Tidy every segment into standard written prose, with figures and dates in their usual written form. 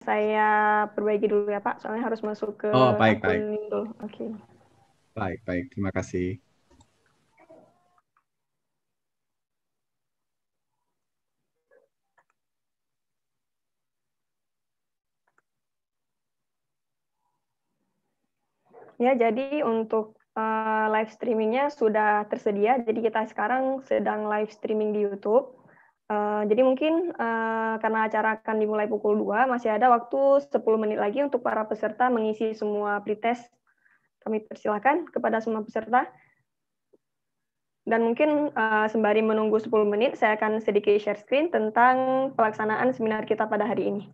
saya perbaiki dulu ya Pak, soalnya harus masuk ke Oh, baik, akun baik. dulu. Oke. Baik, baik. Terima kasih. Ya, jadi untuk live streamingnya sudah tersedia. Jadi kita sekarang sedang live streaming di YouTube. Jadi mungkin karena acara akan dimulai pukul 2, masih ada waktu 10 menit lagi untuk para peserta mengisi semua pretest. Kami persilakan kepada semua peserta. Dan mungkin sembari menunggu 10 menit, saya akan sedikit share screen tentang pelaksanaan seminar kita pada hari ini.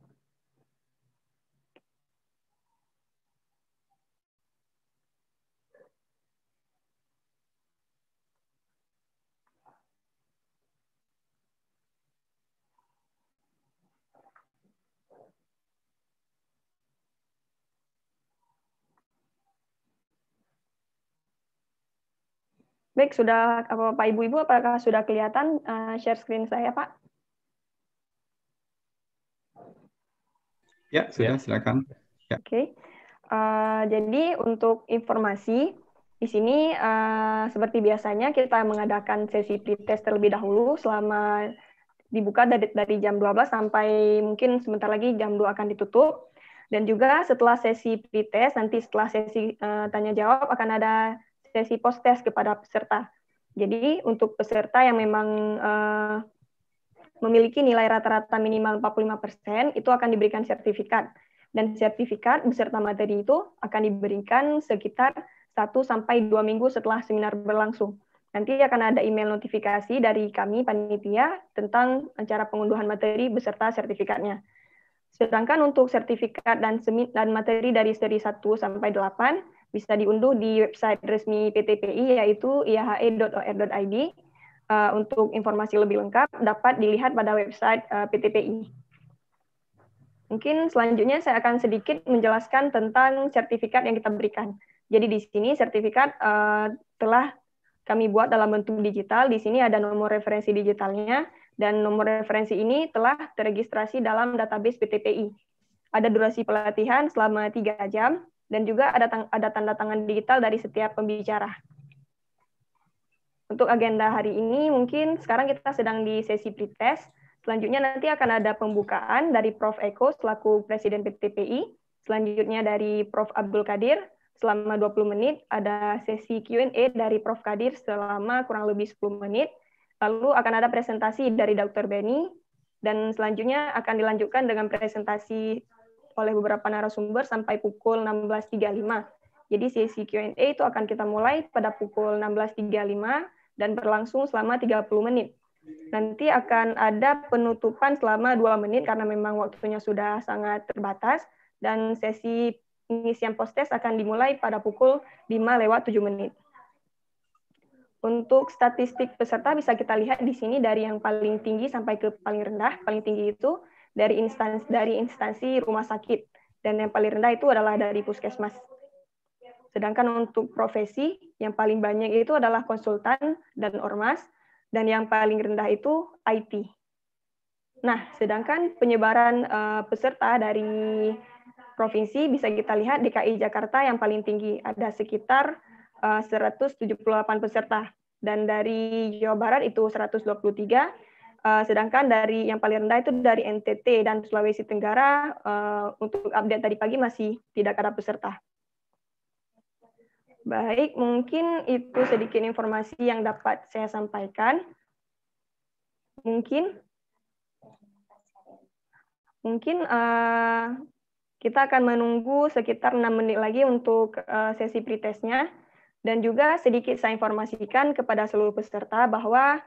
Baik, sudah Bapak Ibu-Ibu, apakah sudah kelihatan share screen saya, Pak? Ya, sudah, silakan. Ya. Oke. Jadi untuk informasi, di sini seperti biasanya kita mengadakan sesi pretest terlebih dahulu selama dibuka dari jam 12 sampai mungkin sebentar lagi jam 2 akan ditutup. Dan juga setelah sesi pretest, nanti setelah sesi tanya jawab akan ada sesi post test kepada peserta. Jadi untuk peserta yang memang memiliki nilai rata-rata minimal 45%, itu akan diberikan sertifikat. Dan sertifikat beserta materi itu akan diberikan sekitar 1 sampai 2 minggu setelah seminar berlangsung. Nanti akan ada email notifikasi dari kami, panitia, tentang cara pengunduhan materi beserta sertifikatnya. Sedangkan untuk sertifikat dan materi dari seri 1 sampai 8 bisa diunduh di website resmi PTPI, yaitu iahe.or.id. Untuk informasi lebih lengkap dapat dilihat pada website PTPI. Mungkin selanjutnya saya akan sedikit menjelaskan tentang sertifikat yang kita berikan. Jadi di sini sertifikat telah kami buat dalam bentuk digital. Di sini ada nomor referensi digitalnya, dan nomor referensi ini telah terregistrasi dalam database PTPI. Ada durasi pelatihan selama 3 jam, dan juga ada tanda tangan digital dari setiap pembicara. Untuk agenda hari ini, mungkin sekarang kita sedang di sesi pretest. Selanjutnya nanti akan ada pembukaan dari Prof. Eko selaku Presiden PTPI. Selanjutnya dari Prof. Abdul Qadir selama 20 menit. Ada sesi Q&A dari Prof. Qadir selama kurang lebih 10 menit. Lalu akan ada presentasi dari Dr. Benny. Dan selanjutnya akan dilanjutkan dengan presentasi oleh beberapa narasumber sampai pukul 16.35. Jadi sesi Q&A itu akan kita mulai pada pukul 16.35 dan berlangsung selama 30 menit. Nanti akan ada penutupan selama 2 menit karena memang waktunya sudah sangat terbatas, dan sesi pengisian post-test akan dimulai pada pukul 5:07. Untuk statistik peserta bisa kita lihat di sini dari yang paling tinggi sampai ke paling rendah. Paling tinggi itu dari instansi rumah sakit, dan yang paling rendah itu adalah dari puskesmas. Sedangkan untuk profesi yang paling banyak itu adalah konsultan dan ormas, dan yang paling rendah itu IT. Nah, sedangkan penyebaran peserta dari provinsi bisa kita lihat DKI Jakarta yang paling tinggi, ada sekitar 178 peserta. Dan dari Jawa Barat itu 123, sedangkan dari yang paling rendah itu dari NTT dan Sulawesi Tenggara, untuk update tadi pagi masih tidak ada peserta. Baik, mungkin itu sedikit informasi yang dapat saya sampaikan. Mungkin kita akan menunggu sekitar 6 menit lagi untuk sesi pretestnya. Dan juga sedikit saya informasikan kepada seluruh peserta bahwa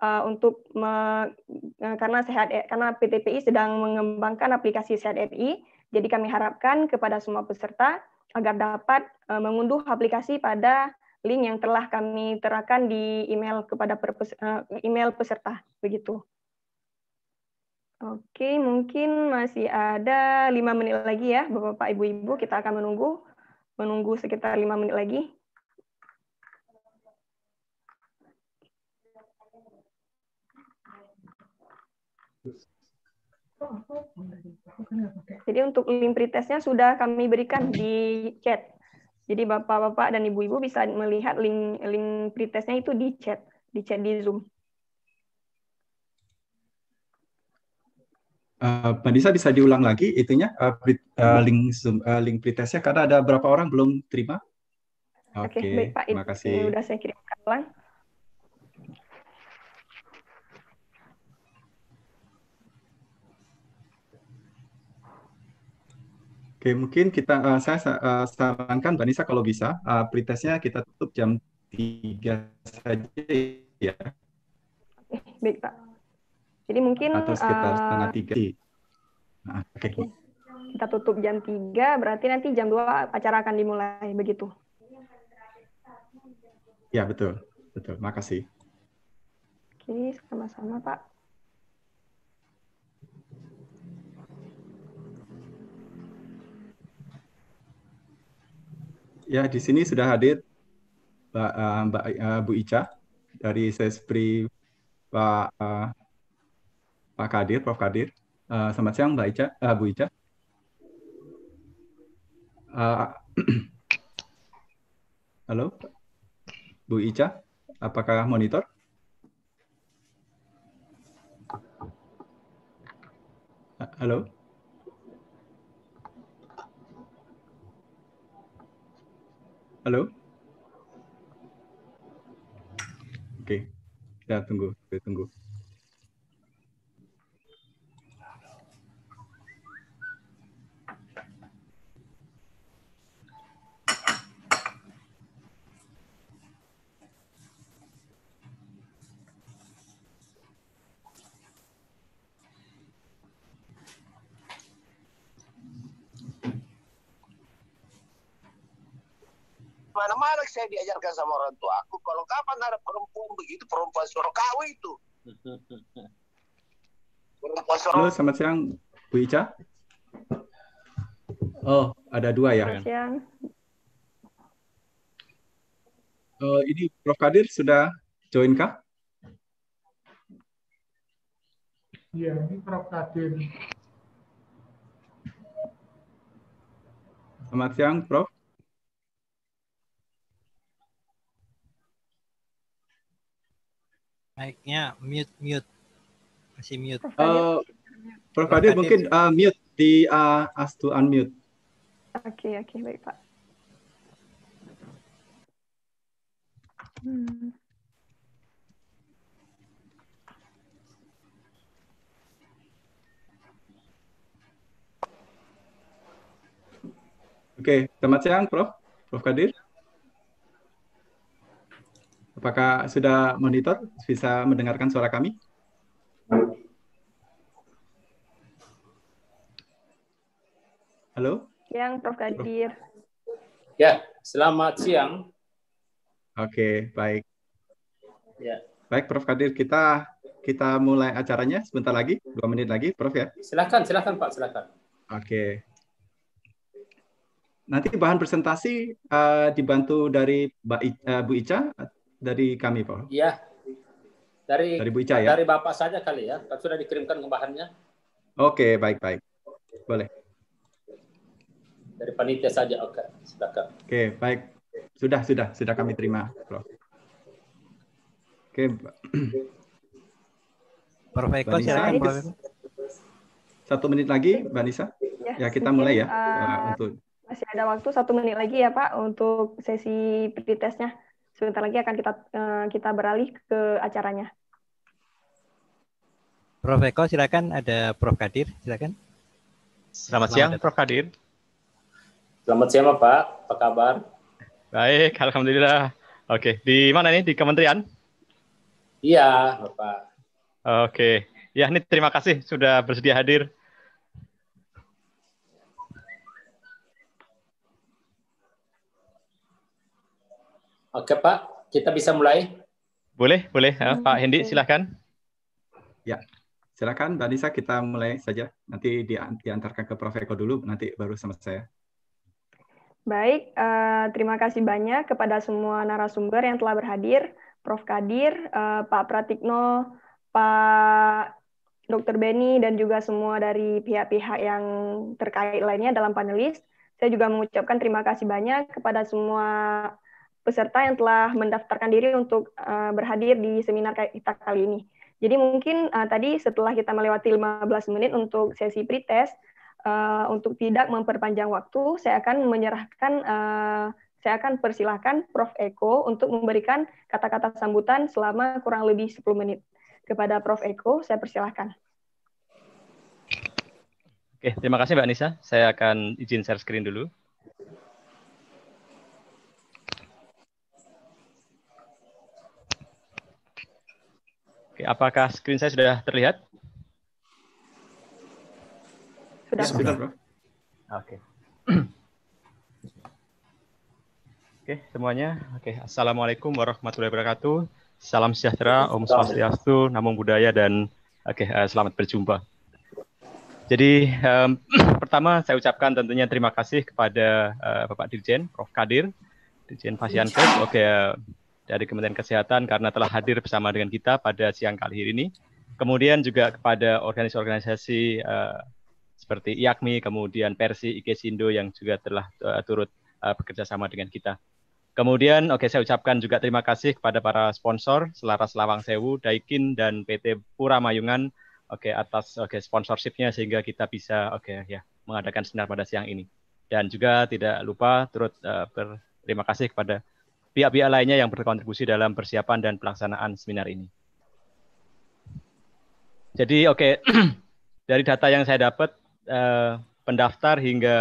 karena PTPI sedang mengembangkan aplikasi Sehat RI, jadi kami harapkan kepada semua peserta agar dapat mengunduh aplikasi pada link yang telah kami terakan di email kepada email peserta, begitu. Oke, mungkin masih ada 5 menit lagi ya, Bapak, Ibu, kita akan menunggu sekitar 5 menit lagi. Jadi untuk link pretestnya sudah kami berikan di chat. Jadi Bapak-bapak dan Ibu-ibu bisa melihat link pretestnya itu di chat di Zoom. Mbak Nisa bisa diulang lagi itunya link pretestnya karena ada berapa orang belum terima. Oke, baik Pak. Terima Ini kasih. udah saya kirimkan ulang. Oke, mungkin saya sarankan Mbak Nisa kalau bisa pretestnya kita tutup jam 3 saja ya, Oke, baik Pak. Jadi mungkin atau sekitar setengah 3. Nah, oke. Oke. Kita tutup jam 3, berarti nanti jam 2 acara akan dimulai, begitu. Ya, betul. Betul. Makasih. Oke, sama-sama Pak. Ya, di sini sudah hadir Bu Ica dari Sespri Pak Kadir, Prof. Kadir. Selamat siang Mbak Ica, Bu Ica. Halo, Bu Ica, apakah monitor? Halo? Halo? Oke, kita tunggu. Mana-mana saya diajarkan sama orang tua aku, kalau kapan ada perempuan begitu, perempuan Sorokawi itu. Perempuan Halo, Sorokawi. selamat siang Bu Ica. Oh, ada 2 ya. Selamat siang. Ini Prof. Kadir sudah join kah? Iya, ini Prof. Kadir. Selamat siang, Prof. Mic-nya mute. Masih mute. Prof. Kadir mungkin mute di ask to unmute. Oke, baik Pak. Oke, selamat siang, Prof. Kadir. Apakah sudah monitor, bisa mendengarkan suara kami? Halo? Siang, Prof. Kadir. Ya, selamat siang. Oke, baik. Ya. Baik, Prof. Kadir, kita mulai acaranya sebentar lagi, 2 menit lagi, Prof ya. Silakan Pak, silakan. Oke. Nanti bahan presentasi dibantu dari Bu Ica, dari kami, Pak. Iya. Dari Bu Ica ya. Dari Bapak saja kali ya, kan sudah dikirimkan ke bahannya. Oke, baik. Boleh. Dari panitia saja, oke. Silakan. Oke, baik. Sudah kami terima, Prof. Oke, Prof. Eko, silakan, Prof. 1 menit lagi, Mbak Nisa. Ya, kita mulai ya. Untuk masih ada waktu 1 menit lagi ya Pak untuk sesi pretestnya. Sebentar lagi akan kita beralih ke acaranya. Prof. Eko, silakan. Ada Prof. Kadir, silakan. Selamat siang, Prof. Kadir. Selamat siang, Pak. Apa kabar? Baik, alhamdulillah. Oke, di mana ini? Di Kementerian? Iya, Bapak. Oke. Ya, ini terima kasih sudah bersedia hadir. Oke, Pak. Kita bisa mulai? Boleh. Pak Hendi, silakan. Ya, silakan Mbak Nisa, kita mulai saja. Nanti diantarkan ke Prof. Eko dulu, nanti baru sama saya. Baik, terima kasih banyak kepada semua narasumber yang telah berhadir, Prof. Kadir, Pak Pratikno, Pak Dr. Benny dan juga semua dari pihak-pihak yang terkait lainnya dalam panelis. Saya juga mengucapkan terima kasih banyak kepada semua peserta yang telah mendaftarkan diri untuk berhadir di seminar kita kali ini. Jadi mungkin tadi setelah kita melewati 15 menit untuk sesi pretest, untuk tidak memperpanjang waktu, saya akan persilahkan Prof. Eko untuk memberikan kata-kata sambutan selama kurang lebih 10 menit. Kepada Prof. Eko, saya persilahkan. Oke, terima kasih Mbak Nisa. Saya akan izin share screen dulu. Oke, apakah screen saya sudah terlihat? Sudah, Bro. Oke. Oke, semuanya. Oke, Assalamualaikum warahmatullahi wabarakatuh. Salam sejahtera, Om Swastiastu, Namo Buddhaya, dan selamat berjumpa. Jadi, pertama saya ucapkan tentunya terima kasih kepada Bapak Dirjen, Prof. Kadir, Dirjen Fasiankes, dari Kementerian Kesehatan karena telah hadir bersama dengan kita pada siang kali ini. Kemudian juga kepada organisasi-organisasi seperti IAKMI, kemudian Persi, IKESINDO yang juga telah turut bekerja sama dengan kita. Kemudian, saya ucapkan juga terima kasih kepada para sponsor, Selaras Lawang Sewu, Daikin, dan PT Pura Mayungan, atas sponsorship-nya sehingga kita bisa mengadakan seminar pada siang ini. Dan juga tidak lupa turut berterima kasih kepada pihak-pihak lainnya yang berkontribusi dalam persiapan dan pelaksanaan seminar ini. Jadi, dari data yang saya dapat, pendaftar hingga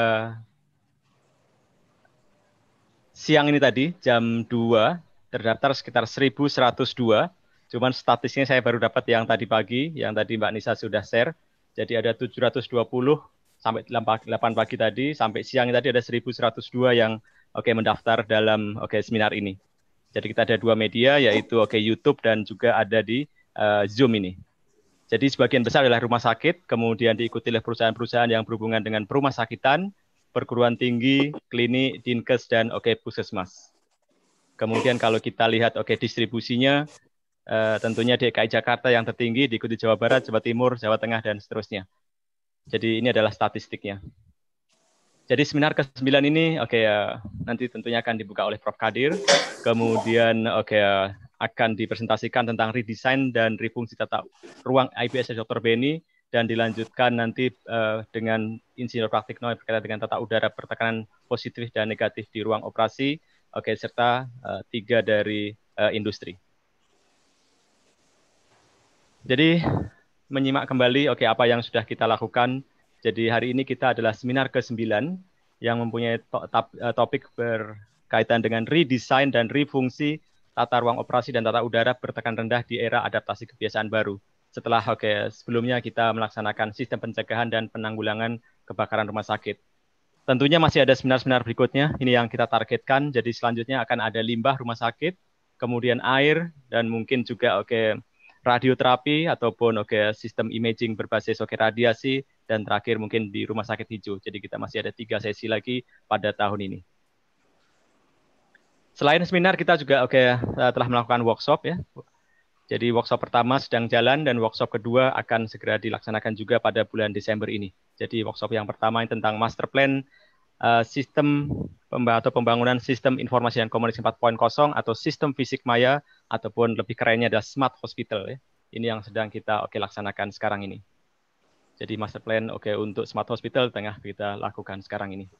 siang ini tadi, jam 2, terdaftar sekitar 1.102. Cuman statistiknya saya baru dapat yang tadi pagi, yang tadi Mbak Nisa sudah share. Jadi ada 720 sampai 8 pagi tadi, sampai siang tadi ada 1.102 yang mendaftar dalam seminar ini. Jadi kita ada 2 media, yaitu YouTube dan juga ada di Zoom ini. Jadi sebagian besar adalah rumah sakit, kemudian diikuti oleh perusahaan-perusahaan yang berhubungan dengan perumah sakitan, perguruan tinggi, klinik, dinkes, dan puskesmas. Kemudian kalau kita lihat distribusinya, tentunya DKI Jakarta yang tertinggi, diikuti Jawa Barat, Jawa Timur, Jawa Tengah, dan seterusnya. Jadi ini adalah statistiknya. Jadi seminar ke-9 ini nanti tentunya akan dibuka oleh Prof. Kadir, kemudian akan dipresentasikan tentang redesign dan refungsi tata ruang IBS Dr. Benny, dan dilanjutkan nanti dengan insinyur praktik berkaitan dengan tata udara bertekanan positif dan negatif di ruang operasi, serta 3 dari industri. Jadi menyimak kembali apa yang sudah kita lakukan. Jadi hari ini kita adalah seminar ke-9 yang mempunyai topik berkaitan dengan redesign dan refungsi tata ruang operasi dan tata udara bertekanan rendah di era adaptasi kebiasaan baru. Setelah sebelumnya kita melaksanakan sistem pencegahan dan penanggulangan kebakaran rumah sakit. Tentunya masih ada seminar-seminar berikutnya, ini yang kita targetkan. Jadi selanjutnya akan ada limbah rumah sakit, kemudian air, dan mungkin juga radioterapi ataupun sistem imaging berbasis radiasi, dan terakhir mungkin di rumah sakit hijau. Jadi kita masih ada 3 sesi lagi pada tahun ini. Selain seminar, kita juga telah melakukan workshop ya. Jadi workshop pertama sedang jalan dan workshop kedua akan segera dilaksanakan juga pada bulan Desember ini. Jadi workshop yang pertama ini tentang master plan sistem atau pembangunan sistem informasi dan komunikasi 4.0 atau sistem fisik maya, ataupun lebih kerennya adalah smart hospital ya. Ini yang sedang kita laksanakan sekarang ini. Jadi master plan untuk smart hospital tengah kita lakukan sekarang ini.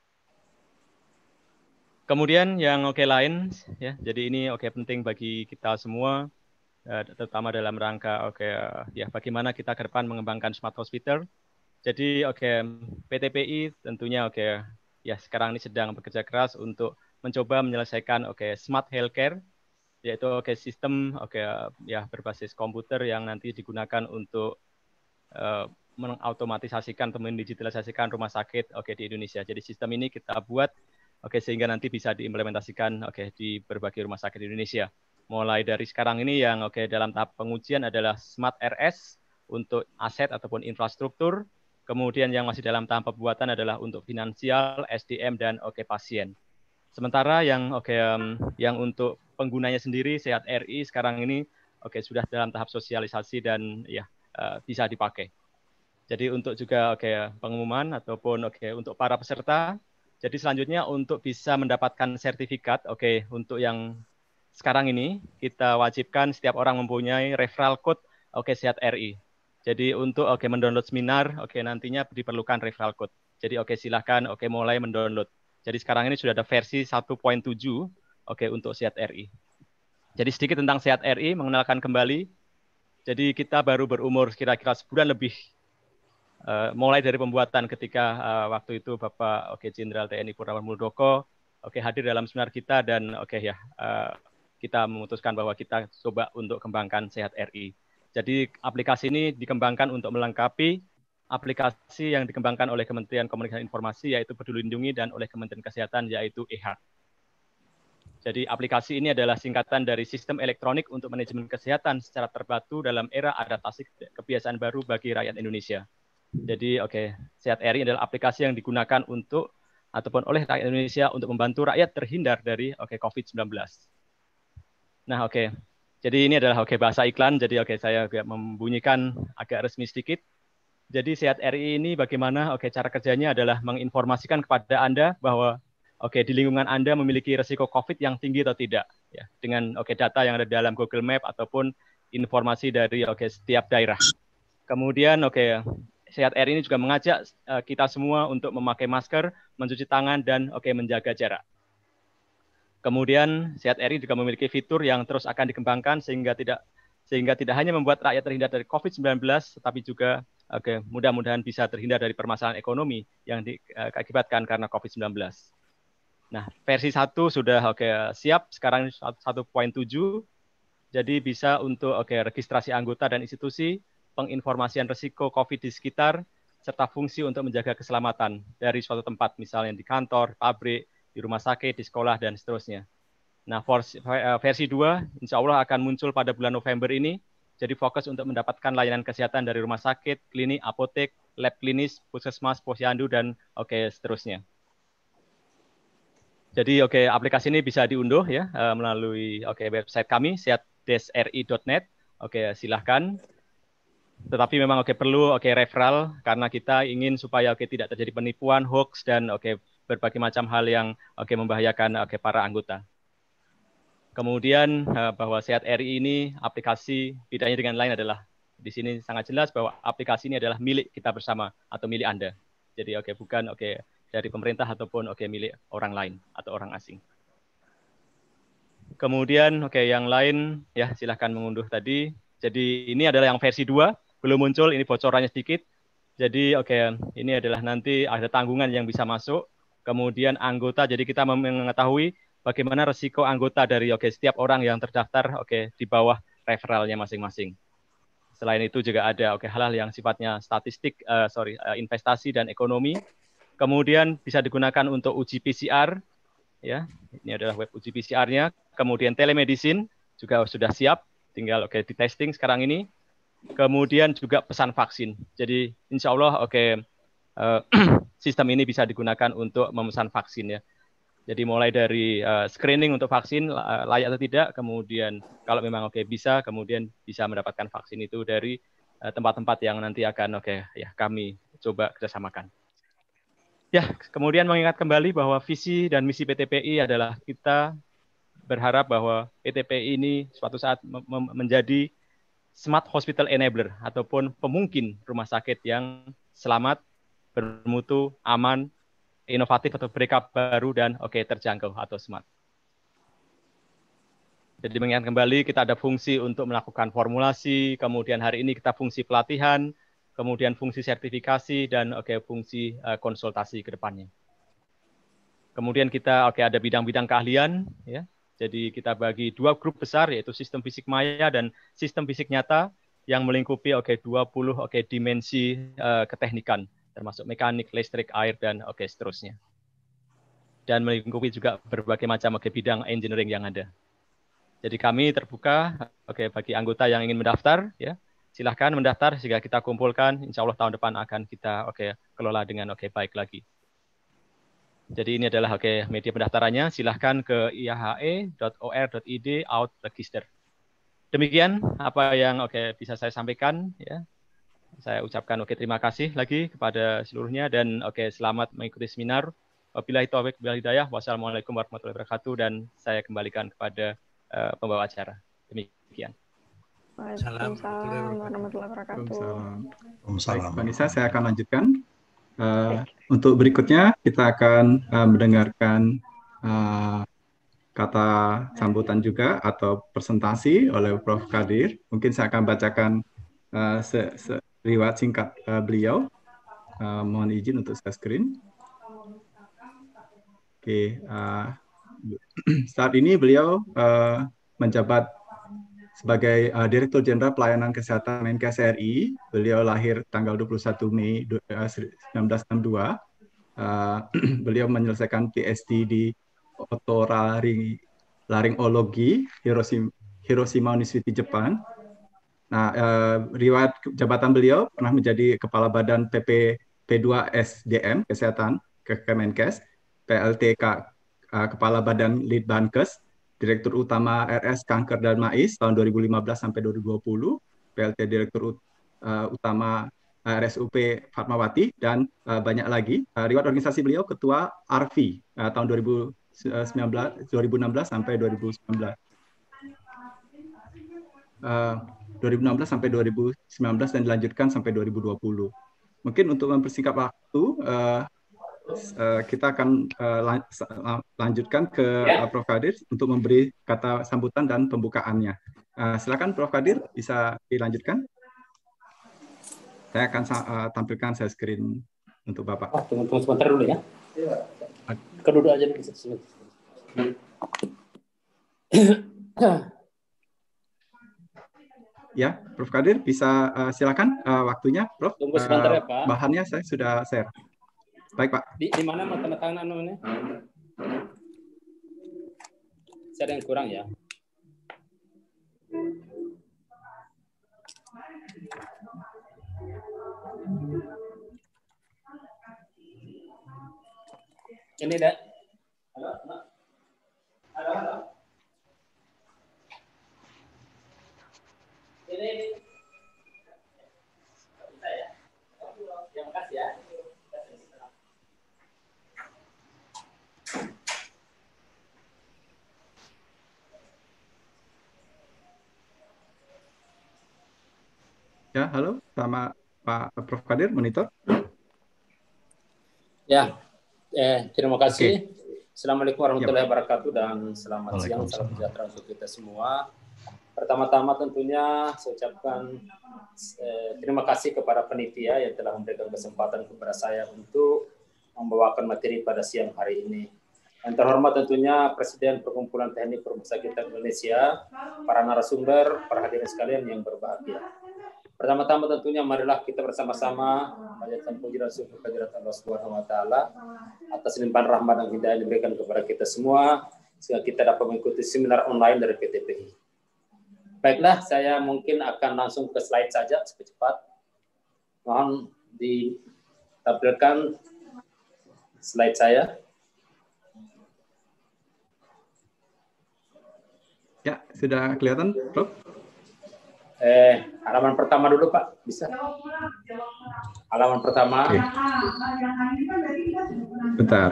Kemudian yang lain ya, jadi ini penting bagi kita semua, terutama dalam rangka bagaimana kita ke depan mengembangkan smart hospital. Jadi PTPI tentunya ya sekarang ini sedang bekerja keras untuk mencoba menyelesaikan smart healthcare, yaitu sistem berbasis komputer yang nanti digunakan untuk mengautomatisasikan atau mendigitalisasikan rumah sakit di Indonesia. Jadi sistem ini kita buat sehingga nanti bisa diimplementasikan di berbagai rumah sakit di Indonesia. Mulai dari sekarang ini yang dalam tahap pengujian adalah Smart RS untuk aset ataupun infrastruktur. Kemudian yang masih dalam tahap pembuatan adalah untuk finansial, SDM, dan pasien. Sementara yang untuk penggunanya sendiri, Sehat RI sekarang ini sudah dalam tahap sosialisasi dan ya bisa dipakai. Jadi untuk juga pengumuman ataupun untuk para peserta. Jadi selanjutnya untuk bisa mendapatkan sertifikat, untuk yang sekarang ini kita wajibkan setiap orang mempunyai referral code Sehat RI. Jadi untuk mendownload seminar, nantinya diperlukan referral code. Jadi silahkan mulai mendownload. Jadi sekarang ini sudah ada versi 1.7 untuk Sehat RI. Jadi sedikit tentang Sehat RI, mengenalkan kembali. Jadi kita baru berumur kira-kira sebulan lebih. Mulai dari pembuatan ketika waktu itu Bapak Jenderal TNI Purnawirawan Muldoko hadir dalam seminar kita dan kita memutuskan bahwa kita coba untuk kembangkan Sehat RI. Jadi aplikasi ini dikembangkan untuk melengkapi aplikasi yang dikembangkan oleh Kementerian Komunikasi dan Informasi yaitu Peduli Lindungi dan oleh Kementerian Kesehatan yaitu eHealth. Jadi aplikasi ini adalah singkatan dari Sistem Elektronik untuk Manajemen Kesehatan secara terpadu dalam era adaptasi kebiasaan baru bagi rakyat Indonesia. Jadi Sehat RI adalah aplikasi yang digunakan untuk ataupun oleh rakyat Indonesia untuk membantu rakyat terhindar dari COVID-19. Nah, jadi ini adalah bahasa iklan. Jadi saya agak membunyikan agak resmi sedikit. Jadi Sehat RI ini bagaimana cara kerjanya adalah menginformasikan kepada Anda bahwa di lingkungan Anda memiliki risiko COVID yang tinggi atau tidak ya dengan data yang ada dalam Google Map ataupun informasi dari setiap daerah. Kemudian Sehat RI ini juga mengajak kita semua untuk memakai masker, mencuci tangan, dan menjaga jarak. Kemudian Sehat RI juga memiliki fitur yang terus akan dikembangkan sehingga tidak hanya membuat rakyat terhindar dari COVID-19, tetapi juga mudah-mudahan bisa terhindar dari permasalahan ekonomi yang diakibatkan karena COVID-19. Nah, versi 1 sudah siap, sekarang 1.7. Jadi bisa untuk registrasi anggota dan institusi, penginformasian risiko COVID di sekitar, serta fungsi untuk menjaga keselamatan dari suatu tempat, misalnya di kantor, pabrik, di rumah sakit, di sekolah, dan seterusnya. Nah, versi 2 insya Allah akan muncul pada bulan November ini, jadi fokus untuk mendapatkan layanan kesehatan dari rumah sakit, klinik, apotek, lab klinis, puskesmas, posyandu, dan seterusnya. Jadi aplikasi ini bisa diunduh ya melalui website kami, sehat-ri.net. Silahkan. Tetapi memang perlu referral karena kita ingin supaya tidak terjadi penipuan, hoax, dan berbagai macam hal yang membahayakan para anggota. Kemudian bahwa Sehat RI ini aplikasi bedanya dengan lain adalah di sini sangat jelas bahwa aplikasi ini adalah milik kita bersama atau milik Anda. Jadi bukan dari pemerintah ataupun milik orang lain atau orang asing. Kemudian yang lain ya silahkan mengunduh tadi. Jadi ini adalah yang versi 2. Belum muncul, ini bocorannya sedikit. Jadi ini adalah nanti ada tanggungan yang bisa masuk. Kemudian anggota, jadi kita mengetahui bagaimana resiko anggota dari setiap orang yang terdaftar di bawah referralnya masing-masing. Selain itu juga ada hal-hal yang sifatnya statistik, investasi dan ekonomi. Kemudian bisa digunakan untuk uji PCR, ya. Ini adalah web uji PCR-nya. Kemudian telemedicine juga sudah siap, tinggal di testing sekarang ini. Kemudian juga pesan vaksin. Jadi insya Allah sistem ini bisa digunakan untuk memesan vaksin ya. Jadi mulai dari screening untuk vaksin layak atau tidak, kemudian kalau memang bisa, kemudian bisa mendapatkan vaksin itu dari tempat-tempat yang nanti akan kami coba kerjasamakan. Ya, kemudian mengingat kembali bahwa visi dan misi PTPI adalah kita berharap bahwa PTPI ini suatu saat menjadi Smart Hospital Enabler ataupun pemungkin rumah sakit yang selamat, bermutu, aman, inovatif atau backup baru dan terjangkau atau smart. Jadi mengingat kembali kita ada fungsi untuk melakukan formulasi, kemudian hari ini kita fungsi pelatihan, kemudian fungsi sertifikasi dan fungsi konsultasi ke depannya. Kemudian kita ada bidang-bidang keahlian ya. Jadi kita bagi 2 grup besar yaitu sistem fisik maya dan sistem fisik nyata yang melingkupi 20 dimensi keteknikan termasuk mekanik, listrik, air dan seterusnya. Dan melingkupi juga berbagai macam bidang engineering yang ada. Jadi kami terbuka bagi anggota yang ingin mendaftar ya. Silahkan mendaftar sehingga kita kumpulkan, insya Allah tahun depan akan kita kelola dengan baik lagi. Jadi ini adalah media pendaftarannya. Silahkan ke iahe.or.id /register. Demikian apa yang bisa saya sampaikan ya. Saya ucapkan terima kasih lagi kepada seluruhnya dan selamat mengikuti seminar. Wabillahi taufiq wal hidayah. Wassalamualaikum warahmatullahi wabarakatuh dan saya kembalikan kepada pembawa acara. Demikian. Waalaikumsalam warahmatullahi wabarakatuh. Baik, Mbak Nisa, saya akan lanjutkan. Untuk berikutnya kita akan mendengarkan kata sambutan juga atau presentasi oleh Prof. Kadir. Mungkin saya akan bacakan riwayat singkat beliau. Mohon izin untuk share screen. Oke, saat ini beliau menjabat sebagai Direktur Jenderal Pelayanan Kesehatan Menkes RI. Beliau lahir tanggal 21 Mei 1962. Beliau menyelesaikan PhD di Otorinolaryngologi Hiroshima University Jepang. Nah, riwayat jabatan beliau pernah menjadi Kepala Badan P2SDM Kesehatan Kemenkes, PLT Kepala Badan Litbangkes, Direktur Utama RS Kanker dan Mais tahun 2015 sampai 2020, PLT Direktur Utama RSUP Fatmawati, dan banyak lagi. Riwayat organisasi beliau Ketua ARVI tahun 2016 sampai 2019. 2016 sampai 2019 dan dilanjutkan sampai 2020. Mungkin untuk mempersingkat waktu, kita akan lanjutkan ke Prof. Kadir untuk memberi kata sambutan dan pembukaannya. Silakan Prof. Kadir, bisa dilanjutkan. Saya akan tampilkan share screen untuk Bapak. Tunggu sebentar dulu ya. Keduduk aja dulu. Ya, Prof. Kadir bisa silakan waktunya, Prof. Tunggu sebentar ya, Pak. Bahannya saya sudah share. Baik, Pak. Di mana mau tanda tangan ini? Saya ada yang kurang ya. Ini dah. Halo. Ini. Terima kasih ya. Ya, halo, sama Pak Prof. Kadir, monitor. Ya, terima kasih. Assalamualaikum warahmatullahi wabarakatuh dan selamat siang, salam sejahtera untuk kita semua. Pertama-tama tentunya saya ucapkan terima kasih kepada panitia yang telah memberikan kesempatan kepada saya untuk membawakan materi pada siang hari ini. Yang terhormat tentunya Presiden Perkumpulan Teknik Perumsakitan Indonesia, para narasumber, para hadirin sekalian yang berbahagia. Pertama-tama tentunya marilah kita bersama-sama panjatkan puji dan syukur kehadirat Allah Subhanahu wa taala atas limpahan rahmat dan hidayah yang diberikan kepada kita semua sehingga kita dapat mengikuti seminar online dari PTPI. Baiklah, saya mungkin akan langsung ke slide saja cepat. Mohon ditampilkan slide saya. Ya, sudah kelihatan, Prof? Halaman pertama dulu, Pak. Bisa? Halaman pertama. Oke. Bentar.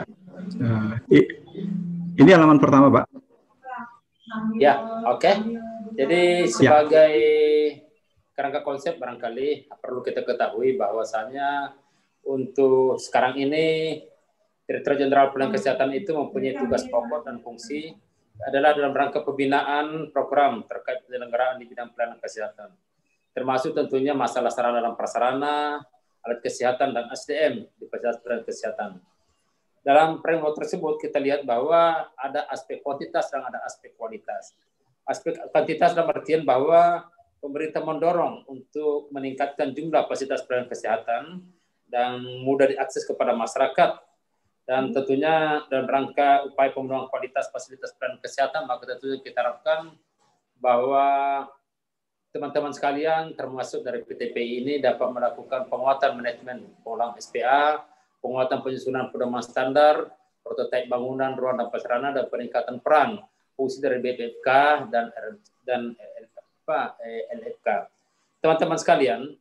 Ini halaman pertama, Pak. Ya, oke. Jadi sebagai kerangka konsep barangkali perlu kita ketahui bahwasannya untuk sekarang ini Direktur Jenderal Pelayanan Kesehatan itu mempunyai tugas pokok dan fungsi adalah dalam rangka pembinaan program terkait penyelenggaraan di bidang pelayanan kesehatan, termasuk tentunya masalah sarana dan prasarana, alat kesehatan dan SDM di fasilitas pelayanan kesehatan. Dalam framework tersebut kita lihat bahwa ada aspek kuantitas dan ada aspek kualitas. Aspek kuantitas dalam artian bahwa pemerintah mendorong untuk meningkatkan jumlah fasilitas pelayanan kesehatan dan mudah diakses kepada masyarakat. Dan tentunya dalam rangka upaya pemenuhan kualitas fasilitas pelayanan kesehatan, maka tentunya kita harapkan bahwa teman-teman sekalian termasuk dari PTPI ini dapat melakukan penguatan manajemen pengelolaan SPA, penguatan penyusunan pedoman standar, prototipe bangunan, ruang dan prasarana, dan peningkatan peran fungsi dari BPFK dan LFK. Teman-teman sekalian,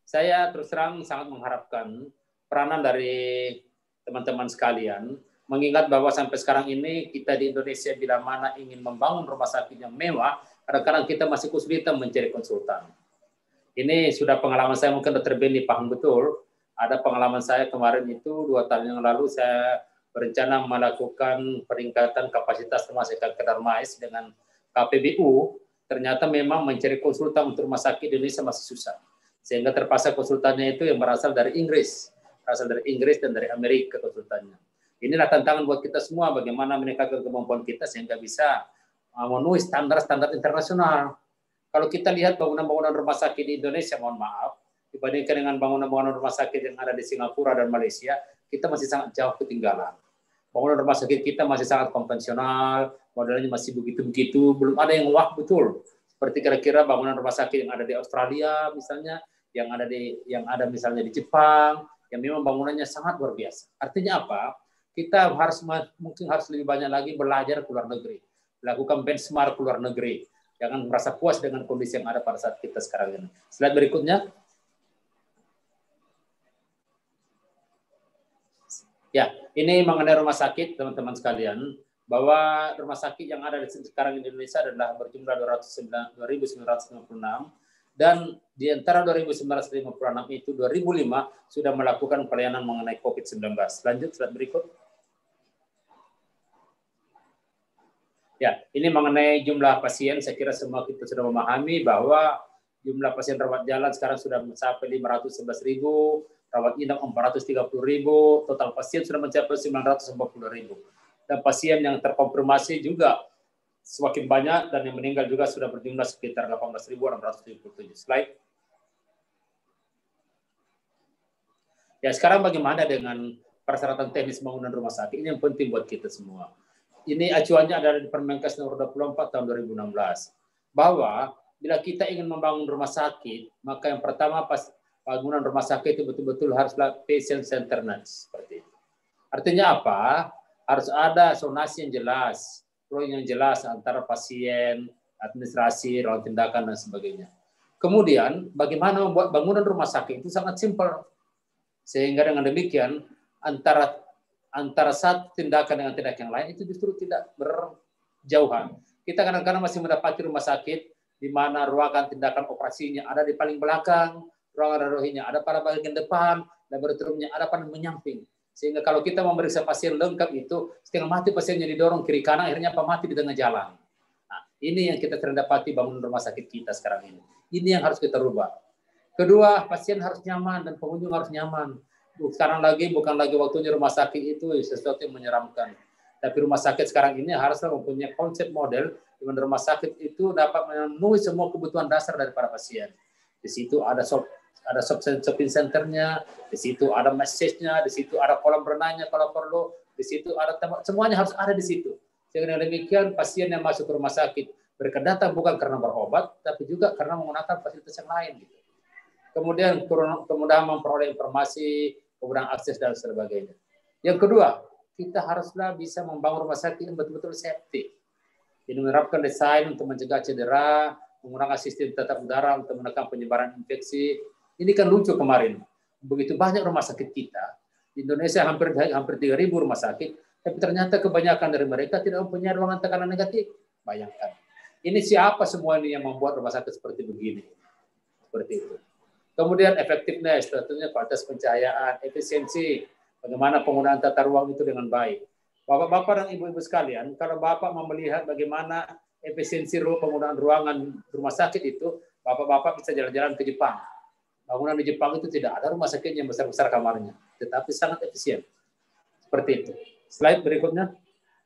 Saya terus terang sangat mengharapkan peranan dari teman-teman sekalian, mengingat bahwa sampai sekarang ini kita di Indonesia bila mana ingin membangun rumah sakit yang mewah, kadang-kadang kita masih kesulitan mencari konsultan. Ini sudah pengalaman saya, mungkin Dr. Benny paham betul. Ada pengalaman saya kemarin itu 2 tahun yang lalu saya berencana melakukan peningkatan kapasitas rumah sakit Darmais dengan KPBU. Ternyata memang mencari konsultan untuk rumah sakit di Indonesia masih susah. Sehingga terpaksa konsultannya itu yang berasal dari Inggris. Berasal dari Inggris dan dari Amerika konsultannya. Inilah tantangan buat kita semua, bagaimana meningkatkan kemampuan kita sehingga bisa memenuhi standar-standar internasional. Kalau kita lihat bangunan-bangunan rumah sakit di Indonesia, mohon maaf, dibandingkan dengan bangunan-bangunan rumah sakit yang ada di Singapura dan Malaysia, kita masih sangat jauh ketinggalan. Bangunan rumah sakit kita masih sangat konvensional, modelnya masih begitu-begitu, belum ada yang wah betul. Seperti kira-kira bangunan rumah sakit yang ada di Australia misalnya, yang ada misalnya di Jepang, yang memang bangunannya sangat luar biasa. Artinya apa? Kita mungkin harus lebih banyak lagi belajar ke luar negeri, lakukan benchmark ke luar negeri. Jangan merasa puas dengan kondisi yang ada pada saat kita sekarang ini. Slide berikutnya. Ya, ini mengenai rumah sakit, teman-teman sekalian, bahwa rumah sakit yang ada sekarang di Indonesia adalah berjumlah 2.956, dan di antara 2.956 itu 2.005 sudah melakukan pelayanan mengenai COVID-19. Lanjut, slide berikut. Ya, ini mengenai jumlah pasien, saya kira semua kita sudah memahami bahwa jumlah pasien rawat jalan sekarang sudah mencapai 511.000, rawat inap 430.000, total pasien sudah mencapai 940.000. Dan pasien yang terkonfirmasi juga semakin banyak, dan yang meninggal juga sudah berjumlah sekitar 18.677. Slide. Ya, sekarang bagaimana dengan persyaratan teknis bangunan rumah sakit? Ini yang penting buat kita semua. Ini acuannya ada di Permenkes nomor 24 tahun 2016. Bahwa bila kita ingin membangun rumah sakit, maka yang pertama bangunan rumah sakit itu betul-betul haruslah patient centered seperti itu. Artinya apa? Harus ada zonasi yang jelas, role yang jelas antara pasien, administrasi, ruang tindakan dan sebagainya. Kemudian bagaimana membuat bangunan rumah sakit itu sangat simpel. Sehingga dengan demikian antara satu tindakan dengan tindakan yang lain itu justru tidak berjauhan. Kita kadang-kadang masih mendapati rumah sakit di mana ruangan tindakan operasinya ada di paling belakang, ruangan daruratnya ada pada bagian depan, laboratoriumnya ada pada menyamping. Sehingga kalau kita memeriksa pasien lengkap itu, setengah mati pasiennya didorong kiri kanan, akhirnya mati di tengah jalan. Nah, ini yang kita sering dapati bangunan rumah sakit kita sekarang ini. Ini yang harus kita rubah. Kedua, pasien harus nyaman dan pengunjung harus nyaman. Sekarang bukan lagi waktunya rumah sakit itu sesuatu yang menyeramkan. Tapi rumah sakit sekarang ini haruslah mempunyai konsep model di mana rumah sakit itu dapat memenuhi semua kebutuhan dasar dari para pasien. Di situ ada shopping centernya, di situ ada message-nya, di situ ada kolam renangnya kalau perlu, di situ ada tempat, semuanya harus ada di situ. Sehingga demikian pasien yang masuk ke rumah sakit mereka datang bukan karena berobat, tapi juga karena menggunakan fasilitas yang lain. Gitu. Kemudian kemudahan memperoleh informasi, kemudahan akses dan sebagainya. Yang kedua, kita haruslah bisa membangun rumah sakit yang betul-betul safety. Ini menerapkan desain untuk mencegah cedera, menggunakan sistem tata udara untuk menekan penyebaran infeksi. Ini kan lucu kemarin. Begitu banyak rumah sakit kita, di Indonesia hampir 3.000 rumah sakit, tapi ternyata kebanyakan dari mereka tidak mempunyai ruangan tekanan negatif. Bayangkan. Ini siapa semua ini yang membuat rumah sakit seperti begini? Seperti itu. Kemudian effectiveness, tentunya kualitas pencahayaan, efisiensi, bagaimana penggunaan tata ruang itu dengan baik. Bapak-bapak dan ibu-ibu sekalian, kalau Bapak mau melihat bagaimana efisiensi penggunaan ruangan rumah sakit itu, Bapak-bapak bisa jalan-jalan ke Jepang. Bangunan di Jepang itu tidak ada rumah sakit yang besar-besar kamarnya, tetapi sangat efisien. Seperti itu. Slide berikutnya.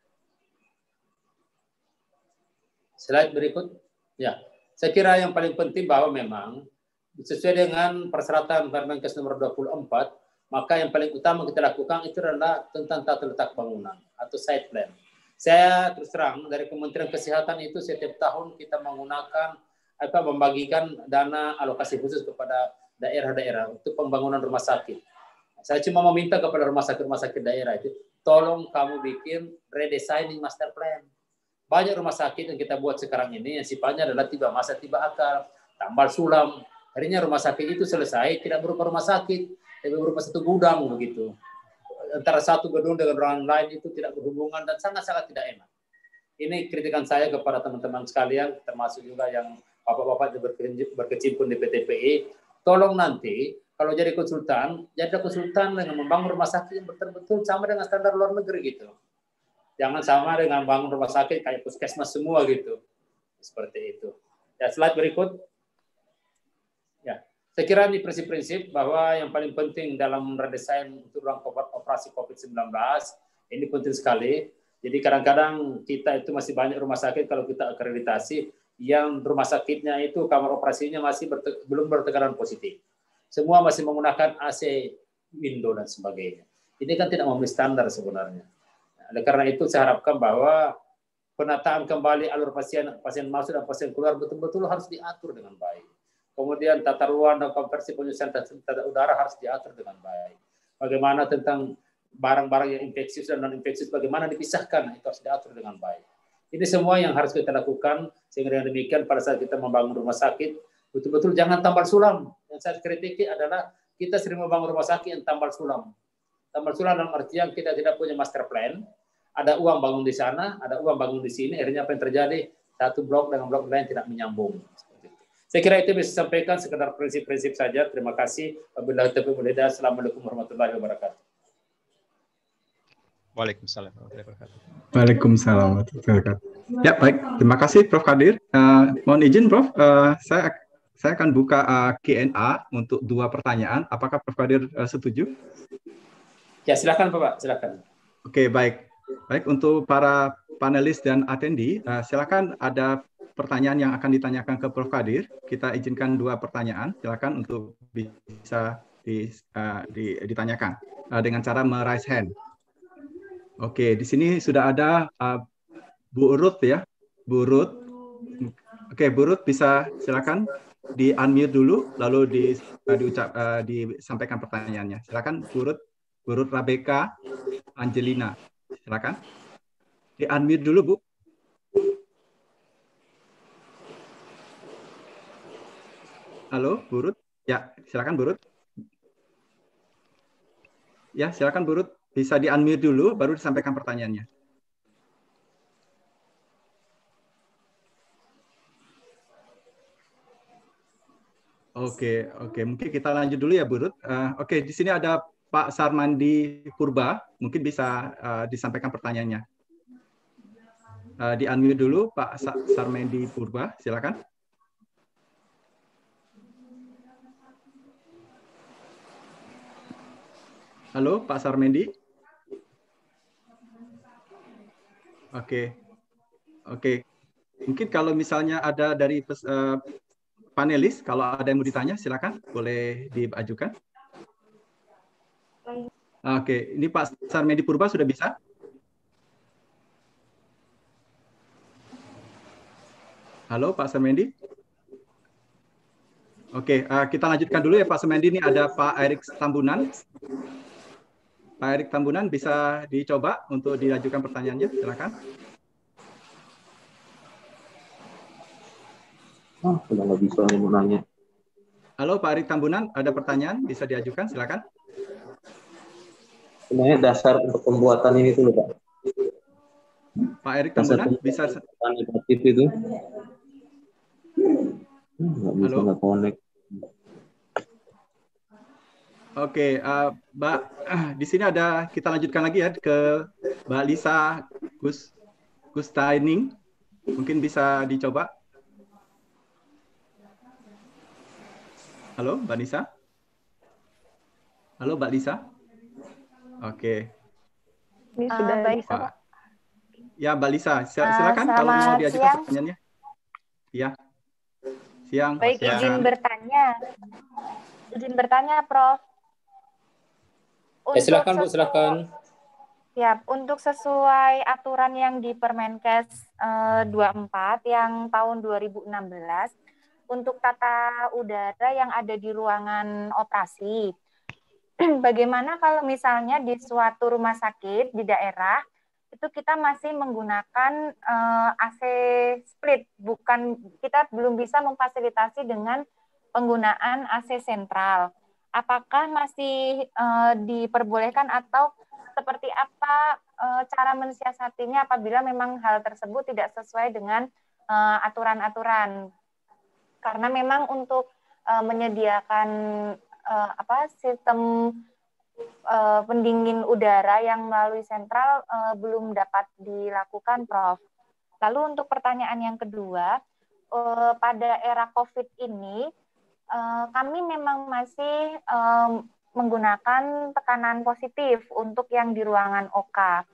Slide berikut. Ya, saya kira yang paling penting bahwa memang sesuai dengan persyaratan Permenkes nomor 24, maka yang paling utama kita lakukan itu adalah tentang tata letak bangunan atau site plan. Saya terus terang dari Kementerian Kesehatan itu setiap tahun kita membagikan dana alokasi khusus kepada daerah-daerah untuk pembangunan rumah sakit. Saya cuma meminta kepada rumah sakit daerah itu, tolong kamu bikin redesigning master plan. Banyak rumah sakit yang kita buat sekarang ini yang sifatnya adalah tiba masa tiba akal, tambal sulam, Akhirnya rumah sakit itu selesai, tidak berupa rumah sakit, tapi berupa satu gudang begitu. Antara satu gedung dengan ruangan lain itu tidak berhubungan dan sangat-sangat tidak enak. Ini kritikan saya kepada teman-teman sekalian, termasuk juga yang bapak-bapak berkecimpung di PTPI. Tolong nanti kalau jadi konsultan dengan membangun rumah sakit yang betul-betul sama dengan standar luar negeri gitu. Jangan sama dengan bangun rumah sakit kayak puskesmas semua gitu. Seperti itu. Ya, slide berikut. Ya, saya kira ini prinsip-prinsip bahwa yang paling penting dalam redesain untuk ruang operasi COVID-19 ini penting sekali. Jadi kadang-kadang kita itu masih banyak rumah sakit kalau kita akreditasi yang rumah sakitnya itu kamar operasinya masih belum bertekanan positif. Semua masih menggunakan AC window dan sebagainya. Ini kan tidak memenuhi standar sebenarnya. Oleh karena itu saya harapkan bahwa penataan kembali alur pasien masuk dan pasien keluar betul-betul harus diatur dengan baik. Kemudian tata ruang dan konversi penyusunan tata udara harus diatur dengan baik. Bagaimana tentang barang-barang yang infeksius dan non-infeksius, bagaimana dipisahkan, itu harus diatur dengan baik. Ini semua yang harus kita lakukan, sehingga dengan demikian pada saat kita membangun rumah sakit, betul-betul jangan tambal sulam. Yang saya kritiki adalah kita sering membangun rumah sakit yang tambal sulam. Tambal sulam dalam artian kita tidak punya master plan, ada uang bangun di sana, ada uang bangun di sini, akhirnya apa yang terjadi? Satu blok dengan blok lain tidak menyambung. Saya kira itu bisa sampaikan sekedar prinsip-prinsip saja. Terima kasih. Wabillahi taufiq wal hidayah. Assalamualaikum warahmatullahi wabarakatuh. Waalaikumsalam warahmatullahi wabarakatuh. Waalaikumsalam warahmatullahi wabarakatuh. Ya, baik. Terima kasih Prof. Kadir. Mohon izin Prof, saya akan buka Q&A untuk 2 pertanyaan. Apakah Prof. Kadir setuju? Ya, silakan Bapak, silakan. Oke, baik. Baik, untuk para panelis dan atendi, silakan ada pertanyaan yang akan ditanyakan ke Prof. Kadir. Kita izinkan 2 pertanyaan. Silakan untuk bisa ditanyakan dengan cara meraise hand. Oke, di sini sudah ada Bu Ruth ya, Bu Ruth. Oke, Bu Ruth bisa silakan di unmute dulu, lalu disampaikan pertanyaannya. Silakan Bu Ruth Rabeka Angelina, silakan. Di unmute dulu Bu. Halo, Bu Ruth. Ya, silakan Bu Ruth. Ya, silakan Bu Ruth. Bisa di-unmute dulu, baru disampaikan pertanyaannya. Oke. Mungkin kita lanjut dulu ya, Bu Ruth. Oke, di sini ada Pak Sarmandi Purba. Mungkin bisa disampaikan pertanyaannya. Di-unmute dulu, Pak Sarmandi Purba. Silakan. Halo, Pak Sarmendi. Oke. Mungkin kalau misalnya ada dari panelis, kalau ada yang mau ditanya, silakan, boleh diajukan. Oke, ini Pak Sarmendi Purba sudah bisa? Halo, Pak Sarmendi. Oke, kita lanjutkan dulu ya Pak Sarmendi. Ini ada Pak Erik Tambunan. Pak Erik Tambunan bisa dicoba untuk diajukan pertanyaannya, silakan. Sudah nggak bisa mau nanya. Halo Pak Erik Tambunan, ada pertanyaan bisa diajukan, silakan. Sebenarnya dasar untuk pembuatan ini tuh Pak. Pak Erik Tambunan bisa negatif itu. Nggak bisa, nggak connect. Oke, Mbak, di sini ada, kita lanjutkan lagi ya ke Mbak Lisa Gustaining. Mungkin bisa dicoba. Halo, Mbak Lisa. Halo, Mbak Lisa. Oke. Ini sudah baik, Pak. Ya, Mbak Lisa, silakan kalau mau diajukan pertanyaannya. Ya. Siang. Baik, siang. Izin bertanya, Prof. Silakan Bu, silakan. Ya, untuk sesuai aturan yang di Permenkes 24 yang tahun 2016 untuk tata udara yang ada di ruangan operasi. Bagaimana kalau misalnya di suatu rumah sakit di daerah itu kita masih menggunakan AC split, kita belum bisa memfasilitasi dengan penggunaan AC sentral. Apakah masih diperbolehkan atau seperti apa cara mensiasatinya apabila memang hal tersebut tidak sesuai dengan aturan-aturan? Karena memang untuk menyediakan sistem pendingin udara yang melalui sentral belum dapat dilakukan, Prof. Lalu untuk pertanyaan yang kedua, pada era COVID ini, kami memang masih menggunakan tekanan positif untuk yang di ruangan OK.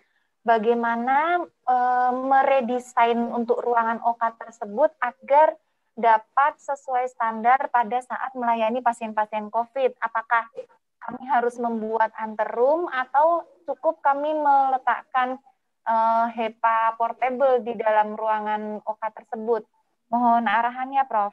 Bagaimana meredesain untuk ruangan OK tersebut agar dapat sesuai standar pada saat melayani pasien-pasien COVID? Apakah kami harus membuat anteroom atau cukup kami meletakkan HEPA portable di dalam ruangan OK tersebut? Mohon arahannya, Prof.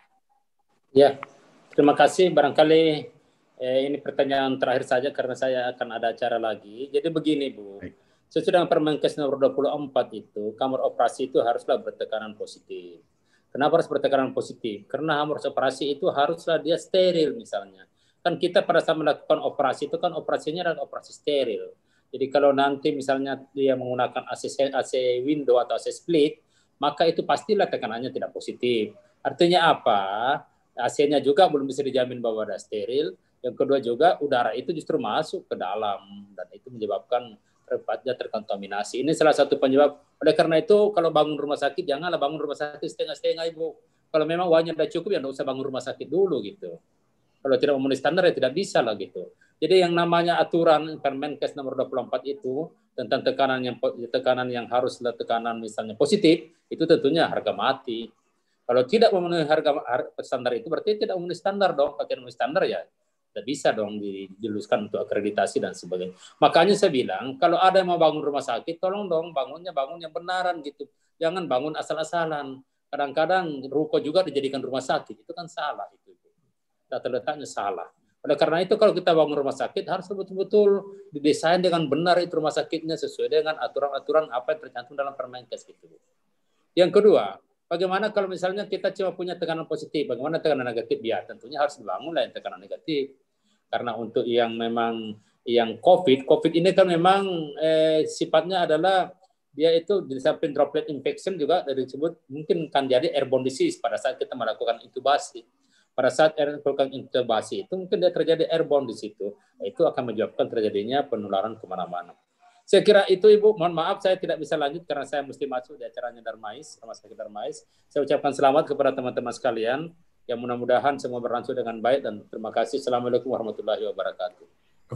Ya, terima kasih. Barangkali ini pertanyaan terakhir saja karena saya akan ada acara lagi. Jadi begini, Bu. Sesudah Permenkes nomor 24 itu, kamar operasi itu haruslah bertekanan positif. Kenapa harus bertekanan positif? Karena kamar operasi itu haruslah dia steril misalnya. Kan kita pada saat melakukan operasi itu kan operasinya adalah operasi steril. Jadi kalau nanti misalnya dia menggunakan AC window atau AC split, maka itu pastilah tekanannya tidak positif. Artinya apa? AC-nya juga belum bisa dijamin bahwa ada steril. Yang kedua juga udara itu justru masuk ke dalam dan itu menyebabkan tempatnya terkontaminasi. Ini salah satu penyebab. Oleh karena itu kalau bangun rumah sakit janganlah bangun rumah sakit setengah-setengah, Ibu. Kalau memang uangnya sudah cukup ya tidak usah bangun rumah sakit dulu gitu. Kalau tidak memenuhi standar ya tidak bisa lah gitu. Jadi yang namanya aturan Permenkes nomor 24 itu tentang tekanan yang haruslah tekanan misalnya positif, itu tentunya harga mati. Kalau tidak memenuhi harga standar itu berarti tidak memenuhi standar dong. Pakai memenuhi standar ya tidak bisa dong diluluskan untuk akreditasi dan sebagainya. Makanya saya bilang kalau ada yang mau bangun rumah sakit, tolong dong bangun yang benaran gitu. Jangan bangun asal-asalan. Kadang-kadang ruko juga dijadikan rumah sakit, itu kan salah itu. Tata letaknya salah. Oleh karena itu kalau kita bangun rumah sakit harus betul-betul didesain dengan benar itu rumah sakitnya sesuai dengan aturan-aturan apa yang tercantum dalam Permenkes gitu. Yang kedua, bagaimana kalau misalnya kita cuma punya tekanan positif, bagaimana tekanan negatif? Ya tentunya harus dibangun lah yang tekanan negatif. Karena untuk yang memang yang COVID ini kan memang sifatnya adalah dia itu di samping droplet infection juga dari disebut mungkin kan jadi airborne disease pada saat kita melakukan intubasi. Pada saat melakukan intubasi itu mungkin dia terjadi airborne di situ. Itu akan menyebabkan terjadinya penularan kemana-mana. Saya kira itu Ibu, mohon maaf saya tidak bisa lanjut karena saya mesti masuk di acaranya Darmais, Rumah Sakit Darmais. Saya ucapkan selamat kepada teman-teman sekalian, yang mudah-mudahan semua berlangsung dengan baik dan terima kasih. Assalamualaikum warahmatullahi wabarakatuh.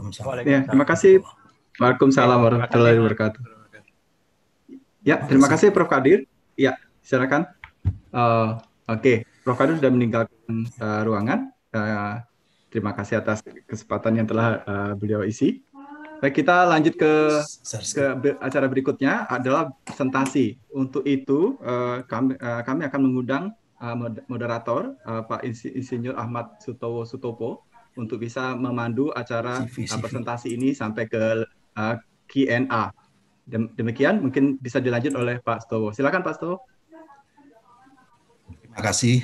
Ya, terima kasih. Waalaikumsalam warahmatullahi wabarakatuh. Ya, terima kasih Prof. Kadir. Ya, silakan. Oke, Prof. Kadir sudah meninggalkan ruangan. Terima kasih atas kesempatan yang telah beliau isi. Baik, kita lanjut ke acara berikutnya adalah presentasi. Untuk itu, kami akan mengundang moderator Pak Insinyur Ahmad Sutopo untuk bisa memandu acara presentasi ini sampai ke Q&A. Demikian mungkin bisa dilanjut oleh Pak Sutopo. Silakan Pak Sutopo. Terima kasih.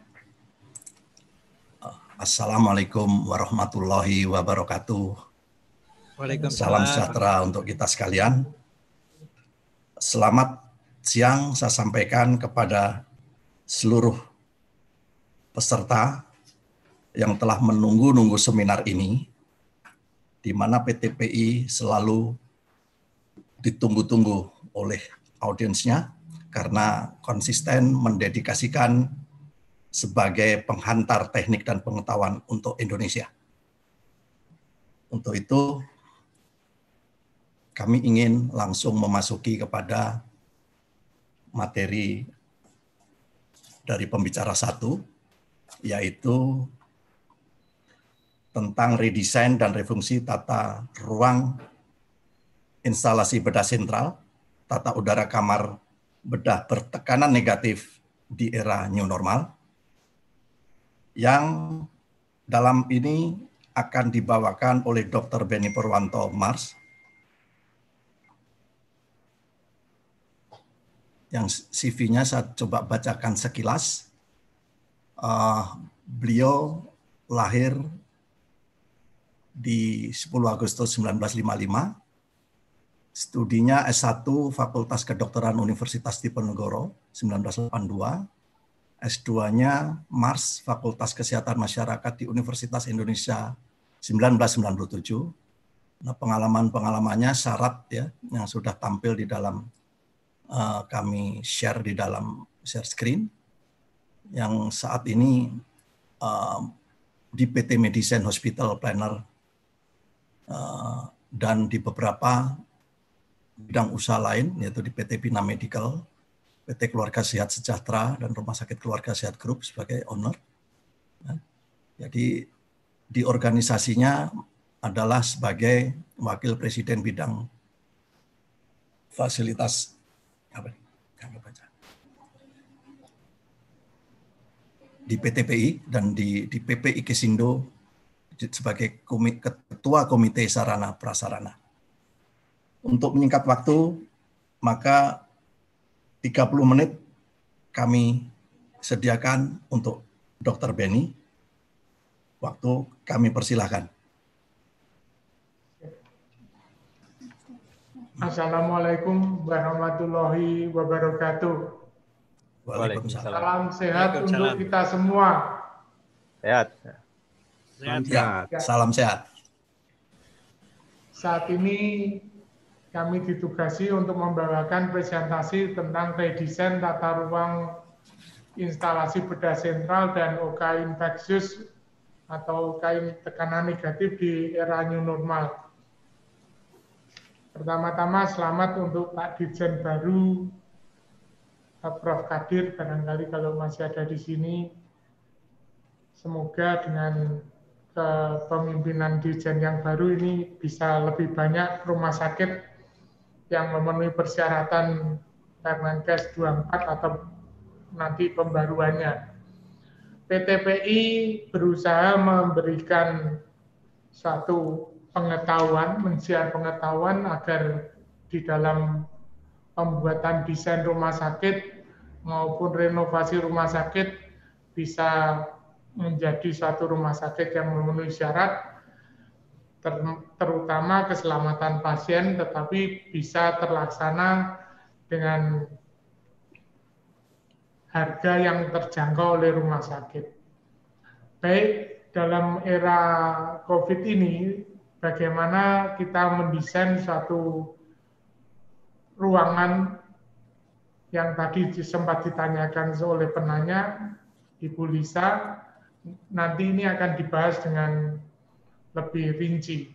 Assalamualaikum warahmatullahi wabarakatuh. Salam sejahtera untuk kita sekalian. Selamat siang saya sampaikan kepada seluruh peserta yang telah menunggu-nunggu seminar ini, di mana PTPI selalu ditunggu-tunggu oleh audiensnya karena konsisten mendedikasikan sebagai penghantar teknik dan pengetahuan untuk Indonesia. Untuk itu, kami ingin langsung memasuki kepada materi dari pembicara satu, yaitu tentang redesain dan refungsi tata ruang instalasi bedah sentral, tata udara kamar bedah bertekanan negatif di era new normal, yang dalam ini akan dibawakan oleh Dr. Beni Purwanto Mars, yang CV-nya saya coba bacakan sekilas. Beliau lahir di 10 Agustus 1955. Studinya S1 Fakultas Kedokteran Universitas Diponegoro 1982. S2-nya Mars Fakultas Kesehatan Masyarakat di Universitas Indonesia 1997. Nah, pengalaman-pengalamannya syarat ya yang sudah tampil di dalam kami share di dalam share screen yang saat ini di PT Medicine Hospital Planner dan di beberapa bidang usaha lain, yaitu di PT Bina Medical, PT Keluarga Sehat Sejahtera, dan Rumah Sakit Keluarga Sehat Group sebagai owner. Jadi di organisasinya adalah sebagai wakil presiden bidang fasilitas di PTPI dan di PPI Kesindo sebagai ketua komite sarana prasarana. Untuk menyingkat waktu, maka 30 menit kami sediakan untuk Dr. Benny. Waktu kami persilahkan. Assalamualaikum warahmatullahi wabarakatuh. Waalaikumsalam. Salam sehat untuk kita semua. Sehat. Ya, salam sehat. Saat ini kami ditugasi untuk membawakan presentasi tentang redesain tata ruang instalasi bedah sentral dan OK infeksius atau OK tekanan negatif di era new normal. Pertama-tama selamat untuk Pak Dirjen baru, Prof. Kadir, barangkali kalau masih ada di sini. Semoga dengan kepemimpinan Dirjen yang baru ini bisa lebih banyak rumah sakit yang memenuhi persyaratan Permenkes 24 atau nanti pembaruannya. PTPI berusaha memberikan suatu pengetahuan, men-share pengetahuan agar di dalam pembuatan desain rumah sakit maupun renovasi rumah sakit bisa menjadi suatu rumah sakit yang memenuhi syarat, terutama keselamatan pasien, tetapi bisa terlaksana dengan harga yang terjangkau oleh rumah sakit. Baik, dalam era COVID ini, bagaimana kita mendesain suatu ruangan yang tadi sempat ditanyakan oleh penanya, Ibu Lisa, nanti ini akan dibahas dengan lebih rinci.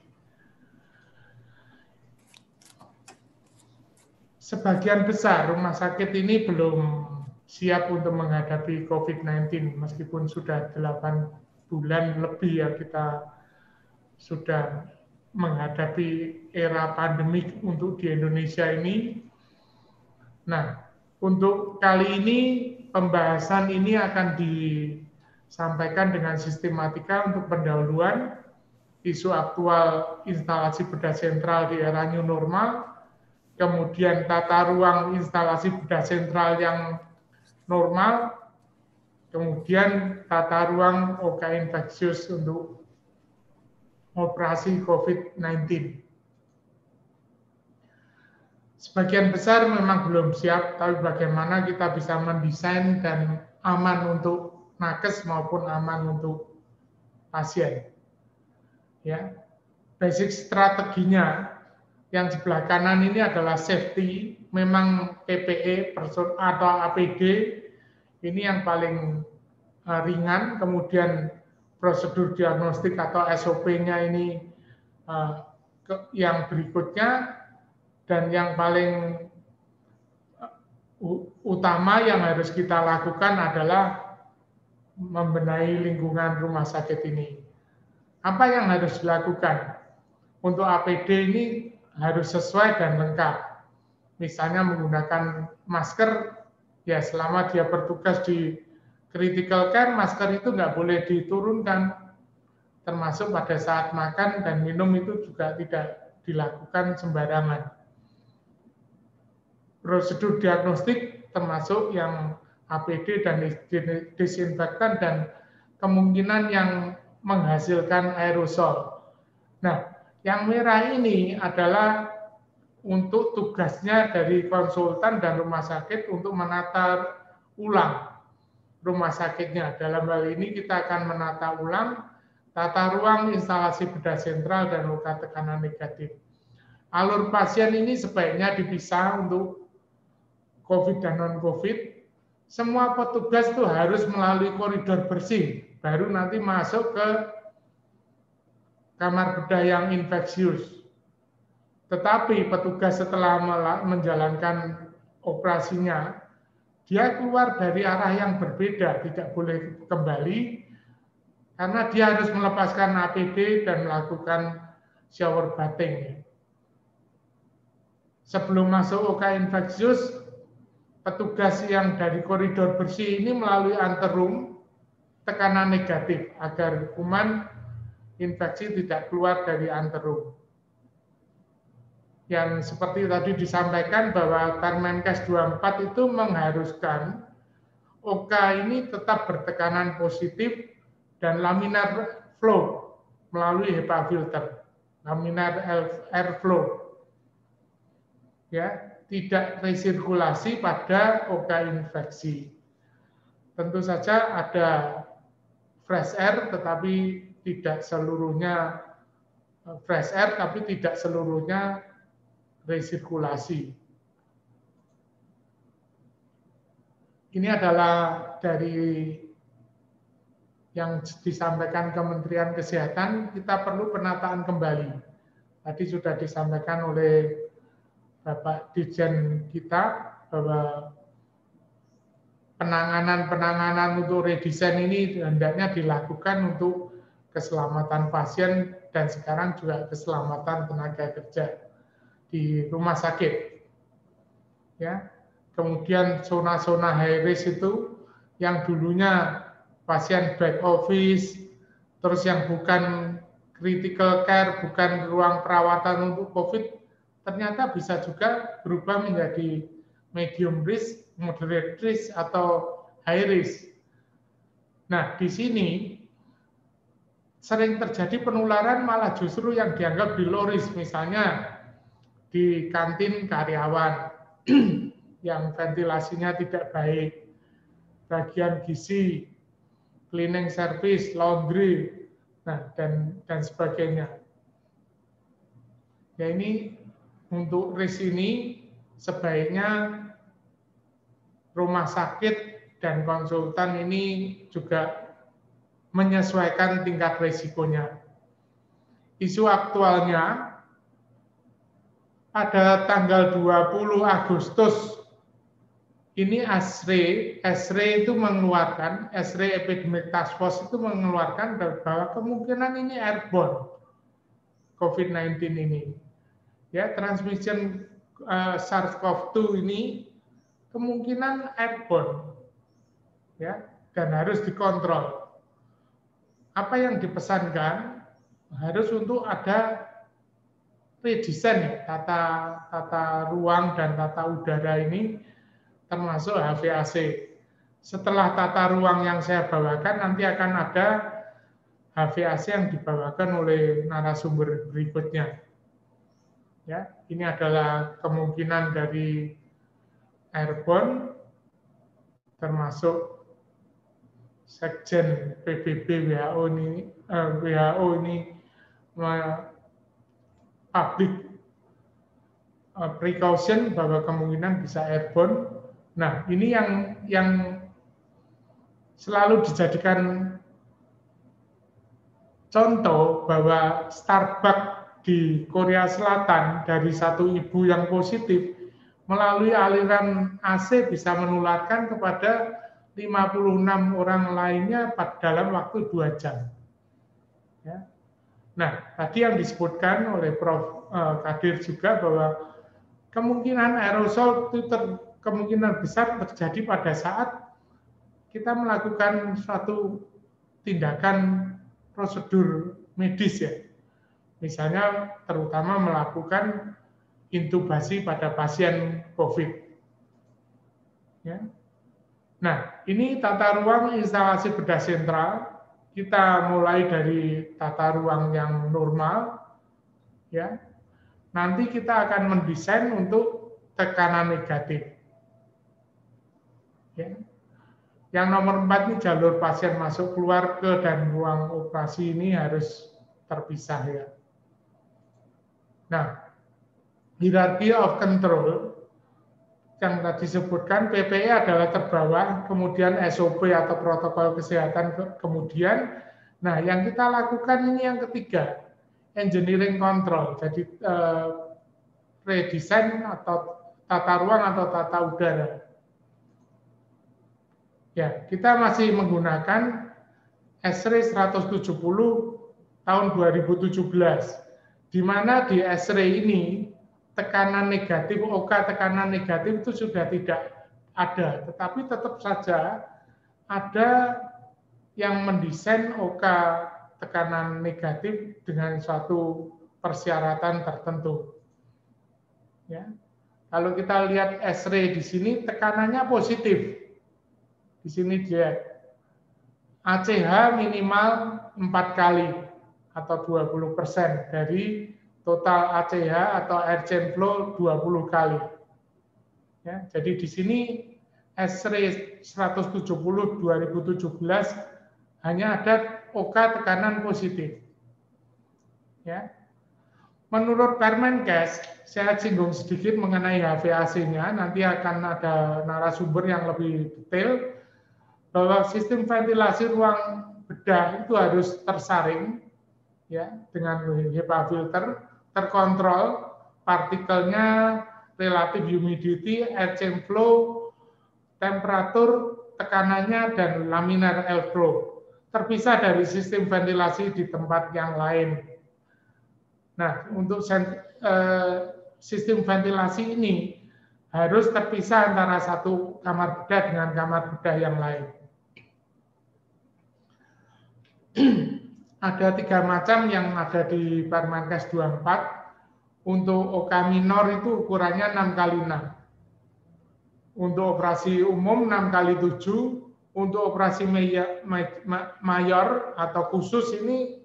Sebagian besar rumah sakit ini belum siap untuk menghadapi COVID-19, meskipun sudah 8 bulan lebih ya kita sudah menghadapi era pandemik untuk di Indonesia ini. Nah, untuk kali ini pembahasan ini akan disampaikan dengan sistematika untuk pendahuluan isu aktual instalasi bedah sentral di era new normal, kemudian tata ruang instalasi bedah sentral yang normal, kemudian tata ruang OK infeksius untuk operasi COVID-19. Sebagian besar memang belum siap, tapi bagaimana kita bisa mendesain dan aman untuk nakes maupun aman untuk pasien. Ya, basic strateginya yang sebelah kanan ini adalah safety. Memang PPE atau APD ini yang paling ringan. Kemudian prosedur diagnostik atau SOP-nya ini yang berikutnya, dan yang paling utama yang harus kita lakukan adalah membenahi lingkungan rumah sakit ini. Apa yang harus dilakukan? Untuk APD ini harus sesuai dan lengkap. Misalnya menggunakan masker, ya selama dia bertugas di critical care, masker itu nggak boleh diturunkan. Termasuk pada saat makan dan minum itu juga tidak dilakukan sembarangan. Prosedur diagnostik termasuk yang APD dan disinfektan, dan kemungkinan yang menghasilkan aerosol. Nah, yang merah ini adalah untuk tugasnya dari konsultan dan rumah sakit untuk menata ulang rumah sakitnya. Dalam hal ini kita akan menata ulang tata ruang, instalasi bedah sentral, dan luka tekanan negatif. Alur pasien ini sebaiknya dipisah untuk COVID dan non-COVID. Semua petugas itu harus melalui koridor bersih, baru nanti masuk ke kamar bedah yang infeksius. Tetapi petugas setelah menjalankan operasinya, dia keluar dari arah yang berbeda, tidak boleh kembali, karena dia harus melepaskan APD dan melakukan shower bathing. Sebelum masuk OK infeksius, petugas yang dari koridor bersih ini melalui anterum tekanan negatif agar kuman infeksi tidak keluar dari anterum. Yang seperti tadi disampaikan bahwa Permenkes 24 itu mengharuskan OK ini tetap bertekanan positif dan laminar flow melalui HEPA filter, laminar airflow. Ya, tidak resirkulasi pada OK infeksi. Tentu saja ada fresh air, tetapi tidak seluruhnya fresh air, tapi tidak seluruhnya resirkulasi. Ini adalah dari yang disampaikan Kementerian Kesehatan. Kita perlu penataan kembali. Tadi sudah disampaikan oleh Bapak Dirjen kita bahwa penanganan untuk redesain ini hendaknya dilakukan untuk keselamatan pasien dan sekarang juga keselamatan tenaga kerja di rumah sakit. Ya. Kemudian zona-zona high risk itu yang dulunya pasien back office, terus yang bukan critical care, bukan ruang perawatan untuk COVID, ternyata bisa juga berubah menjadi medium risk, moderate risk, atau high risk. Nah, di sini sering terjadi penularan malah justru yang dianggap di low risk, misalnya di kantin karyawan yang ventilasinya tidak baik, bagian gizi, cleaning service, laundry, nah, dan sebagainya. Ya, ini untuk risk ini sebaiknya rumah sakit dan konsultan ini juga menyesuaikan tingkat risikonya. Isu aktualnya pada tanggal 20 Agustus ini ASRE itu mengeluarkan, ASRE Epidemic Task Force itu mengeluarkan bahwa kemungkinan ini airborne COVID-19 ini. Ya, transmission SARS-CoV-2 ini kemungkinan airborne, ya, dan harus dikontrol. Apa yang dipesankan harus untuk ada redesign tata ruang dan tata udara ini, termasuk HVAC. Setelah tata ruang yang saya bawakan, nanti akan ada HVAC yang dibawakan oleh narasumber berikutnya. Ya, ini adalah kemungkinan dari airborne, termasuk Sekjen PBB WHO ini public precaution bahwa kemungkinan bisa airborne. Nah, ini yang selalu dijadikan contoh bahwa Starbucks di Korea Selatan dari satu ibu yang positif melalui aliran AC bisa menularkan kepada 56 orang lainnya dalam waktu 2 jam. Ya. Nah, tadi yang disebutkan oleh Prof. Kadir juga bahwa kemungkinan aerosol itu kemungkinan besar terjadi pada saat kita melakukan suatu tindakan prosedur medis, ya. Misalnya terutama melakukan intubasi pada pasien COVID. Ya. Nah, ini tata ruang instalasi bedah sentral kita mulai dari tata ruang yang normal, ya. Nanti kita akan mendesain untuk tekanan negatif. Ya. Yang nomor 4 ini jalur pasien masuk keluar ke dan ruang operasi ini harus terpisah, ya. Nah, hierarchy of control yang tadi disebutkan, PPE adalah terbawah, kemudian SOP atau protokol kesehatan kemudian. Nah, yang kita lakukan ini yang ketiga, engineering control. Jadi redesign atau tata ruang atau tata udara. Ya, kita masih menggunakan S-Ray 170 tahun 2017, di mana di S-Ray ini tekanan negatif, OK tekanan negatif itu sudah tidak ada, tetapi tetap saja ada yang mendesain OK tekanan negatif dengan suatu persyaratan tertentu. Ya. Kalau kita lihat S-ray di sini tekanannya positif. Di sini dia ACH minimal 4 kali atau 20% dari total ACH atau air chain flow 20 kali. Ya, jadi di sini S-ray 170 2017 hanya ada OK tekanan positif. Ya. Menurut Permenkes, saya singgung sedikit mengenai HVAC-nya, nanti akan ada narasumber yang lebih detail, bahwa sistem ventilasi ruang bedah itu harus tersaring, ya, dengan HEPA filter, terkontrol, partikelnya, relative humidity, air chain flow, temperatur, tekanannya, dan laminar airflow. Terpisah dari sistem ventilasi di tempat yang lain. Nah, untuk sistem ventilasi ini harus terpisah antara satu kamar bedah dengan kamar bedah yang lain. Ada 3 macam yang ada di Permenkes 24. Untuk OK minor itu ukurannya 6x6. Untuk operasi umum 6x7. Untuk operasi mayor atau khusus ini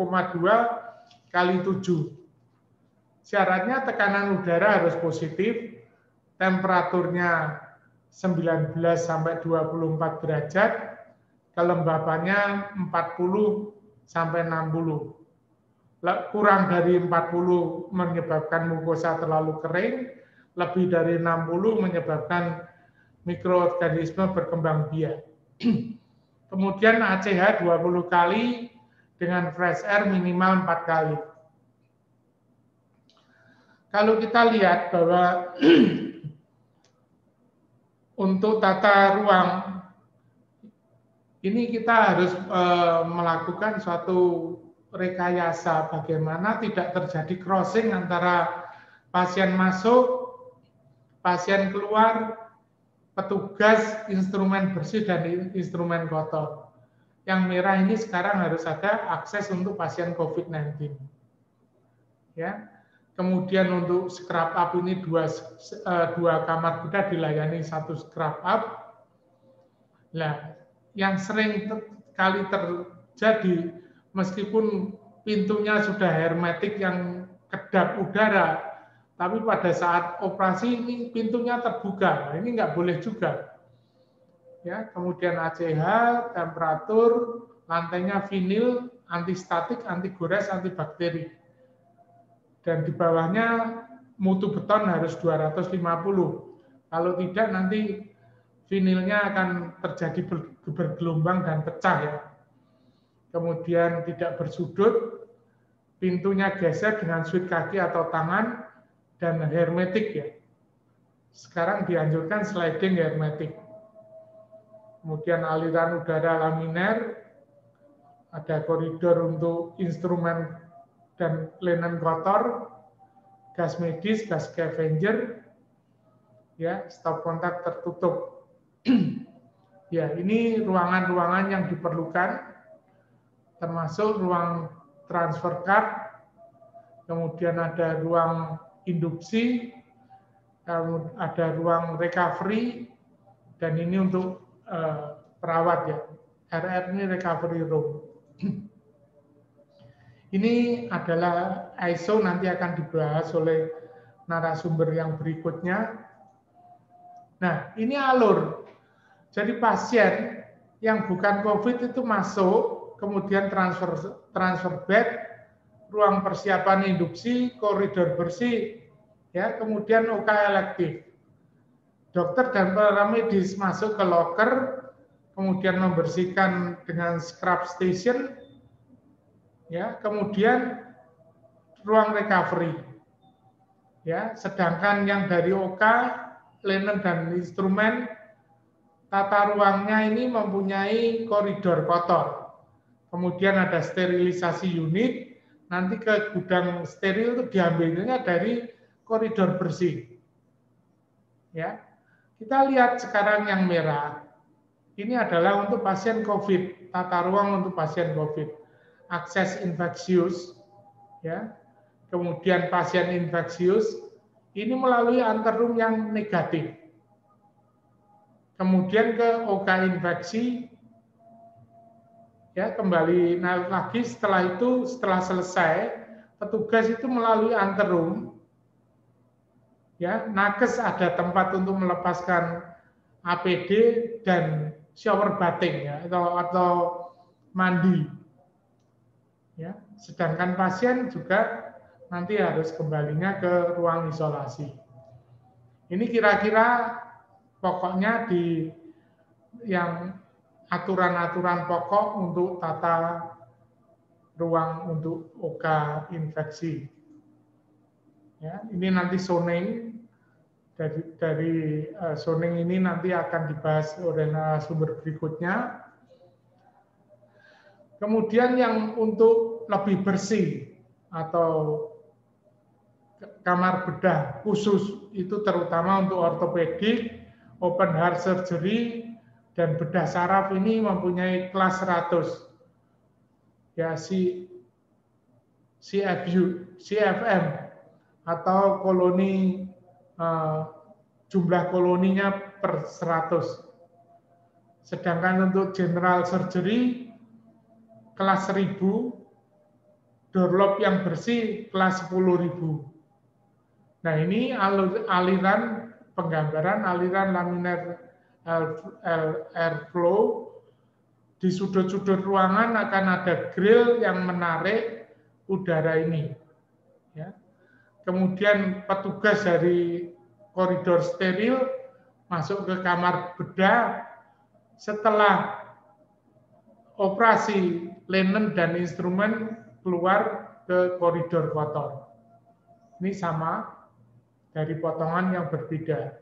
7,2x7. Syaratnya tekanan udara harus positif, temperaturnya 19 sampai 24 derajat, kelembabannya 40 sampai 60. Kurang dari 40 menyebabkan mukosa terlalu kering, lebih dari 60 menyebabkan mikroorganisme berkembang biak. Kemudian ACH 20 kali dengan fresh air minimal 4 kali. Kalau kita lihat bahwa untuk tata ruang ini kita harus melakukan suatu rekayasa bagaimana tidak terjadi crossing antara pasien masuk, pasien keluar, petugas, instrumen bersih, dan instrumen kotor. Yang merah ini sekarang harus ada akses untuk pasien COVID-19. Ya. Kemudian untuk scrub up ini dua kamar bedah dilayani 1 scrub up. Nah, yang sering kali terjadi meskipun pintunya sudah hermetik yang kedap udara, tapi pada saat operasi ini pintunya terbuka. Nah, ini nggak boleh juga. Ya, kemudian ACH, temperatur, lantainya vinil, antistatik, anti gores, antibakteri. Dan di bawahnya mutu beton harus 250. Kalau tidak nanti vinilnya akan terjadi bergelombang dan pecah, ya. Kemudian tidak bersudut, pintunya geser dengan suit kaki atau tangan, dan hermetik, ya. Sekarang dianjurkan sliding hermetik. Kemudian aliran udara laminar, ada koridor untuk instrumen dan linen kotor, gas medis, gas scavenger, ya, stop kontak tertutup. Ya, ini ruangan-ruangan yang diperlukan, termasuk ruang transfer card, kemudian ada ruang induksi, ada ruang recovery, dan ini untuk perawat, ya. RR ini recovery room. Ini adalah ISO, nanti akan dibahas oleh narasumber yang berikutnya. Nah, ini alur. Jadi pasien yang bukan COVID itu masuk, kemudian transfer bed, ruang persiapan induksi, koridor bersih, ya, kemudian OK elektif. Dokter dan para medis masuk ke loker, kemudian membersihkan dengan scrub station, ya, kemudian ruang recovery, ya, sedangkan yang dari OK, linen dan instrumen, tata ruangnya ini mempunyai koridor kotor, kemudian ada sterilisasi unit, nanti ke gudang steril itu diambilnya dari koridor bersih, ya. Kita lihat sekarang yang merah, ini adalah untuk pasien COVID, tata ruang untuk pasien COVID, akses infeksius, ya, kemudian pasien infeksius, ini melalui anterum yang negatif, kemudian ke OK infeksi, ya, kembali lagi setelah itu, setelah selesai, petugas itu melalui anterum, ya, nakes ada tempat untuk melepaskan APD dan shower bathing, ya, atau mandi, ya. Sedangkan pasien juga nanti harus kembalinya ke ruang isolasi. Ini kira-kira pokoknya di yang aturan-aturan pokok untuk tata ruang untuk OK infeksi. Ya, ini nanti zoning, dari zoning ini nanti akan dibahas oleh narasumber berikutnya. Kemudian yang untuk lebih bersih atau kamar bedah khusus itu terutama untuk ortopedik, open heart surgery, dan bedah saraf ini mempunyai kelas 100. Ya, CFM atau koloni, jumlah koloninya per 100. Sedangkan untuk general surgery kelas 1000, doorlob yang bersih kelas 10.000. Nah, ini aliran penggambaran aliran laminar airflow. Di sudut-sudut ruangan akan ada grill yang menarik udara ini. Ya. Kemudian petugas dari koridor steril masuk ke kamar bedah. Setelah operasi, linen dan instrumen keluar ke koridor kotor. Ini sama dari potongan yang berbeda.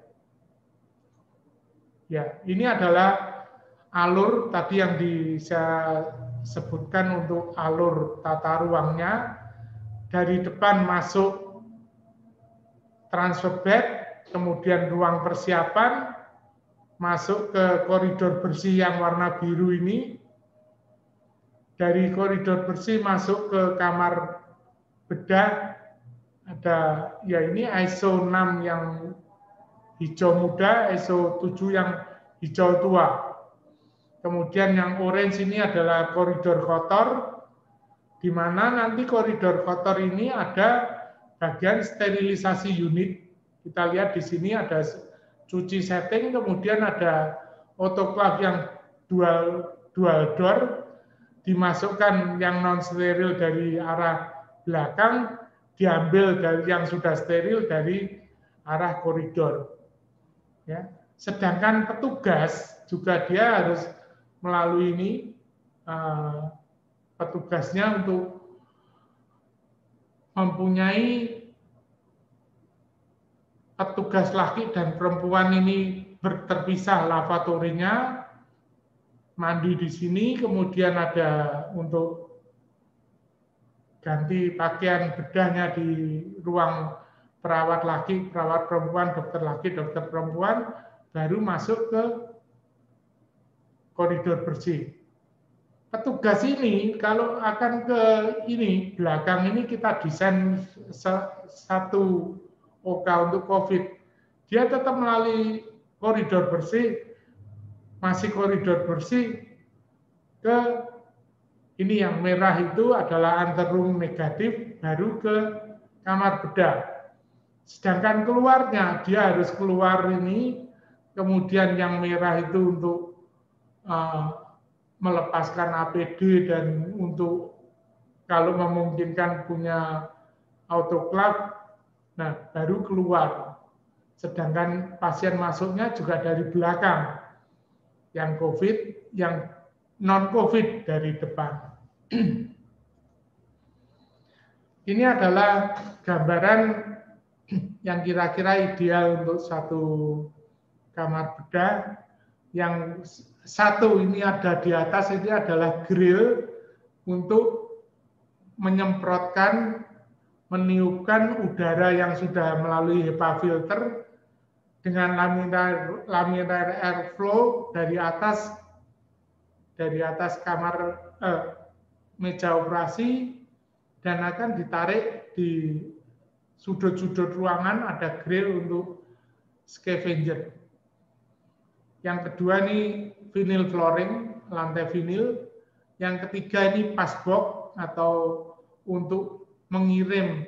Ya, ini adalah alur tadi yang saya sebutkan untuk alur tata ruangnya. Dari depan masuk transfer bed, kemudian ruang persiapan, masuk ke koridor bersih yang warna biru ini. Dari koridor bersih masuk ke kamar bedah, ada ya ini ISO 6 yang hijau muda, ISO 7 yang hijau tua. Kemudian yang orange ini adalah koridor kotor, di mana nanti koridor kotor ini ada bagian sterilisasi unit. Kita lihat di sini ada cuci setting, kemudian ada autoclave yang dual door, dimasukkan yang non steril dari arah belakang, diambil dari yang sudah steril dari arah koridor. Ya. Sedangkan petugas juga dia harus melalui ini, petugasnya untuk mempunyai petugas laki dan perempuan ini terpisah lavatorinya, mandi di sini, kemudian ada untuk ganti pakaian bedahnya di ruang perawat laki, perawat perempuan, dokter laki, dokter perempuan, baru masuk ke koridor bersih. Petugas ini kalau akan ke ini belakang ini kita desain satu OK untuk COVID. Dia tetap melalui koridor bersih, masih koridor bersih ke Ini yang merah itu adalah anterum negatif baru ke kamar bedah. Sedangkan keluarnya dia harus keluar ini, kemudian yang merah itu untuk melepaskan APD dan untuk kalau memungkinkan punya autoclave, nah baru keluar. Sedangkan pasien masuknya juga dari belakang, yang COVID, yang non-COVID dari depan. Ini adalah gambaran yang kira-kira ideal untuk satu kamar bedah. Yang satu ini ada di atas, ini adalah grill untuk menyemprotkan, meniupkan udara yang sudah melalui HEPA filter dengan laminar airflow dari atas kamar meja operasi, dan akan ditarik di sudut-sudut ruangan ada grill untuk scavenger. Yang kedua ini vinyl flooring, lantai vinil. Yang ketiga ini passbox atau untuk mengirim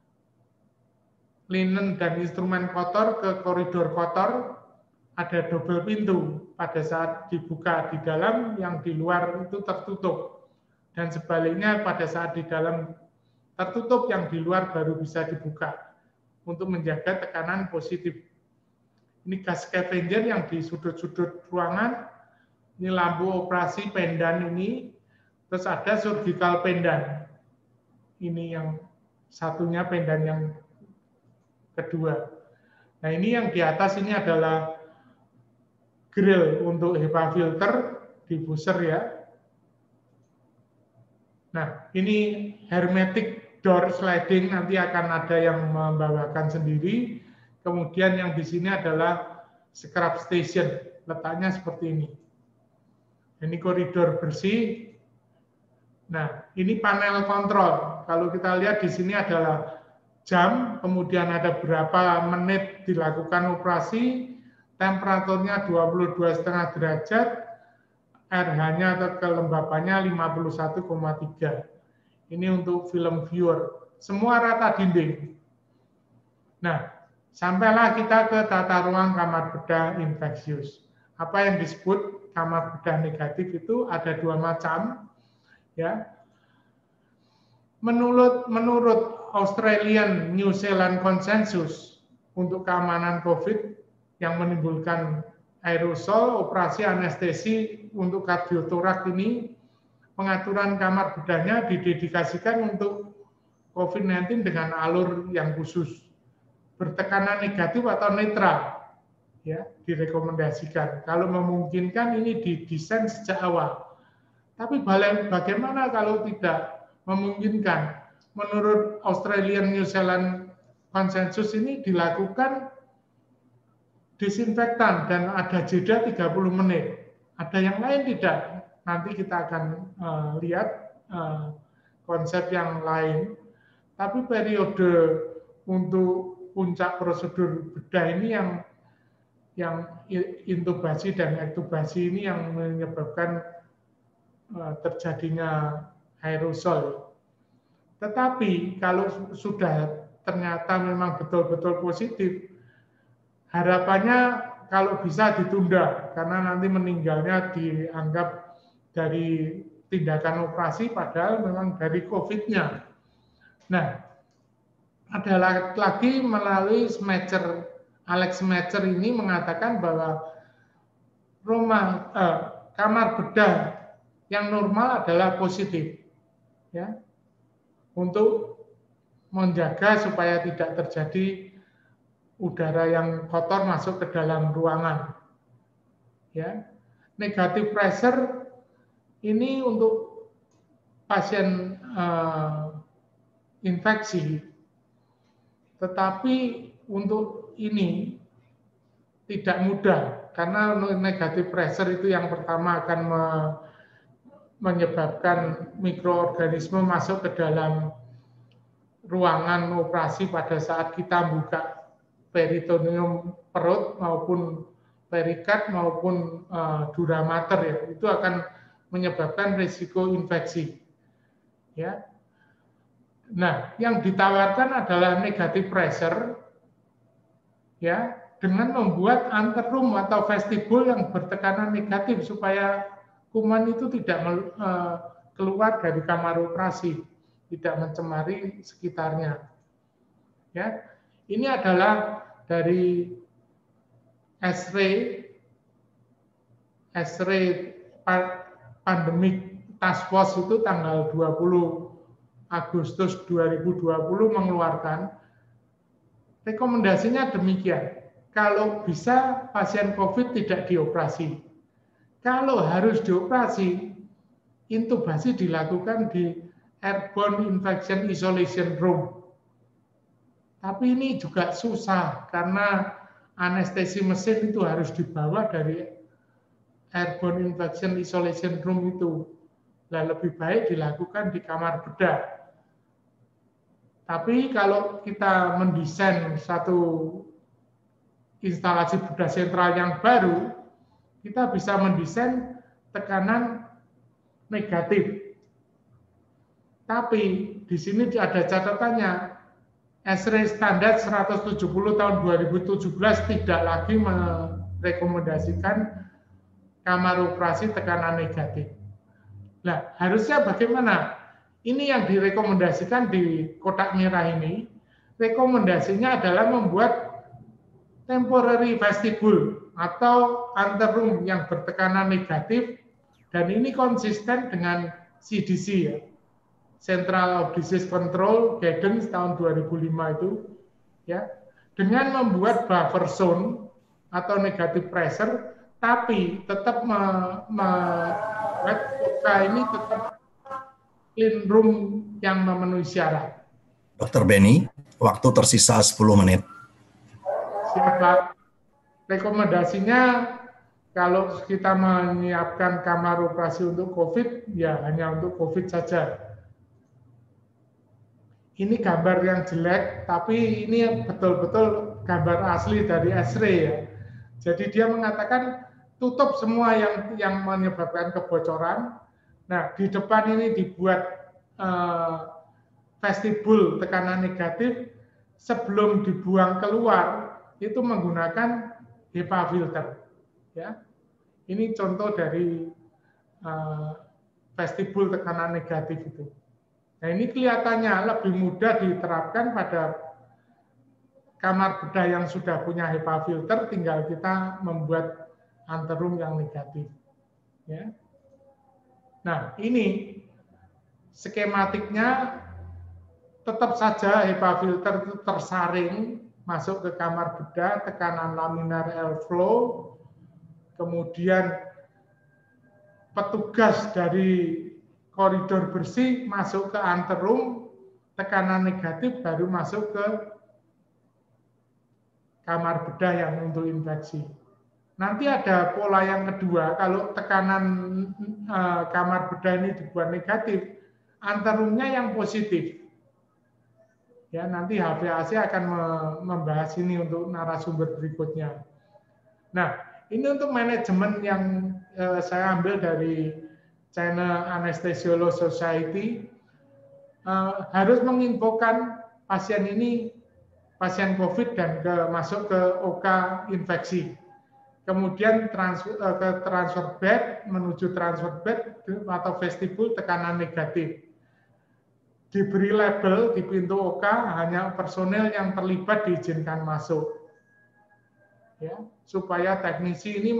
linen dan instrumen kotor ke koridor kotor. Ada double pintu, pada saat dibuka di dalam, yang di luar itu tertutup. Dan sebaliknya pada saat di dalam tertutup, yang di luar baru bisa dibuka untuk menjaga tekanan positif. Ini gas scavenger yang di sudut-sudut ruangan. Ini lampu operasi pendan ini. Terus ada surgical pendan. Ini yang satunya pendan yang kedua. Nah ini yang di atas ini adalah grill untuk HEPA filter, diffuser ya. Nah, ini hermetic door sliding, nanti akan ada yang membawakan sendiri. Kemudian yang di sini adalah scrub station, letaknya seperti ini. Ini koridor bersih. Nah, ini panel kontrol. Kalau kita lihat di sini adalah jam, kemudian ada berapa menit dilakukan operasi, temperaturnya 22,5 derajat, RH-nya atau kelembapannya 51,3. Ini untuk film viewer. Semua rata dinding. Nah, sampailah kita ke tata ruang kamar bedah infeksius. Apa yang disebut kamar bedah negatif itu ada dua macam. Ya. Menurut Australian New Zealand Consensus untuk keamanan COVID, yang menimbulkan aerosol, operasi anestesi untuk kardiotorak ini, pengaturan kamar bedahnya didedikasikan untuk COVID-19 dengan alur yang khusus. Bertekanan negatif atau netral, ya, direkomendasikan. Kalau memungkinkan ini didesain sejak awal. Tapi bagaimana kalau tidak memungkinkan? Menurut Australian New Zealand Consensus ini dilakukan disinfektan dan ada jeda 30 menit. Ada yang lain tidak? Nanti kita akan lihat konsep yang lain. Tapi periode untuk puncak prosedur bedah ini yang intubasi dan ektubasi ini yang menyebabkan terjadinya aerosol. Tetapi kalau sudah ternyata memang betul-betul positif, harapannya kalau bisa ditunda, karena nanti meninggalnya dianggap dari tindakan operasi, padahal memang dari COVID-nya. Nah, ada lagi melalui Smetcher, Alex Smetcher ini mengatakan bahwa kamar bedah yang normal adalah positif, ya, untuk menjaga supaya tidak terjadi udara yang kotor masuk ke dalam ruangan. Ya. Negative pressure ini untuk pasien infeksi, tetapi untuk ini tidak mudah karena negative pressure itu yang pertama akan menyebabkan mikroorganisme masuk ke dalam ruangan operasi pada saat kita buka peritoneum perut maupun perikat maupun dura mater, ya, itu akan menyebabkan risiko infeksi. Ya. Nah, yang ditawarkan adalah negative pressure, ya, dengan membuat anteroom atau vestibul yang bertekanan negatif supaya kuman itu tidak keluar dari kamar operasi, tidak mencemari sekitarnya. Ya, ini adalah dari S-ray pandemic task force itu tanggal 20 Agustus 2020 mengeluarkan rekomendasinya demikian. Kalau bisa pasien COVID tidak dioperasi. Kalau harus dioperasi, intubasi dilakukan di airborne infection isolation room. Tapi ini juga susah karena anestesi mesin itu harus dibawa dari airborne infection isolation room itu. Nah, lebih baik dilakukan di kamar bedah. Tapi kalau kita mendesain satu instalasi bedah sentral yang baru, kita bisa mendesain tekanan negatif. Tapi di sini ada catatannya, S-ray standar 170 tahun 2017 tidak lagi merekomendasikan kamar operasi tekanan negatif. Nah, harusnya bagaimana? Ini yang direkomendasikan di kotak merah ini, rekomendasinya adalah membuat temporary vestibule atau anteroom yang bertekanan negatif, dan ini konsisten dengan CDC, ya, Central of Disease Control Guidance tahun 2005 itu, ya, dengan membuat buffer zone atau negative pressure, tapi tetap membuat OKA ini tetap clean room yang memenuhi syarat. Dr. Benny, waktu tersisa 10 menit. Siapa? Rekomendasinya kalau kita menyiapkan kamar operasi untuk COVID, ya hanya untuk COVID saja. Ini gambar yang jelek, tapi ini betul-betul gambar asli dari S-ray, ya. Jadi dia mengatakan tutup semua yang menyebabkan kebocoran. Nah, di depan ini dibuat vestibul tekanan negatif, sebelum dibuang keluar itu menggunakan HEPA filter. Ya, ini contoh dari vestibul tekanan negatif itu. Nah, ini kelihatannya lebih mudah diterapkan pada kamar bedah yang sudah punya HEPA filter, tinggal kita membuat anteroom yang negatif. Ya. Nah, ini skematiknya tetap saja HEPA filter itu tersaring masuk ke kamar bedah, tekanan laminar airflow, kemudian petugas dari koridor bersih masuk ke anteroom, tekanan negatif baru masuk ke kamar bedah yang untuk infeksi. Nanti ada pola yang kedua, kalau tekanan kamar bedah ini dibuat negatif, anteroomnya yang positif. Ya, nanti HVAC akan membahas ini untuk narasumber berikutnya. Nah, ini untuk manajemen yang saya ambil dari China Anesthesiology Society, harus menginfokan pasien ini pasien COVID dan masuk ke OK infeksi. Kemudian ke transfer bed, menuju transfer bed atau vestibul tekanan negatif. Diberi label di pintu OK, hanya personel yang terlibat diizinkan masuk. Ya, supaya teknisi ini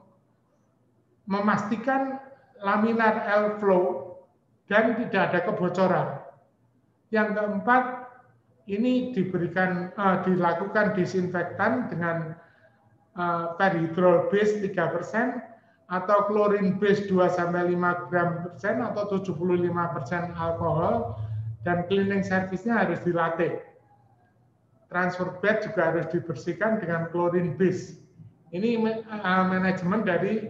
memastikan laminar airflow dan tidak ada kebocoran. Yang keempat, ini dilakukan disinfektan dengan perhydrol base 3% atau klorin base 2-5 gram persen atau 75% alkohol, dan cleaning service-nya harus dilatih. Transfer bed juga harus dibersihkan dengan klorin base. Ini manajemen dari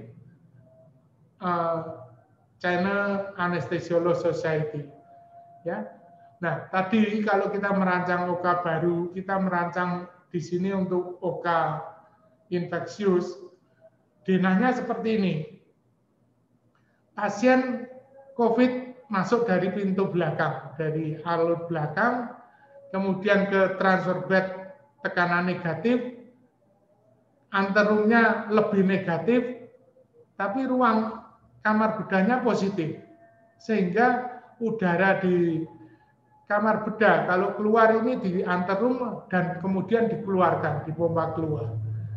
China Anesthesiology Society. Ya. Nah, tadi kalau kita merancang OK baru, kita merancang di sini untuk OK infeksius, denahnya seperti ini. pasien COVID masuk dari pintu belakang, dari alur belakang, kemudian ke transfer bed tekanan negatif, anterumnya lebih negatif, tapi ruang kamar bedahnya positif. Sehingga udara di kamar bedah kalau keluar ini di anterum dan kemudian dikeluarkan, dipompa keluar.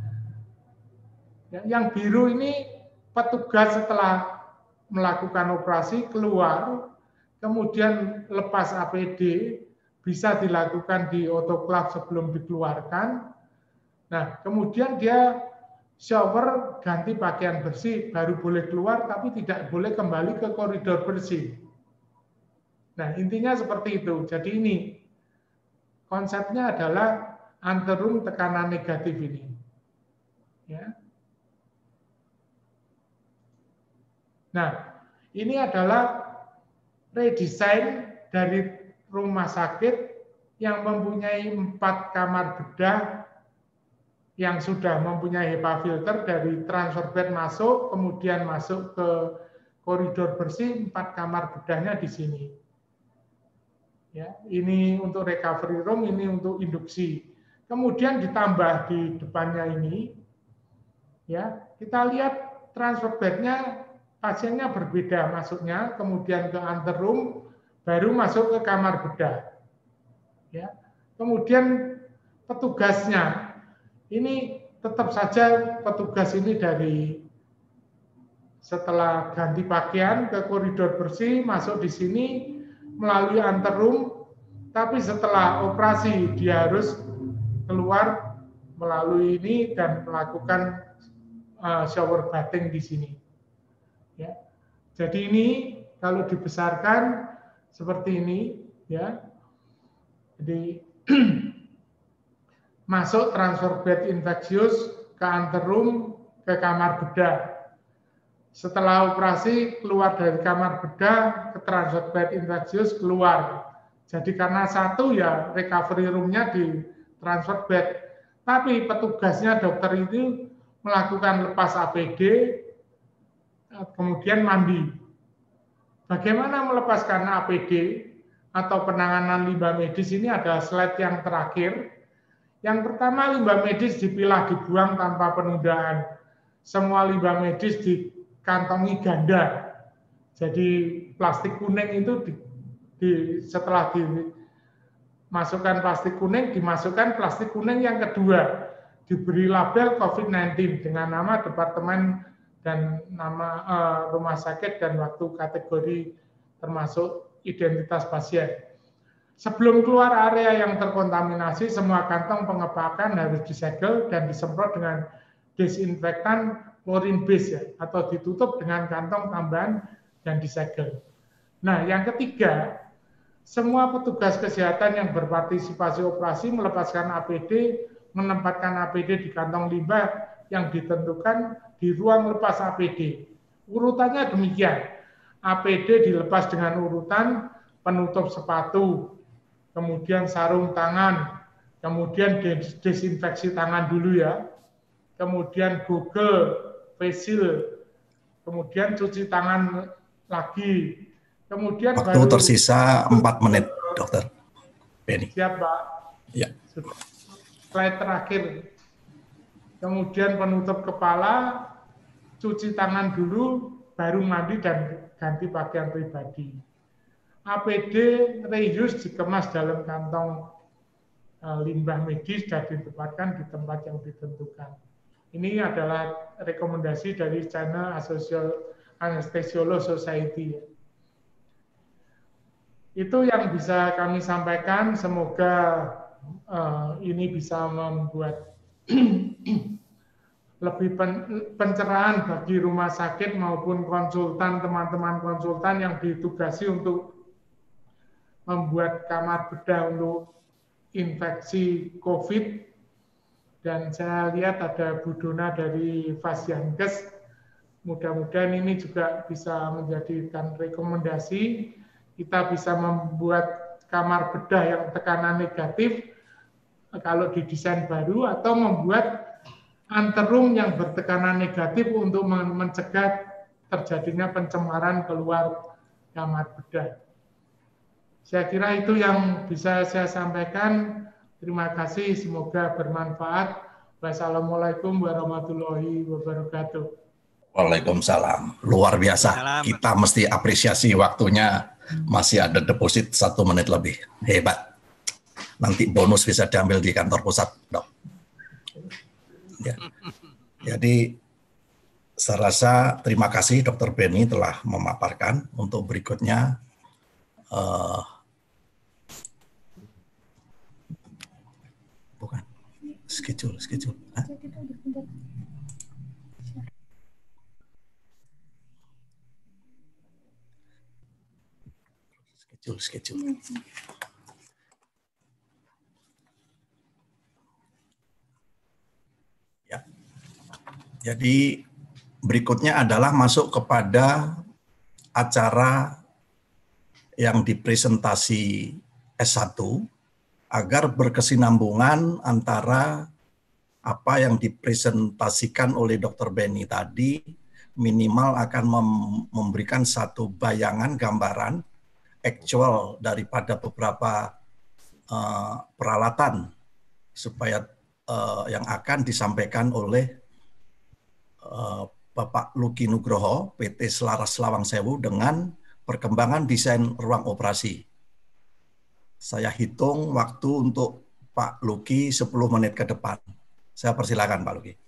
Yang biru ini petugas setelah melakukan operasi keluar, kemudian lepas APD, bisa dilakukan di autoclave sebelum dikeluarkan. Nah, kemudian dia shower, ganti pakaian bersih, baru boleh keluar, tapi tidak boleh kembali ke koridor bersih. Nah, intinya seperti itu. Jadi ini, konsepnya adalah anterum tekanan negatif ini. Ya. Nah, ini adalah redesign dari rumah sakit yang mempunyai 4 kamar bedah yang sudah mempunyai HEPA filter dari transfer bed masuk, kemudian masuk ke koridor bersih, 4 kamar bedahnya di sini. Ya, ini untuk recovery room, ini untuk induksi. Kemudian ditambah di depannya ini, ya kita lihat transfer bednya pasiennya berbeda masuknya, kemudian ke anterum, baru masuk ke kamar bedah. Ya. Kemudian petugasnya, ini tetap saja petugas ini dari setelah ganti pakaian ke koridor bersih, masuk di sini melalui anterum, tapi setelah operasi dia harus keluar melalui ini dan melakukan shower bathing di sini. Ya. Jadi ini kalau dibesarkan seperti ini, ya. Jadi masuk transfer bed infeksius ke anterum ke kamar bedah. Setelah operasi keluar dari kamar bedah ke transfer bed infeksius keluar. Jadi karena satu ya recovery room-nya di transfer bed, tapi petugasnya dokter itu melakukan lepas APD, kemudian mandi. Bagaimana melepaskan APD atau penanganan limbah medis ini ada slide yang terakhir. Yang pertama, limbah medis dipilah dibuang tanpa penundaan. Semua limbah medis dikantongi ganda. Jadi plastik kuning itu setelah dimasukkan plastik kuning, dimasukkan plastik kuning yang kedua. Diberi label COVID-19 dengan nama departemen dan nama rumah sakit dan waktu kategori termasuk identitas pasien. Sebelum keluar area yang terkontaminasi, semua kantong pengepakan harus disegel dan disemprot dengan desinfektan klorin base ya, atau ditutup dengan kantong tambahan dan disegel. Nah, yang ketiga, semua petugas kesehatan yang berpartisipasi operasi melepaskan APD, menempatkan APD di kantong limbah yang ditentukan di ruang lepas APD. Urutannya demikian. APD dilepas dengan urutan penutup sepatu, kemudian sarung tangan, kemudian desinfeksi tangan dulu ya, kemudian Google, face shield, kemudian cuci tangan lagi, kemudian waktu baru tersisa 4 menit, Dokter Benny. Siap, Pak. Ya. Slide terakhir. Kemudian penutup kepala, cuci tangan dulu, baru mandi dan ganti pakaian pribadi. APD reuse dikemas dalam kantong limbah medis dan ditempatkan di tempat yang ditentukan. Ini adalah rekomendasi dari China Anesthesiology Society. Itu yang bisa kami sampaikan. Semoga ini bisa membuat lebih pencerahan bagi rumah sakit maupun konsultan, teman-teman konsultan yang ditugasi untuk membuat kamar bedah untuk infeksi COVID. Dan saya lihat ada Bu Dona dari Fasyankes. Mudah-mudahan ini juga bisa menjadikan rekomendasi. Kita bisa membuat kamar bedah yang tekanan negatif kalau didesain baru, atau membuat anterum yang bertekanan negatif untuk mencegah terjadinya pencemaran keluar kamar bedah. Saya kira itu yang bisa saya sampaikan. Terima kasih, semoga bermanfaat. Wassalamualaikum warahmatullahi wabarakatuh. Waalaikumsalam. Luar biasa. Kita mesti apresiasi waktunya. Masih ada deposit 1 menit lebih. Hebat. Nanti bonus bisa diambil di kantor pusat, Dok. Ya. Jadi saya rasa terima kasih Dr. Benny telah memaparkan. Untuk berikutnya bukan schedule. Hah? Schedule. Ya. Jadi berikutnya adalah masuk kepada acara yang dipresentasi S1 agar berkesinambungan antara apa yang dipresentasikan oleh Dr. Benny tadi, minimal akan memberikan satu bayangan gambaran actual daripada beberapa peralatan supaya yang akan disampaikan oleh Bapak Luki Nugroho, PT Selaras Lawang Sewu dengan perkembangan desain ruang operasi. Saya hitung waktu untuk Pak Luki 10 menit ke depan. Saya persilakan Pak Luki.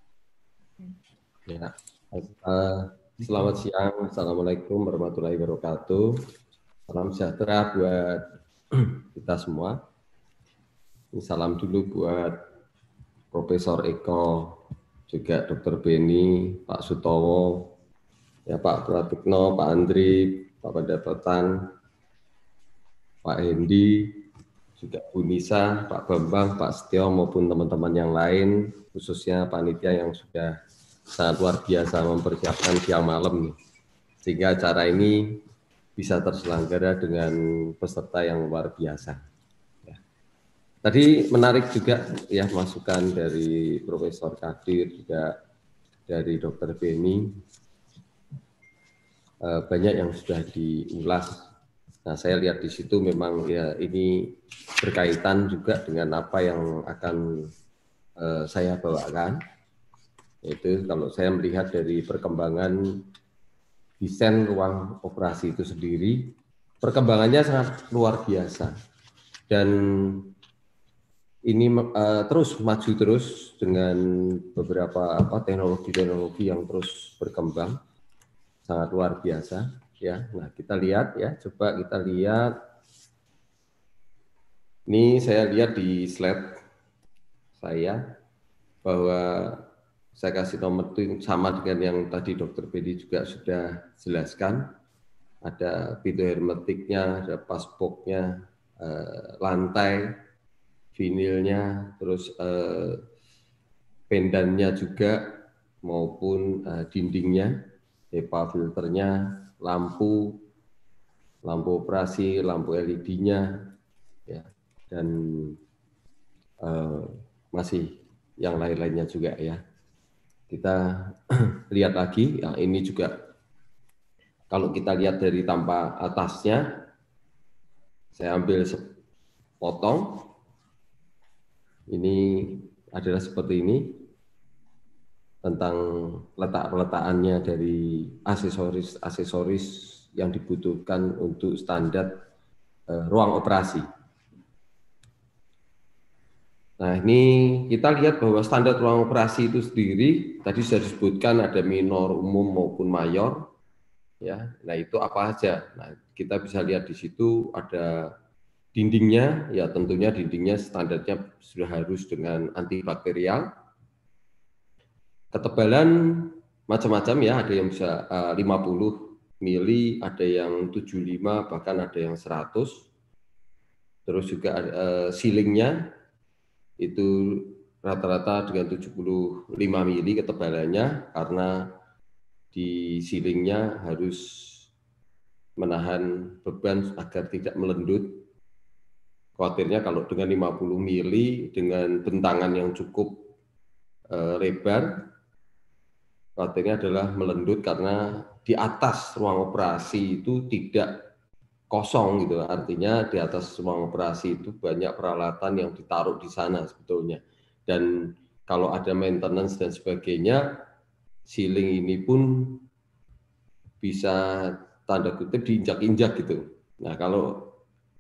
Ya, selamat siang. Assalamualaikum warahmatullahi wabarakatuh. Salam sejahtera buat kita semua. Salam dulu buat Profesor Eko, juga Dr. Benny, Pak Sutowo, ya Pak Pratikno, Pak Andri, Pak Pandapatan, Pak Hendi, juga Bu Nisa, Pak Bambang, Pak Setio, maupun teman-teman yang lain, khususnya panitia yang sudah sangat luar biasa mempersiapkan siang malam, sehingga acara ini bisa terselenggara dengan peserta yang luar biasa. Ya. Tadi menarik juga ya masukan dari Profesor Kadir, juga dari Dr. Benny, banyak yang sudah diulas. Nah, saya lihat di situ memang ya ini berkaitan juga dengan apa yang akan saya bawakan. Yaitu kalau saya melihat dari perkembangan desain ruang operasi itu sendiri, perkembangannya sangat luar biasa. Dan ini terus maju terus dengan beberapa teknologi-teknologi yang terus berkembang, sangat luar biasa. Ya, nah kita lihat ya, coba kita lihat. Ini saya lihat di slide saya bahwa saya kasih nomor itu sama dengan yang tadi Dr. Benny juga sudah jelaskan. Ada pintu hermetiknya, ada paspoknya, lantai, vinilnya, terus pendannya juga maupun dindingnya, HEPA filternya, lampu operasi, lampu LED-nya, ya, dan masih yang lain-lainnya juga ya. Kita lihat lagi, ya ini juga kalau kita lihat dari tampak atasnya, saya ambil sepotong, ini adalah seperti ini, tentang letak-peletakannya dari aksesoris yang dibutuhkan untuk standar ruang operasi. Nah, ini kita lihat bahwa standar ruang operasi itu sendiri tadi sudah disebutkan ada minor, umum maupun mayor. Ya, nah itu apa aja? Nah, kita bisa lihat di situ ada dindingnya, ya tentunya dindingnya standarnya sudah harus dengan antibakterial. Ketebalan macam-macam ya, ada yang bisa 50 mili, ada yang 75, bahkan ada yang 100. Terus juga ceilingnya itu rata-rata dengan 75 mili ketebalannya, karena di ceilingnya harus menahan beban agar tidak melendut. Khawatirnya kalau dengan 50 mili dengan bentangan yang cukup lebar, khawatirnya adalah melendut karena di atas ruang operasi itu tidak kosong gitu. Artinya di atas ruang operasi itu banyak peralatan yang ditaruh di sana sebetulnya. Dan kalau ada maintenance dan sebagainya, ceiling ini pun bisa tanda kutip diinjak-injak gitu. Nah, kalau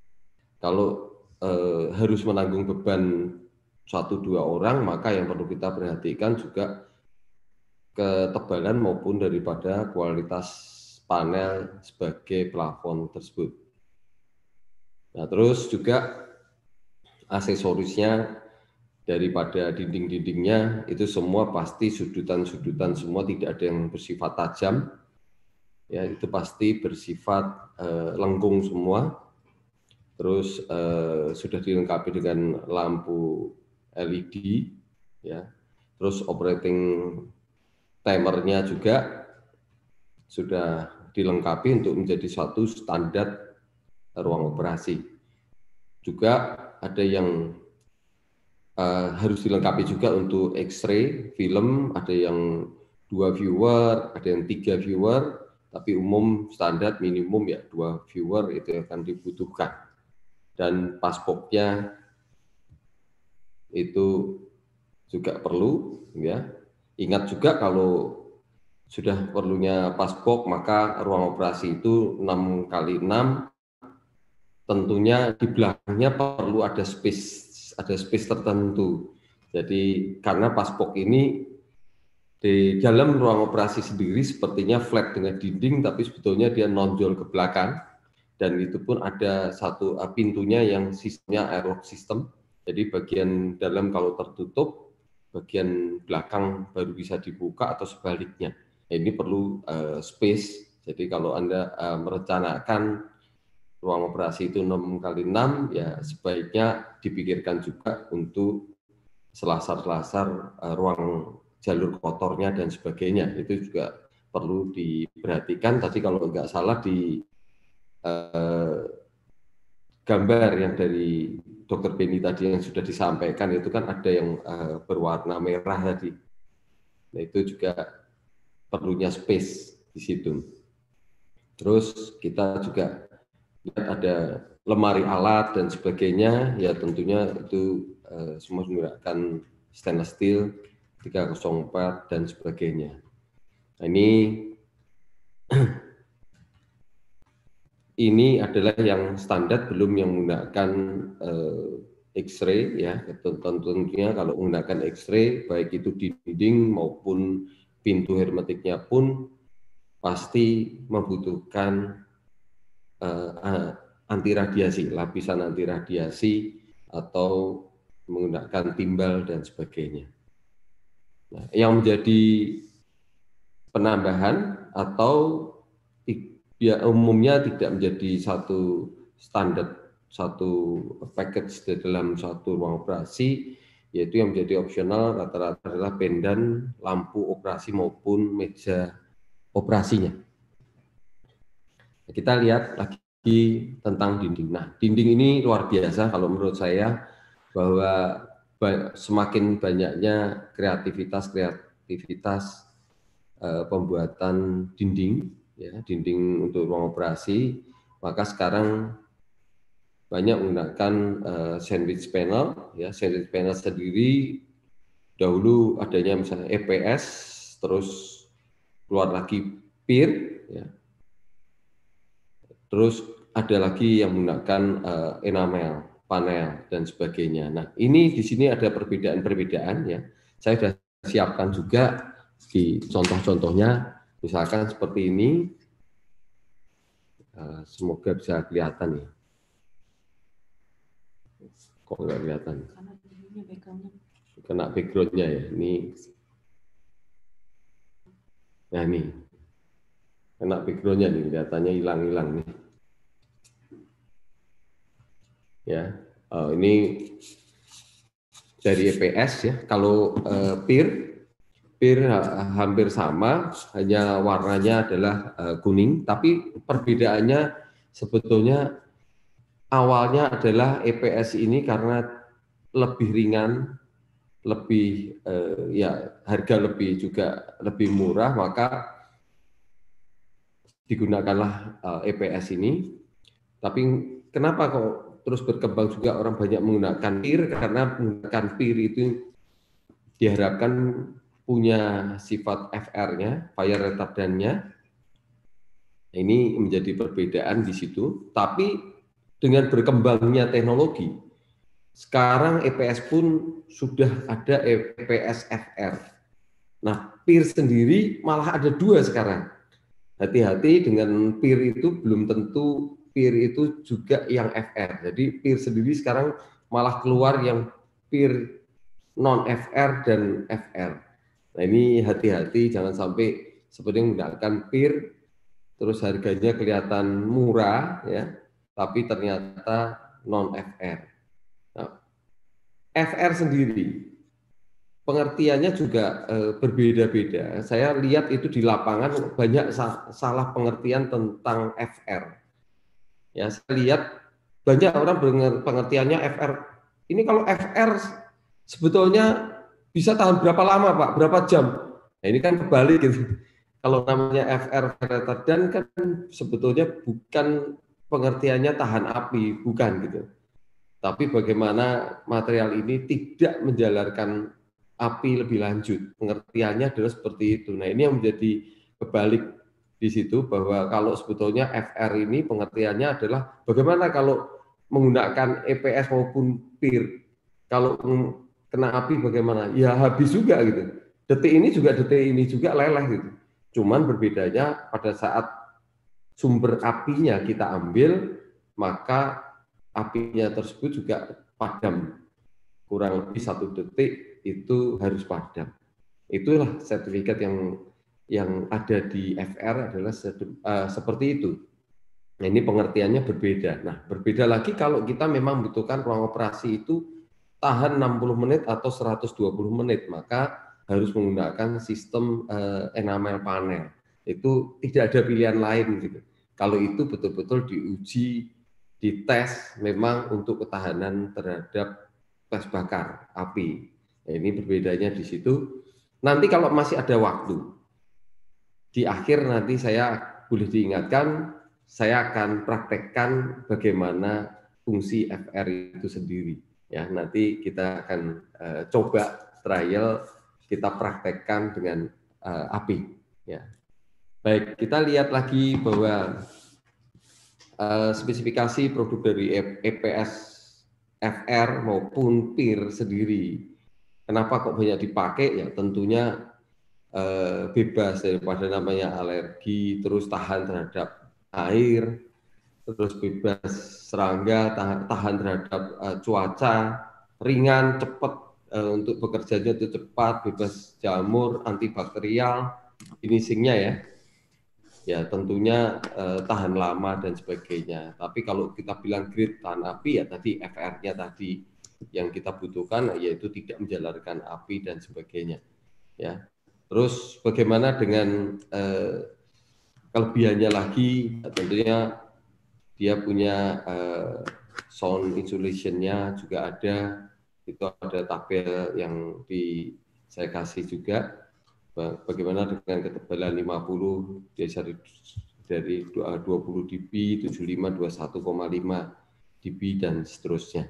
harus menanggung beban 1-2 orang, maka yang perlu kita perhatikan juga ketebalan maupun daripada kualitas panel sebagai plafon tersebut. Nah, terus juga aksesorisnya daripada dinding-dindingnya itu semua pasti sudutan-sudutan semua, tidak ada yang bersifat tajam. Ya, itu pasti bersifat lengkung semua. Terus sudah dilengkapi dengan lampu LED, ya. Terus operating timernya juga sudah dilengkapi untuk menjadi suatu standar ruang operasi. Juga ada yang harus dilengkapi juga untuk X-ray film, ada yang 2 viewer, ada yang 3 viewer, tapi umum standar minimum ya 2 viewer itu akan dibutuhkan. Dan passbox-nya itu juga perlu, ya. Ingat juga kalau sudah perlunya passbox, maka ruang operasi itu 6x6, tentunya di belakangnya perlu ada space tertentu. Jadi karena passbox ini di dalam ruang operasi sendiri sepertinya flat dengan dinding, tapi sebetulnya dia nonjol ke belakang, dan itu pun ada satu pintunya yang sistemnya airlock system. Jadi bagian dalam kalau tertutup, bagian belakang baru bisa dibuka atau sebaliknya. Ini perlu space. Jadi kalau Anda merencanakan ruang operasi itu 6x6, ya sebaiknya dipikirkan juga untuk selasar-selasar ruang jalur kotornya dan sebagainya. Itu juga perlu diperhatikan. Tadi kalau nggak salah di gambar yang dari Dr. Beni tadi yang sudah disampaikan itu kan ada yang berwarna merah tadi. Nah, itu juga perlunya space di situ. Terus kita juga lihat ada lemari alat dan sebagainya, ya tentunya itu semua menggunakan stainless steel 304 dan sebagainya. Nah, ini adalah yang standar, belum yang menggunakan X-ray, ya. Tentunya kalau menggunakan X-ray, baik itu di dinding maupun pintu hermetiknya pun pasti membutuhkan anti radiasi, lapisan anti radiasi atau menggunakan timbal dan sebagainya. Nah, yang menjadi penambahan atau ya umumnya tidak menjadi satu standar, satu package di dalam satu ruang operasi, yaitu yang menjadi opsional rata-rata adalah pendan, lampu operasi maupun meja operasinya. Kita lihat lagi tentang dinding. Nah, dinding ini luar biasa kalau menurut saya, bahwa semakin banyaknya kreativitas pembuatan dinding, ya, dinding untuk ruang operasi, maka sekarang banyak menggunakan sandwich panel, ya. Sandwich panel sendiri dahulu adanya misalnya EPS, terus keluar lagi PIR, ya. Terus ada lagi yang menggunakan enamel, panel dan sebagainya. Nah, ini di sini ada perbedaan-perbedaan, ya. Saya sudah siapkan juga di contoh-contohnya, misalkan seperti ini. Semoga bisa kelihatan, ya. Kok nggak kelihatan? Kena background-nya, ya. Ini. Nah, ini. Kena background-nya nih, kelihatannya hilang-hilang nih. Ya, ini dari EPS, ya. Kalau PIR hampir sama, hanya warnanya adalah kuning, tapi perbedaannya sebetulnya awalnya adalah EPS ini karena lebih ringan lebih ya harga lebih juga lebih murah, maka digunakanlah EPS ini. Tapi kenapa kok terus berkembang juga orang banyak menggunakan PIR? Karena menggunakan PIR itu diharapkan punya sifat FR-nya, fire retardant-nya. Ini menjadi perbedaan di situ. Tapi dengan berkembangnya teknologi, sekarang EPS pun sudah ada EPS FR. Nah, PIR sendiri malah ada 2 sekarang. Hati-hati dengan PIR itu belum tentu PIR itu juga yang FR. Jadi PIR sendiri sekarang malah keluar yang PIR non-FR dan FR. Nah, ini hati-hati, jangan sampai seperti menggunakan PIR terus harganya kelihatan murah ya, tapi ternyata non-FR. Nah, FR sendiri pengertiannya juga berbeda-beda. Saya lihat itu di lapangan banyak salah pengertian tentang FR. Ya, saya lihat banyak orang pengertiannya FR. Ini kalau FR sebetulnya bisa tahan berapa lama, Pak? Berapa jam? Nah, ini kan kebalik gitu. Kalau namanya FR retardant kan sebetulnya bukan pengertiannya tahan api, bukan gitu. Tapi bagaimana material ini tidak menjalarkan api lebih lanjut. Pengertiannya adalah seperti itu. Nah, ini yang menjadi kebalik di situ, bahwa kalau sebetulnya FR ini pengertiannya adalah bagaimana kalau menggunakan EPS maupun PIR. Kalau kena api bagaimana? Ya habis juga gitu. Detik ini juga leleh gitu. Cuman berbedanya pada saat sumber apinya kita ambil, maka apinya tersebut juga padam. Kurang lebih 1 detik itu harus padam. Itulah sertifikat yang ada di FR adalah seperti itu. Nah, ini pengertiannya berbeda. Nah, berbeda lagi kalau kita memang membutuhkan ruang operasi itu tahan 60 menit atau 120 menit, maka harus menggunakan sistem enamel panel. Itu tidak ada pilihan lain gitu. Kalau itu betul-betul diuji, dites memang untuk ketahanan terhadap tes bakar api. Nah, ini berbedanya di situ. Nanti kalau masih ada waktu, di akhir nanti saya boleh diingatkan, saya akan praktekkan bagaimana fungsi FR itu sendiri. Ya, nanti kita akan coba trial, kita praktekkan dengan api. Ya. Baik, kita lihat lagi bahwa spesifikasi produk dari EPS FR maupun PIR sendiri. Kenapa kok banyak dipakai? Ya tentunya bebas daripada namanya alergi, terus tahan terhadap air, terus bebas serangga, tahan terhadap cuaca, ringan, cepat untuk bekerjanya itu cepat, bebas jamur, antibakterial, finishingnya ya. Ya tentunya tahan lama dan sebagainya. Tapi kalau kita bilang grade tahan api ya tadi FR-nya tadi yang kita butuhkan yaitu tidak menjalarkan api dan sebagainya. Ya. Terus bagaimana dengan kelebihannya lagi? Tentunya dia punya sound insulation-nya juga ada. Itu ada tabel yang saya kasih juga. Bagaimana dengan ketebalan 50 dari 20 dB, 75, 21,5 dB dan seterusnya.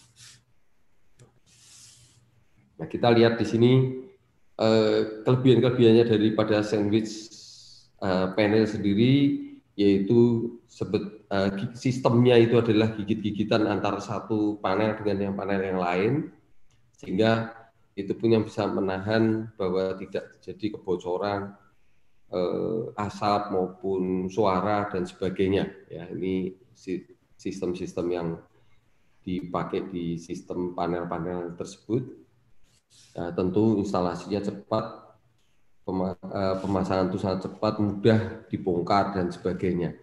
Nah, kita lihat di sini kelebihan-kelebihannya daripada sandwich panel sendiri, yaitu sistemnya itu adalah gigit-gigitan antara satu panel dengan yang panel yang lain, sehingga itu pun yang bisa menahan bahwa tidak terjadi kebocoran asap maupun suara dan sebagainya. Ya, ini sistem-sistem yang dipakai di sistem panel-panel tersebut. Nah, tentu instalasinya cepat, pemasangan itu sangat cepat, mudah dibongkar dan sebagainya.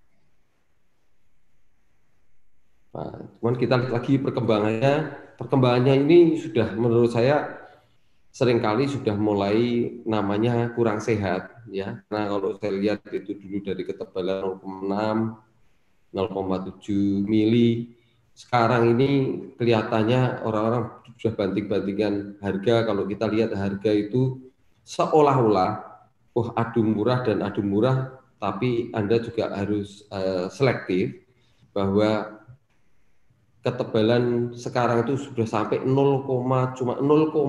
Nah, cuman kita lihat lagi perkembangannya ini sudah menurut saya seringkali sudah mulai namanya kurang sehat ya. Nah, kalau saya lihat itu dulu dari ketebalan 0,6, 0,7 mili, sekarang ini kelihatannya orang-orang sudah banting-bantingan harga. Kalau kita lihat harga itu seolah-olah, adu murah dan adu murah, tapi Anda juga harus selektif bahwa ketebalan sekarang itu sudah sampai cuma 0,3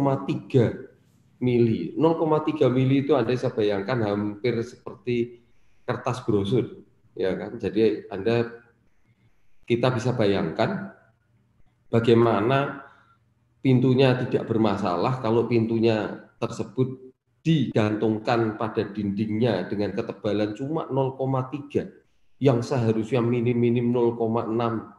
mili. 0,3 mili itu Anda bisa bayangkan hampir seperti kertas brosur, ya kan? Jadi kita bisa bayangkan bagaimana pintunya tidak bermasalah kalau pintunya tersebut digantungkan pada dindingnya dengan ketebalan cuma 0,3 yang seharusnya minim-minim 0,6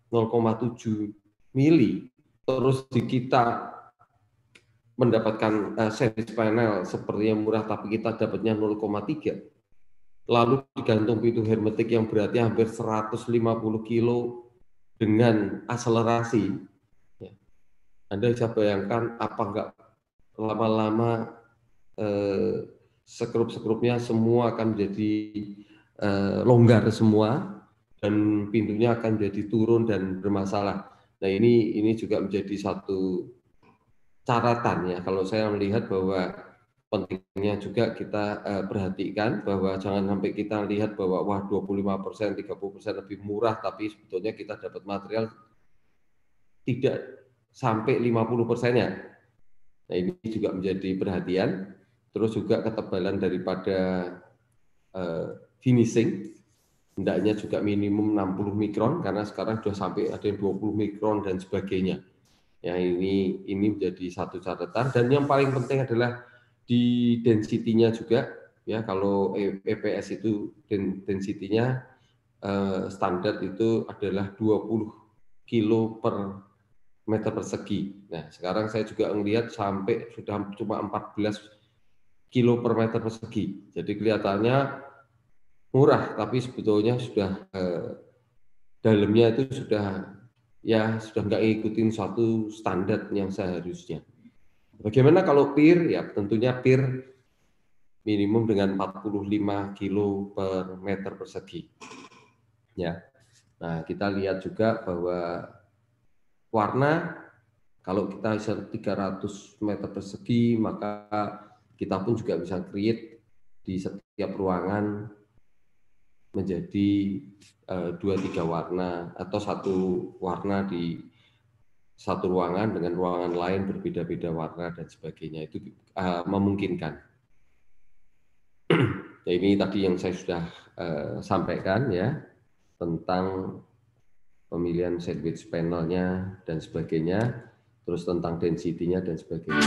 0,7 mili, terus kita mendapatkan series panel seperti yang murah tapi kita dapatnya 0,3, lalu digantung pintu hermetik yang beratnya hampir 150 kilo dengan akselerasi. Anda bisa bayangkan apa enggak lama-lama sekrup-sekrupnya semua akan menjadi longgar semua, dan pintunya akan jadi turun dan bermasalah. Nah, ini juga menjadi satu catatan ya, kalau saya melihat bahwa pentingnya juga kita perhatikan bahwa jangan sampai kita lihat bahwa wah 25%, 30% lebih murah, tapi sebetulnya kita dapat material tidak sampai 50%-nya. Nah, ini juga menjadi perhatian. Terus juga ketebalan daripada finishing hendaknya juga minimum 60 mikron, karena sekarang sudah sampai ada yang 20 mikron dan sebagainya. Ya, ini menjadi satu catatan. Dan yang paling penting adalah di density-nya juga, ya. Kalau EPS itu density-nya standar itu adalah 20 kilo per meter persegi. Nah, sekarang saya juga melihat sampai sudah cuma 14 kilo per meter persegi. Jadi kelihatannya murah, tapi sebetulnya sudah dalamnya itu sudah nggak ngikutin suatu standar yang seharusnya. Bagaimana kalau PIR? Ya tentunya PIR minimum dengan 45 kilo per meter persegi. Ya. Nah, kita lihat juga bahwa warna, kalau kita bisa 300 meter persegi, maka kita pun juga bisa create di setiap ruangan menjadi 2-3 warna, atau satu warna di satu ruangan dengan ruangan lain berbeda-beda warna dan sebagainya. Itu memungkinkan. Ya, ini tadi yang saya sudah sampaikan ya, tentang pemilihan sandwich panelnya dan sebagainya, terus tentang density-nya dan sebagainya.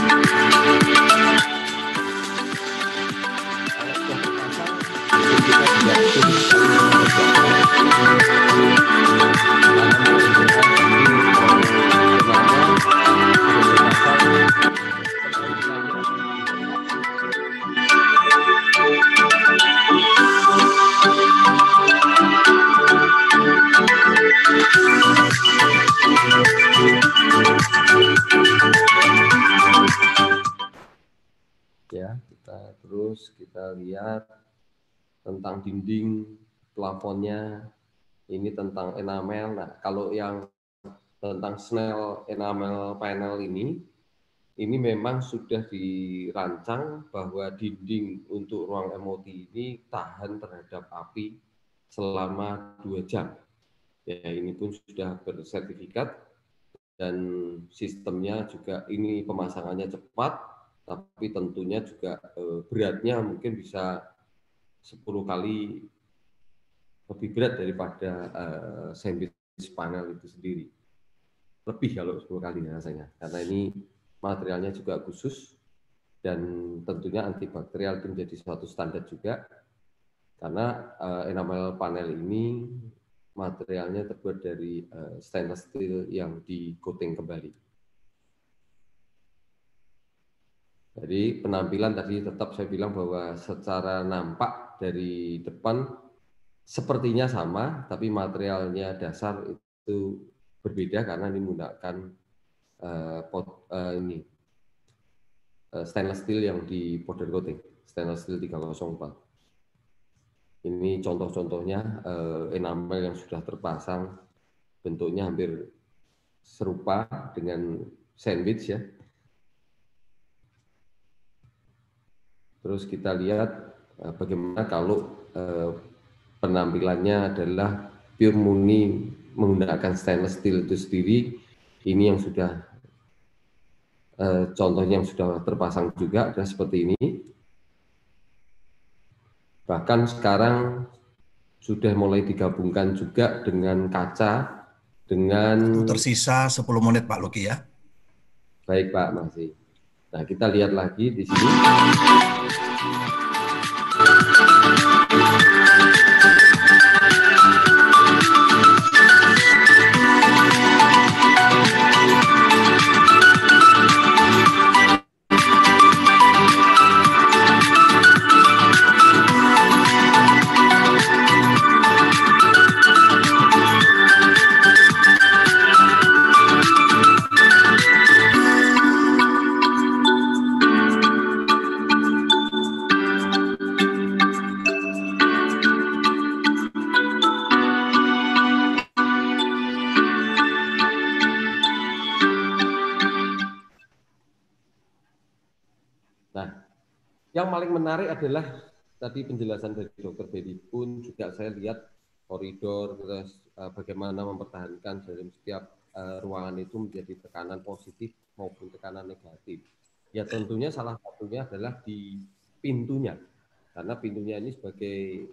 Ya, kita lihat tentang dinding, plafonnya, ini tentang enamel. Nah, kalau yang tentang Snell enamel panel ini memang sudah dirancang bahwa dinding untuk ruang MOT ini tahan terhadap api selama 2 jam. Ya, ini pun sudah bersertifikat, dan sistemnya juga ini pemasangannya cepat, tapi tentunya juga beratnya mungkin bisa 10 kali lebih berat daripada sandwich panel itu sendiri. Lebih kalau 10 kali rasanya, karena ini materialnya juga khusus, dan tentunya antibakterial itu menjadi suatu standar juga, karena enamel panel ini materialnya terbuat dari stainless steel yang di-coating kembali. Jadi penampilan tadi tetap saya bilang bahwa secara nampak dari depan sepertinya sama, tapi materialnya dasar itu berbeda karena ini menggunakan stainless steel yang di powder coating, stainless steel 304. Ini contoh-contohnya enamel yang sudah terpasang, bentuknya hampir serupa dengan sandwich ya. Terus kita lihat bagaimana kalau penampilannya adalah pure murni menggunakan stainless steel itu sendiri. Ini yang sudah contohnya yang sudah terpasang juga adalah seperti ini. Bahkan sekarang sudah mulai digabungkan juga dengan kaca, dengan... Tersisa 10 menit Pak Luki ya. Baik Pak, masih. Nah, kita lihat lagi di sini. Yang paling menarik adalah tadi penjelasan dari Dr. Bedi pun juga saya lihat koridor, terus bagaimana mempertahankan dalam setiap ruangan itu menjadi tekanan positif maupun tekanan negatif. Ya tentunya salah satunya adalah di pintunya, karena pintunya ini sebagai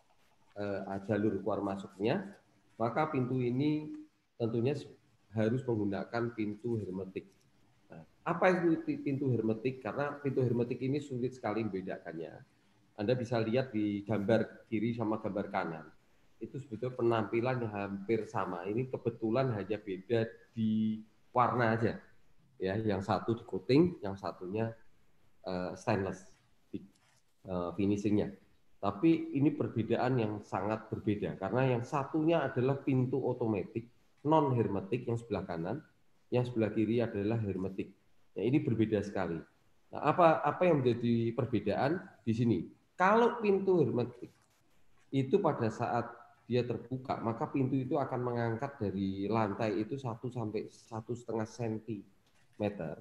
jalur keluar masuknya, maka pintu ini tentunya harus menggunakan pintu hermetik. Apa itu pintu hermetik? Karena pintu hermetik ini sulit sekali membedakannya. Anda bisa lihat di gambar kiri sama gambar kanan. Itu sebetulnya penampilan yang hampir sama. Ini kebetulan hanya beda di warna aja. Ya, yang satu di coating, yang satunya stainless finishingnya. Tapi ini perbedaan yang sangat berbeda karena yang satunya adalah pintu otomatis non hermetik yang sebelah kanan, yang sebelah kiri adalah hermetik. Nah, ini berbeda sekali. Nah, apa yang menjadi perbedaan di sini? Kalau pintu hermetik itu pada saat dia terbuka, maka pintu itu akan mengangkat dari lantai itu 1 sampai 1,5 cm.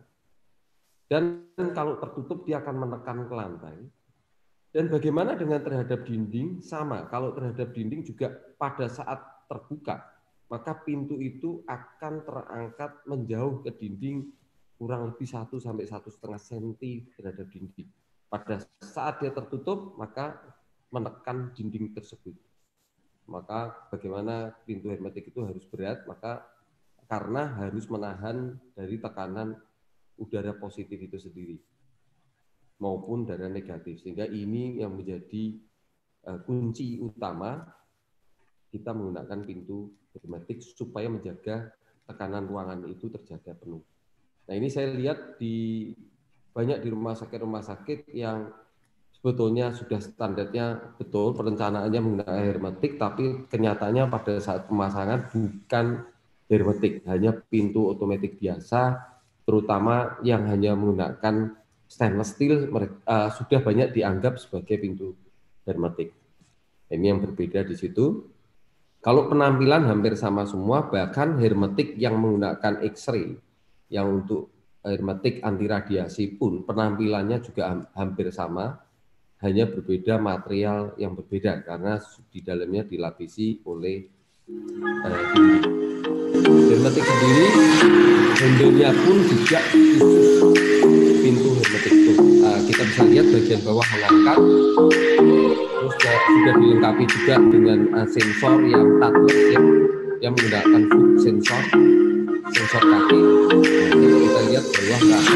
Dan kalau tertutup dia akan menekan ke lantai. Dan bagaimana dengan terhadap dinding? Sama. Kalau terhadap dinding juga pada saat terbuka, maka pintu itu akan terangkat menjauh ke dinding kurang lebih 1 sampai 1,5 cm terhadap dinding. Pada saat dia tertutup, maka menekan dinding tersebut. Maka bagaimana pintu hermetik itu harus berat, maka karena harus menahan dari tekanan udara positif itu sendiri maupun udara negatif. Sehingga ini yang menjadi kunci utama kita menggunakan pintu hermetik supaya menjaga tekanan ruangan itu terjaga penuh. Nah, ini saya lihat banyak di rumah sakit yang sebetulnya sudah standarnya betul, perencanaannya menggunakan hermetik, tapi kenyataannya pada saat pemasangan bukan hermetik, hanya pintu otomatis biasa, terutama yang hanya menggunakan stainless steel sudah banyak dianggap sebagai pintu hermetik. Ini yang berbeda di situ. Kalau penampilan hampir sama semua, bahkan hermetik yang menggunakan X-ray, yang untuk hermetik anti radiasi pun penampilannya juga hampir sama, hanya berbeda material yang berbeda karena di dalamnya dilapisi oleh dinding. Hermetik sendiri, handle-nya pun juga khusus pintu hermetik itu. Kita bisa lihat bagian bawah mengangkat, terus sudah dilengkapi juga dengan sensor yang touchless ya, yang menggunakan foot sensor kaki. Kita lihat bawah kaki.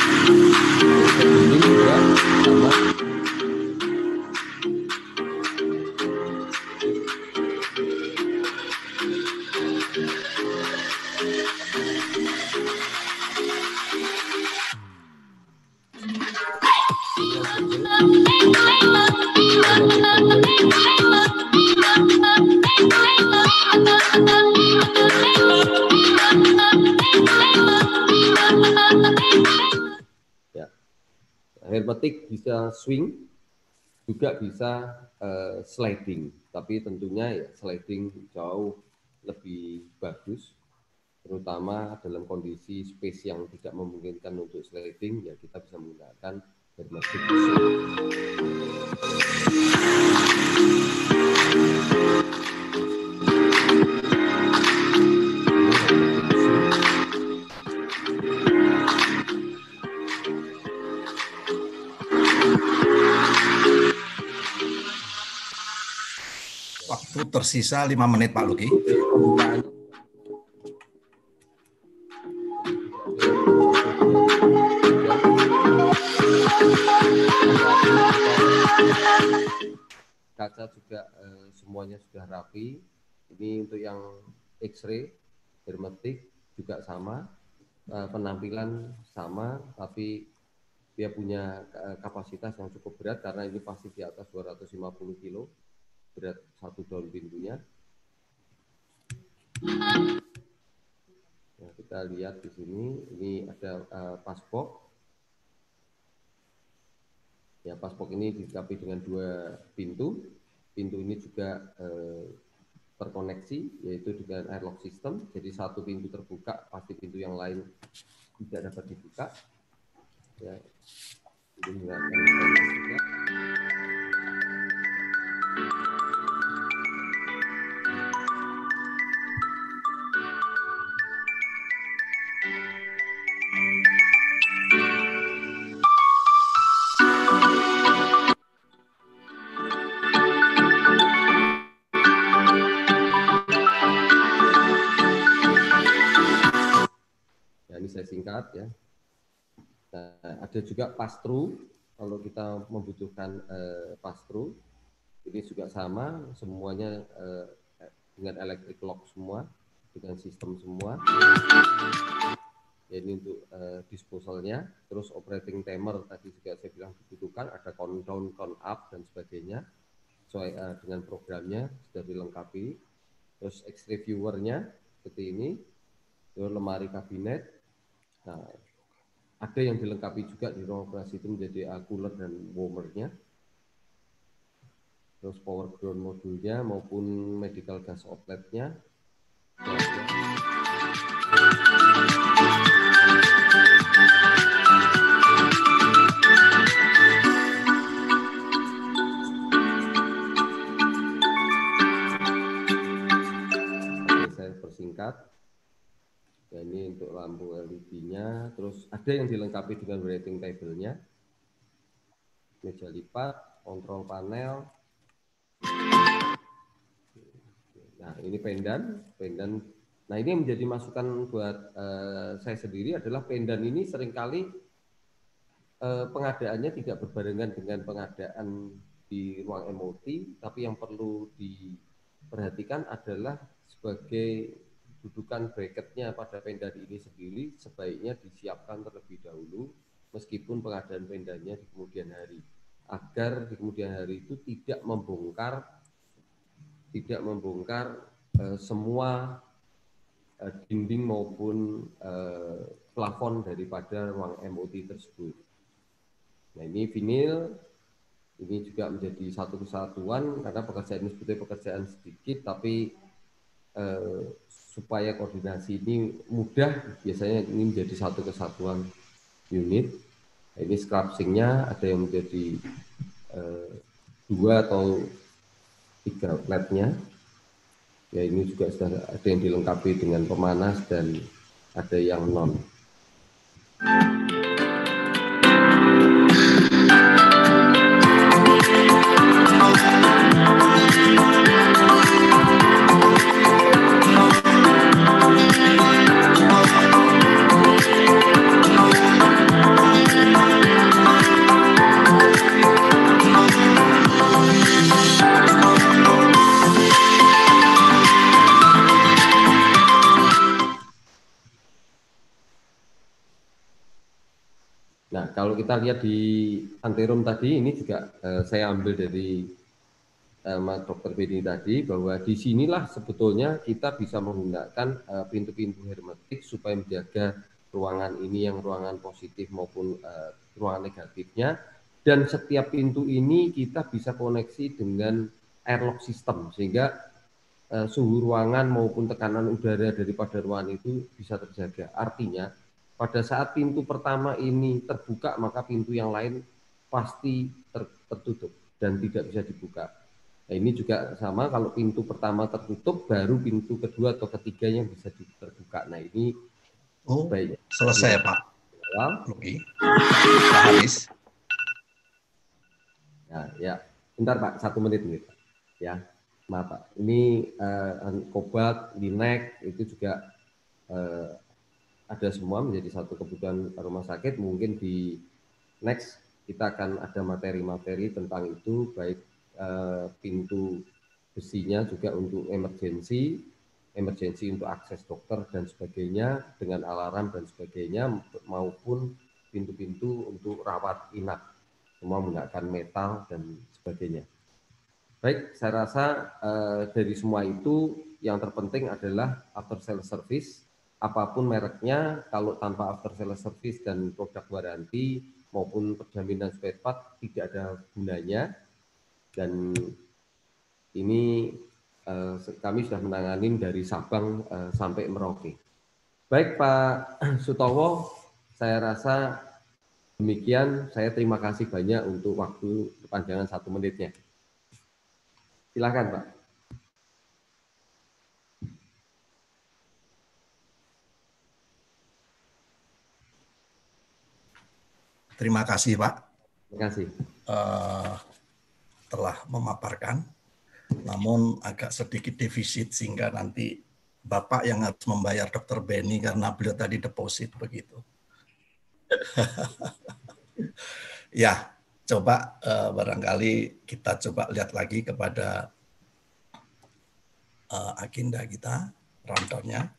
Ini juga sama. Hermetik bisa swing, juga bisa sliding, tapi tentunya ya sliding jauh lebih bagus. terutama dalam kondisi space yang tidak memungkinkan untuk sliding, ya kita bisa menggunakan hermetic seal. Waktu tersisa 5 menit Pak Luki. Kaca juga semuanya sudah rapi. Ini untuk yang X-ray, hermetik juga sama, penampilan sama, tapi dia punya kapasitas yang cukup berat karena ini pasti di atas 250 kilo berat satu daun pintunya. Nah, kita lihat di sini, ini ada paspok. Ya, paspok ini dilengkapi dengan 2 pintu. Pintu ini juga terkoneksi, yaitu dengan airlock system. Jadi satu pintu terbuka, pasti pintu yang lain tidak dapat dibuka. Ya, ini menggunakan juga. Saya singkat ya. Nah, ada juga pass-through. Kalau kita membutuhkan pass-through, ini juga sama, semuanya dengan electric lock semua, dengan sistem semua. Ya, ini untuk disposalnya. Terus operating timer tadi juga saya bilang dibutuhkan, ada count down, count up dan sebagainya. Sesuai dengan programnya sudah dilengkapi. Terus X-ray viewernya seperti ini. Terus lemari kabinet. Nah, ada yang dilengkapi juga di ruang operasi itu menjadi cooler dan warmernya. Terus power ground modulnya maupun medical gas outletnya. Oke, saya persingkat. Ya, ini untuk lampu LED-nya, terus ada yang dilengkapi dengan writing table-nya, meja lipat, kontrol panel. Nah, ini pendan. Nah, ini yang menjadi masukan buat saya sendiri adalah pendan ini seringkali pengadaannya tidak berbarengan dengan pengadaan di ruang MOT, tapi yang perlu diperhatikan adalah sebagai dudukan bracketnya pada pendan ini sendiri sebaiknya disiapkan terlebih dahulu meskipun pengadaan pendannya di kemudian hari, agar di kemudian hari itu tidak membongkar semua dinding maupun plafon daripada ruang MOT tersebut. Nah, ini vinil, ini juga menjadi satu kesatuan karena pekerjaan ini sebetulnya pekerjaan sedikit, tapi supaya koordinasi ini mudah, biasanya ini menjadi satu kesatuan unit. Nah, ini scrapsing-nya ada yang menjadi 2 atau 3 outlet-nya. Ya, ini juga sudah ada yang dilengkapi dengan pemanas dan ada yang non. Nah, kalau kita lihat di anteroom tadi, ini juga saya ambil dari Dr. Beni tadi, bahwa di sinilah sebetulnya kita bisa menggunakan pintu-pintu hermetik supaya menjaga ruangan ini yang ruangan positif maupun ruangan negatifnya. Dan setiap pintu ini kita bisa koneksi dengan airlock system, sehingga suhu ruangan maupun tekanan udara daripada ruangan itu bisa terjaga. Artinya pada saat pintu pertama ini terbuka, maka pintu yang lain pasti tertutup dan tidak bisa dibuka. Nah, ini juga sama, kalau pintu pertama tertutup, baru pintu kedua atau ketiganya bisa terbuka. Nah, ini baik. Selesai, Pak. Oke. Habis. Ya, bentar Pak, 1 menit nih, Pak. Ya, maaf Pak. Ini Cobalt, Linek itu juga ada semua menjadi satu kebutuhan rumah sakit. Mungkin di next kita akan ada materi-materi tentang itu, baik pintu besinya juga untuk emergensi untuk akses dokter dan sebagainya dengan alarm dan sebagainya, maupun pintu-pintu untuk rawat inap, semua menggunakan metal dan sebagainya. Baik, saya rasa dari semua itu yang terpenting adalah after sales service, apapun mereknya, kalau tanpa after sales service dan produk waranti maupun perjaminan spare part tidak ada gunanya. Dan ini kami sudah menangani dari Sabang sampai Merauke. Baik Pak Sutowo, saya rasa demikian. Saya terima kasih banyak untuk waktu kepanjangan 1 menitnya. Silakan Pak. Terima kasih Pak. Terima kasih. Telah memaparkan, namun agak sedikit defisit sehingga nanti Bapak yang harus membayar Dr. Benny karena beliau tadi deposit begitu. Ya, coba barangkali kita coba lihat lagi kepada agenda kita, rundown-nya.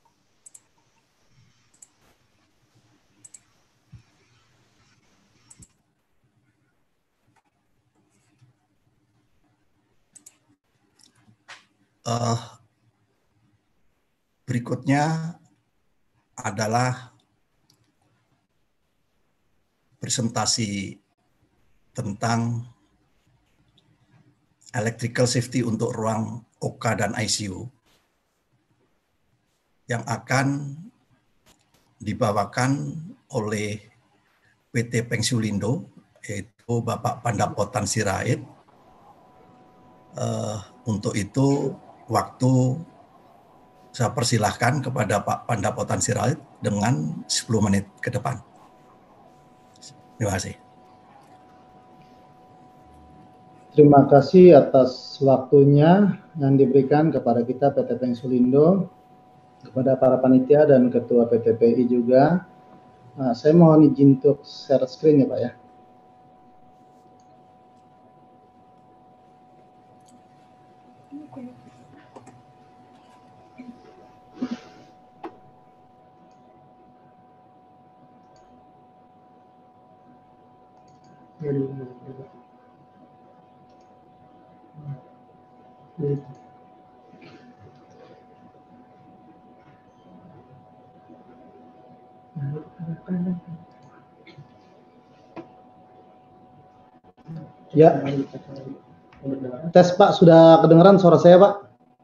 Berikutnya adalah presentasi tentang electrical safety untuk ruang OK dan ICU yang akan dibawakan oleh PT Pengsulindo, yaitu Bapak Pandapotan Sirait. Untuk itu waktu saya persilahkan kepada Pak Pandapotan Sirait dengan 10 menit ke depan. Terima kasih. Terima kasih atas waktunya yang diberikan kepada kita PT Pengsulindo, kepada para panitia dan Ketua PTPI juga. Saya mohon izin untuk share screen ya Pak ya. Ya, tes Pak, sudah kedengaran suara saya Pak?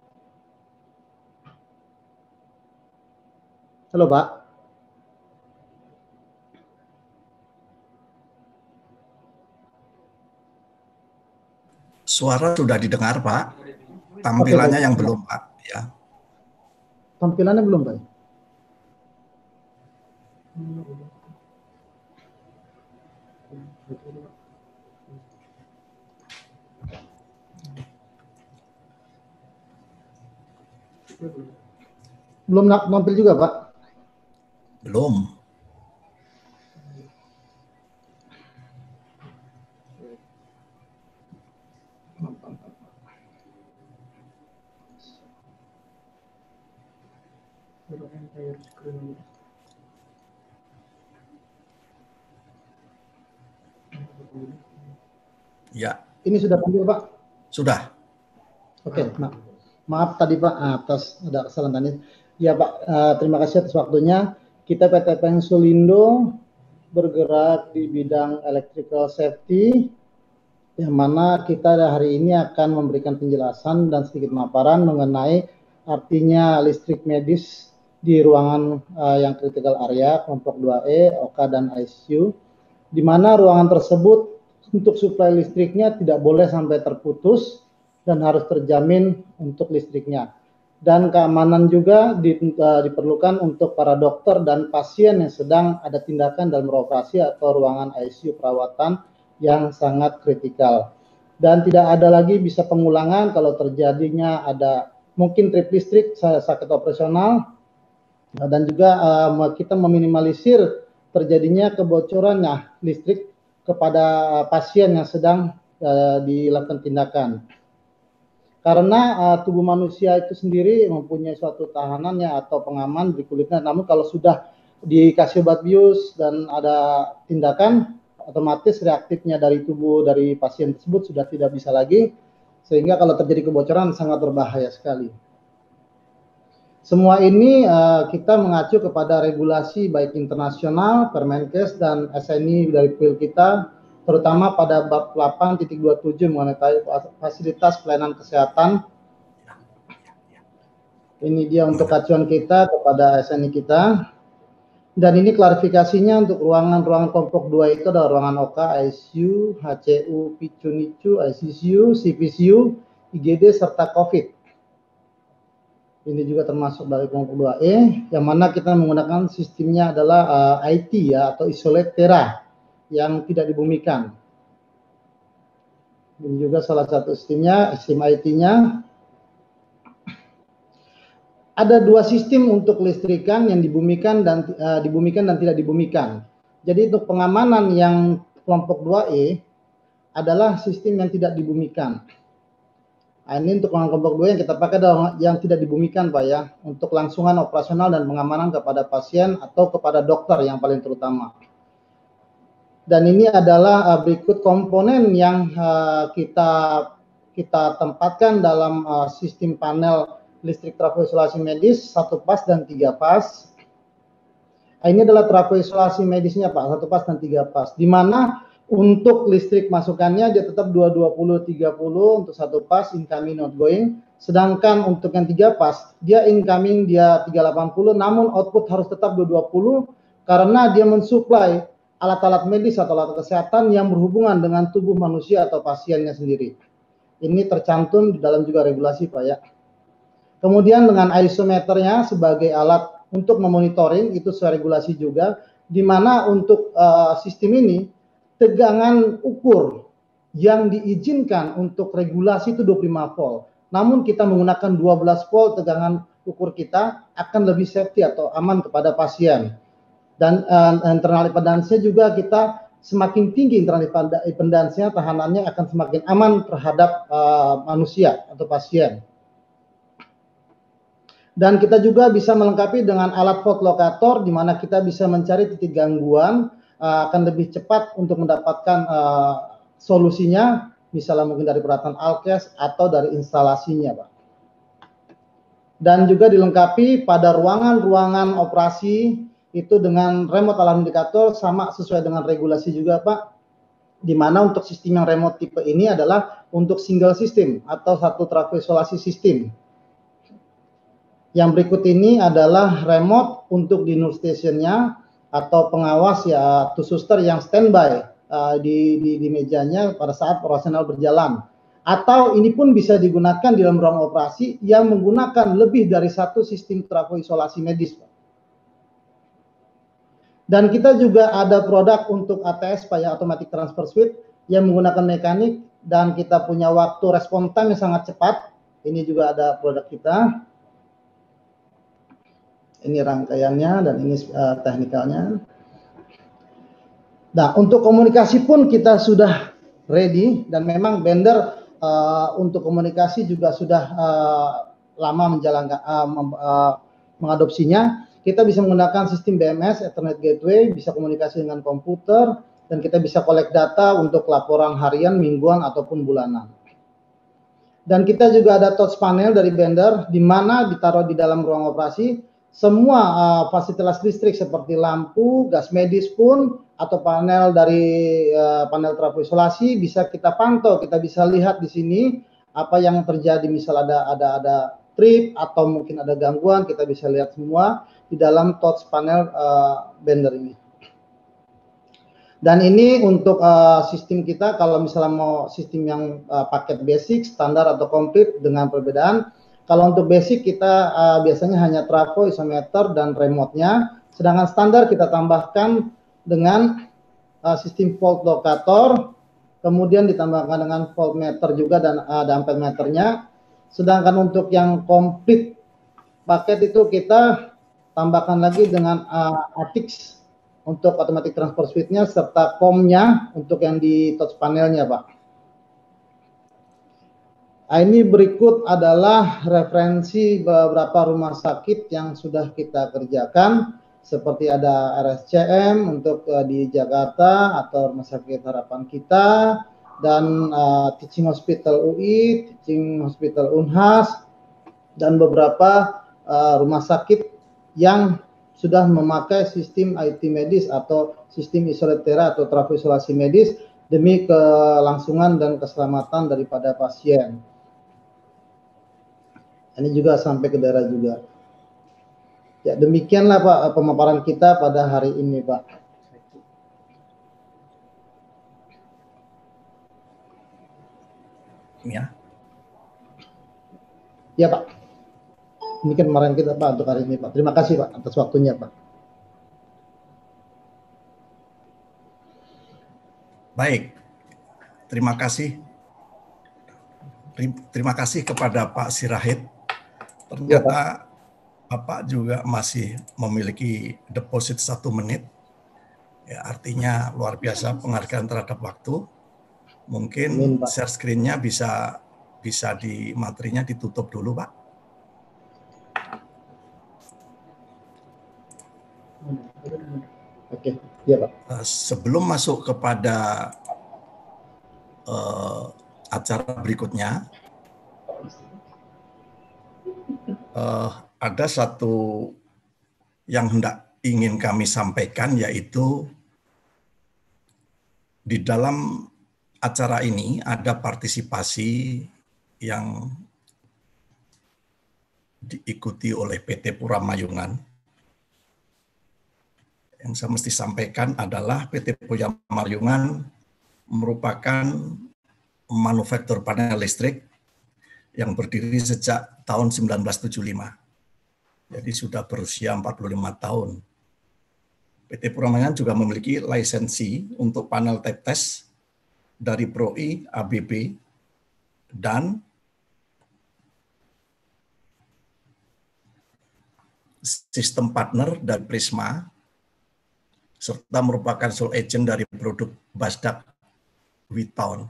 Halo Pak. Suara sudah didengar Pak, tampilannya yang belum Pak. Ya. Tampilannya belum Pak? Belum nampil juga Pak? Belum. Ya. Ini sudah tampil Pak? Sudah. Oke, maaf tadi Pak atas ada kesalahan tadi. Ya Pak, terima kasih atas waktunya. Kita PT Pengsulindo bergerak di bidang electrical safety yang mana kita hari ini akan memberikan penjelasan dan sedikit pemaparan mengenai artinya listrik medis di ruangan yang critical area kelompok 2E, OK dan ICU, di mana ruangan tersebut untuk suplai listriknya tidak boleh sampai terputus dan harus terjamin untuk listriknya. Dan keamanan juga diperlukan untuk para dokter dan pasien yang sedang ada tindakan dalam operasi atau ruangan ICU perawatan yang sangat kritikal. Dan tidak ada lagi bisa pengulangan kalau terjadinya ada mungkin trip listrik, sakit operasional, dan juga kita meminimalisir terjadinya kebocorannya listrik kepada pasien yang sedang dilakukan tindakan. Karena tubuh manusia itu sendiri mempunyai suatu tahanannya atau pengaman di kulitnya. Namun kalau sudah dikasih obat bius dan ada tindakan, otomatis reaktifnya dari tubuh dari pasien tersebut sudah tidak bisa lagi. Sehingga kalau terjadi kebocoran sangat berbahaya sekali. Semua ini kita mengacu kepada regulasi baik internasional, Permenkes, dan SNI dari PIL kita, terutama pada bab 8.27 mengenai fasilitas pelayanan kesehatan. Ini dia untuk acuan kita kepada SNI kita. Dan ini klarifikasinya untuk ruangan-ruangan kelompok 2 itu adalah ruangan OK, ICU, HCU, PICU, NICU, ICCU, CPCU, IGD, serta COVID. Ini juga termasuk dari kelompok 2E, yang mana kita menggunakan sistemnya adalah IT ya, atau isolate tera yang tidak dibumikan. Ini juga salah satu sistemnya, sistem IT-nya. Ada dua sistem untuk listrikan yang dibumikan dan tidak dibumikan. Jadi untuk pengamanan yang kelompok 2E adalah sistem yang tidak dibumikan. Nah, ini untuk kelompok 2 yang kita pakai adalah yang tidak dibumikan Pak ya, untuk langsungan operasional dan pengamanan kepada pasien atau kepada dokter yang paling terutama. Dan ini adalah berikut komponen yang kita tempatkan dalam sistem panel listrik trafoisolasi medis 1 pas dan 3 pas. Ini adalah trafoisolasi medisnya Pak, 1 pas dan 3 pas. Di mana untuk listrik masukannya dia tetap 220/30 untuk 1 pas incoming outgoing, sedangkan untuk yang 3 pas dia incoming dia 380 namun output harus tetap 220 karena dia mensuplai alat-alat medis atau alat kesehatan yang berhubungan dengan tubuh manusia atau pasiennya sendiri. Ini tercantum di dalam juga regulasi Pak ya. Kemudian dengan isometernya sebagai alat untuk memonitoring itu sesuai regulasi juga, di mana untuk sistem ini tegangan ukur yang diizinkan untuk regulasi itu 25 volt. Namun kita menggunakan 12 volt tegangan ukur kita akan lebih safety atau aman kepada pasien. Dan internal impedance-nya juga kita semakin tinggi internal impedance-nya, tahanannya akan semakin aman terhadap manusia atau pasien. Dan kita juga bisa melengkapi dengan alat fault locator di mana kita bisa mencari titik gangguan, akan lebih cepat untuk mendapatkan solusinya, misalnya mungkin dari peralatan alkes atau dari instalasinya, Pak. Dan juga dilengkapi pada ruangan-ruangan operasi itu dengan remote alarm indikator sama sesuai dengan regulasi juga, Pak. Di mana untuk sistem yang remote tipe ini adalah untuk single system atau satu trafoisolasi sistem. Yang berikut ini adalah remote untuk di nurse station-nya atau pengawas ya, to suster yang standby di mejanya pada saat operasional berjalan. Atau ini pun bisa digunakan di dalam ruang operasi yang menggunakan lebih dari satu sistem trafoisolasi medis. Dan kita juga ada produk untuk ATS, Pak ya, Automatic Transfer Suite, yang menggunakan mekanik dan kita punya waktu respon time yang sangat cepat. Ini juga ada produk kita. Ini rangkaiannya dan ini teknikalnya. Nah, untuk komunikasi pun kita sudah ready dan memang vendor untuk komunikasi juga sudah lama menjalankan mengadopsinya. Kita bisa menggunakan sistem BMS, Ethernet Gateway, bisa komunikasi dengan komputer dan kita bisa collect data untuk laporan harian, mingguan ataupun bulanan. Dan kita juga ada touch panel dari vendor di mana ditaruh di dalam ruang operasi semua fasilitas listrik seperti lampu, gas medis pun atau panel dari panel trafo isolasi bisa kita pantau, kita bisa lihat di sini apa yang terjadi, misal ada trip atau mungkin ada gangguan, kita bisa lihat semua di dalam touch panel bender ini. Dan ini untuk sistem kita, kalau misalnya mau sistem yang paket basic, standar atau komplit dengan perbedaan. Kalau untuk basic kita biasanya hanya trafo, isometer, dan remote-nya. Sedangkan standar kita tambahkan dengan sistem volt locator, kemudian ditambahkan dengan voltmeter juga dan ada ampermeternya. Sedangkan untuk yang komplit paket itu kita tambahkan lagi dengan ATIX untuk automatic transfer switch-nya serta COM-nya untuk yang di touch panelnya, Pak. Ini berikut adalah referensi beberapa rumah sakit yang sudah kita kerjakan, seperti ada RSCM untuk di Jakarta atau Rumah Sakit Harapan Kita, dan Teaching Hospital UI, Teaching Hospital Unhas, dan beberapa rumah sakit yang sudah memakai sistem IT medis atau sistem isolatera atau trafo isolasi medis demi kelangsungan dan keselamatan daripada pasien. Ini juga sampai ke daerah juga. Ya, demikianlah Pak pemaparan kita pada hari ini, Pak. Ya. Ya, Pak. Demikian kemarin kita, Pak, untuk hari ini, Pak. Terima kasih, Pak, atas waktunya, Pak. Baik. Terima kasih. Terima kasih kepada Pak Sirahid. Ternyata Bapak juga masih memiliki deposit 1 menit. Ya, artinya luar biasa penghargaan terhadap waktu. Mungkin share screen-nya bisa di materinya ditutup dulu, Pak. Oke, ya Pak. Sebelum masuk kepada acara berikutnya, ada satu yang ingin kami sampaikan, yaitu di dalam acara ini ada partisipasi yang diikuti oleh PT Pura Mayungan. Yang saya mesti sampaikan adalah PT Pura Mayungan merupakan manufaktur panel listrik yang berdiri sejak tahun 1975. Jadi sudah berusia 45 tahun. PT Pura Mayungan juga memiliki lisensi untuk panel tap test dari PROI, ABB, dan sistem partner dari Prisma, serta merupakan sole agent dari produk Basdak Witown.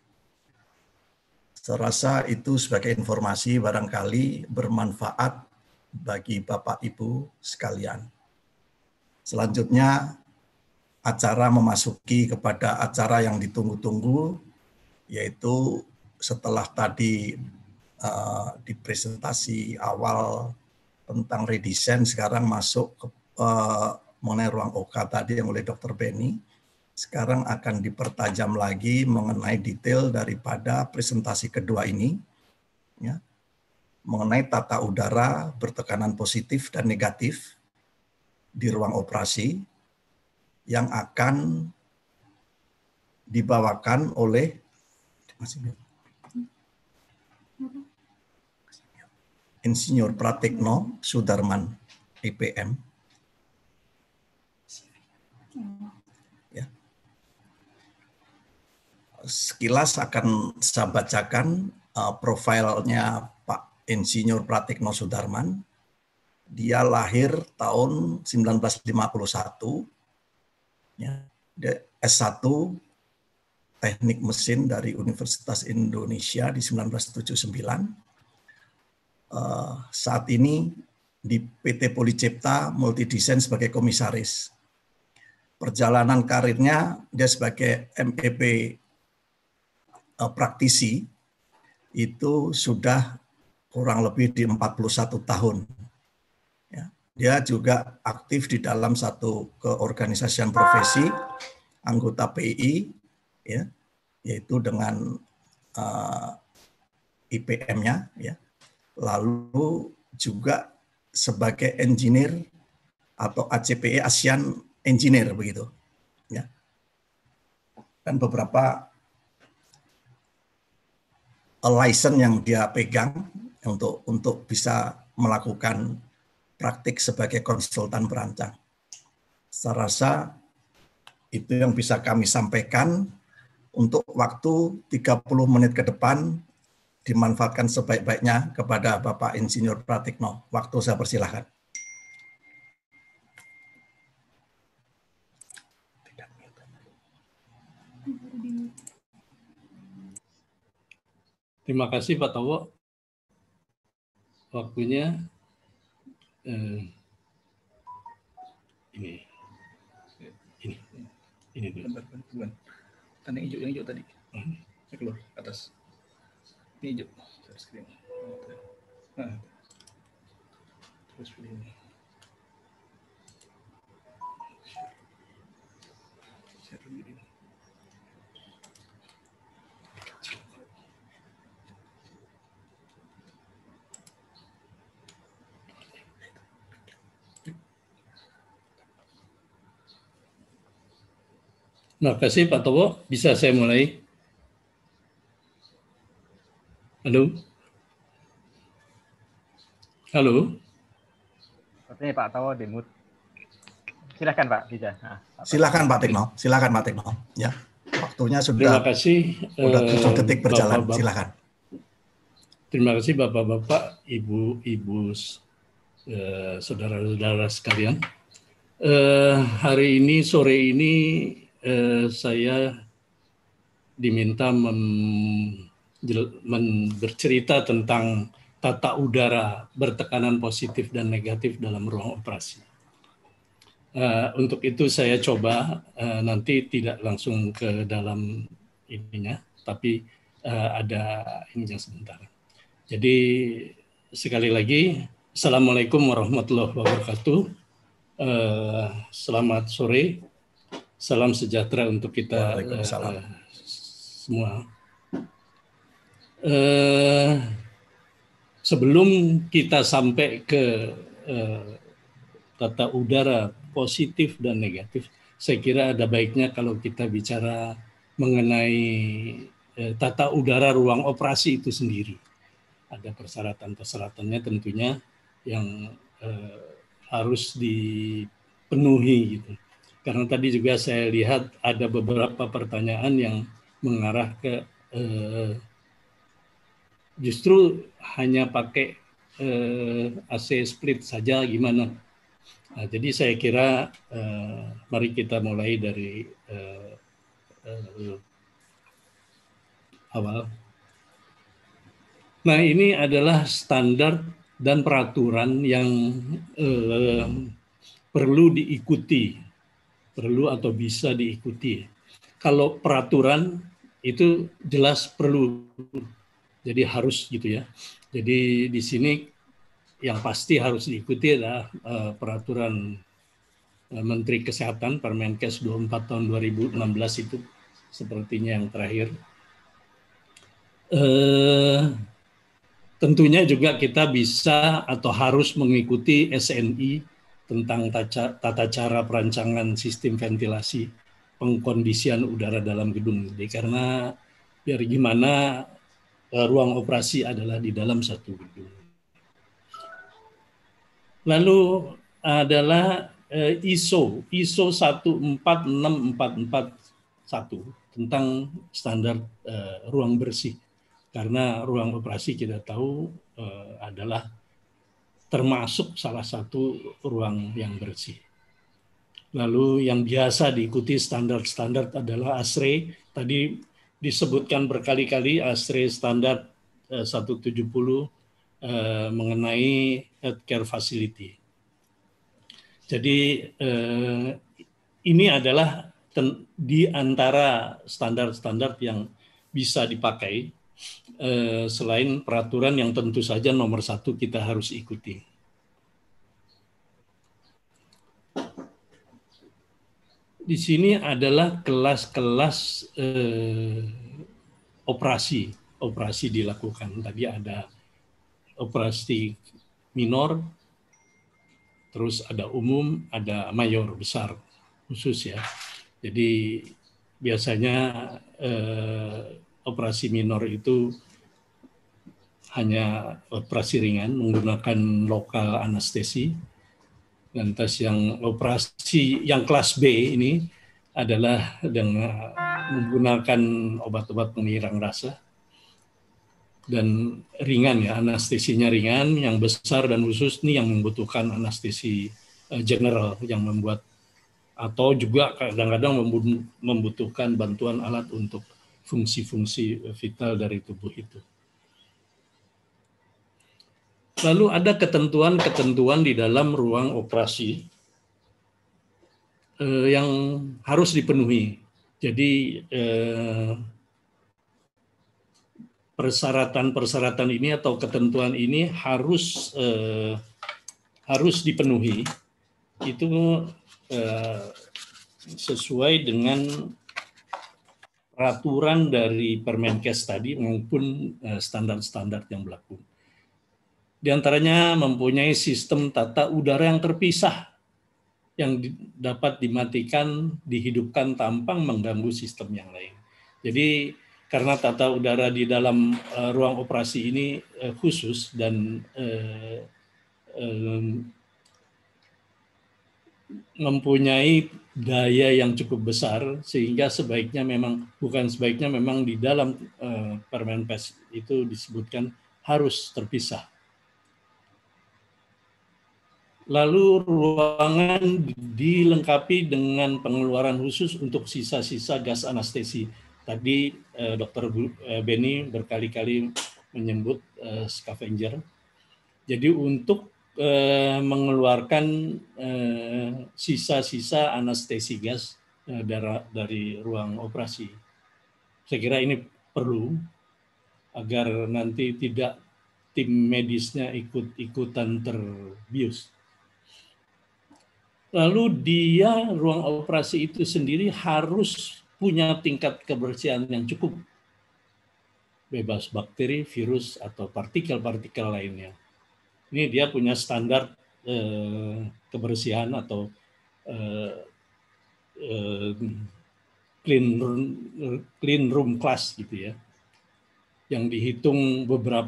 Saya rasa itu sebagai informasi barangkali bermanfaat bagi Bapak Ibu sekalian. Selanjutnya acara memasuki kepada acara yang ditunggu-tunggu, yaitu setelah tadi di presentasi awal tentang redesign, sekarang masuk ke mengenai ruang OK tadi yang oleh Dr. Benny. Sekarang akan dipertajam lagi mengenai detail daripada presentasi kedua ini, ya, mengenai tata udara bertekanan positif dan negatif di ruang operasi yang akan dibawakan oleh Insinyur Pratikno Sudarman, IPM. Ya. Sekilas akan saya bacakan profilnya Pak Insinyur Pratikno Sudarman. Dia lahir tahun 1951, ya, S1 Teknik Mesin dari Universitas Indonesia di 1979. Saat ini di PT Policipta Multidesain sebagai komisaris. Perjalanan karirnya dia sebagai MEP praktisi itu sudah kurang lebih di 41 tahun. Ya. Dia juga aktif di dalam satu keorganisasian profesi, anggota PI, ya, yaitu dengan IPM-nya, ya. Lalu juga sebagai engineer atau ACPE ASEAN Engineer begitu, ya. Dan beberapa license yang dia pegang untuk bisa melakukan praktik sebagai konsultan perancang. Saya rasa itu yang bisa kami sampaikan. Untuk waktu 30 menit ke depan dimanfaatkan sebaik-baiknya kepada Bapak Insinyur Pratikno. Waktu saya persilahkan. Terima kasih Pak Towo. Waktunya ini dulu. Tanda yang hijau tadi. Saya keluar atas. Ini hijau. Nah. Terus pilih ini. Share dulu ini. Terima kasih Pak Towo. Bisa saya mulai? Halo? Halo? Sepertinya Pak Towo di-mute. Silakan Pak, bisa. Nah, silakan Pak Tikno, silakan Pak Tikno. Ya, waktunya sudah. Terima kasih. Sudah 7 detik berjalan. Bapak-bapak. Silakan. Terima kasih Bapak-bapak, Ibu-ibu, saudara-saudara sekalian. Hari ini, sore ini, saya diminta bercerita tentang tata udara bertekanan positif dan negatif dalam ruang operasi. Untuk itu saya coba nanti tidak langsung ke dalam ininya, tapi ada ininya sebentar. Jadi sekali lagi, Assalamualaikum warahmatullahi wabarakatuh. Selamat sore. Salam sejahtera untuk kita semua. Sebelum kita sampai ke tata udara positif dan negatif, saya kira ada baiknya kalau kita bicara mengenai tata udara ruang operasi itu sendiri. Ada persyaratan-persyaratannya tentunya yang harus dipenuhi gitu. Karena tadi juga saya lihat ada beberapa pertanyaan yang mengarah ke justru hanya pakai AC split saja gimana. Nah, jadi saya kira mari kita mulai dari awal. Nah, ini adalah standar dan peraturan yang perlu diikuti. Perlu atau bisa diikuti. Kalau peraturan itu jelas perlu, jadi harus gitu ya. Jadi di sini yang pasti harus diikuti adalah peraturan Menteri Kesehatan Permenkes 24 tahun 2016 itu sepertinya yang terakhir. Tentunya juga kita bisa atau harus mengikuti SNI tentang tata cara perancangan sistem ventilasi pengkondisian udara dalam gedung. Jadi karena biar gimana ruang operasi adalah di dalam satu gedung. Lalu adalah ISO 1464441 tentang standar ruang bersih. Karena ruang operasi kita tahu adalah termasuk salah satu ruang yang bersih. Lalu yang biasa diikuti standar-standar adalah ASRE. Tadi disebutkan berkali-kali ASRE standar 170 mengenai healthcare facility. Jadi ini adalah di antara standar-standar yang bisa dipakai selain peraturan yang tentu saja nomor 1 kita harus ikuti. di sini adalah kelas-kelas operasi dilakukan. Tadi ada operasi minor, terus ada umum, ada mayor, besar, khusus ya. Jadi biasanya operasi minor itu hanya operasi ringan menggunakan lokal anestesi. Lantas yang operasi yang kelas B ini adalah dengan menggunakan obat-obat penghilangkan rasa dan ringan ya, anestesinya ringan. Yang besar dan khusus ini yang membutuhkan anestesi general yang membuat, atau juga kadang-kadang membutuhkan bantuan alat untuk fungsi-fungsi vital dari tubuh itu. Lalu ada ketentuan-ketentuan di dalam ruang operasi yang harus dipenuhi. Jadi persyaratan-persyaratan ini atau ketentuan ini harus dipenuhi. Itu sesuai dengan peraturan dari Permenkes tadi maupun standar-standar yang berlaku. Di antaranya mempunyai sistem tata udara yang terpisah yang dapat dimatikan, dihidupkan tanpa mengganggu sistem yang lain. Jadi karena tata udara di dalam ruang operasi ini khusus dan mempunyai daya yang cukup besar, sehingga sebaiknya memang, bukan sebaiknya memang di dalam Permenkes itu disebutkan harus terpisah. Lalu ruangan dilengkapi dengan pengeluaran khusus untuk sisa-sisa gas anestesi. Tadi Dr. Beni berkali-kali menyebut scavenger. Jadi untuk mengeluarkan sisa-sisa anestesi gas dari ruang operasi. Saya kira ini perlu agar nanti tidak tim medisnya ikut-ikutan terbius. Lalu ruang operasi itu sendiri harus punya tingkat kebersihan yang cukup, bebas bakteri, virus, atau partikel-partikel lainnya. Ini dia punya standar kebersihan atau clean room class gitu ya, yang dihitung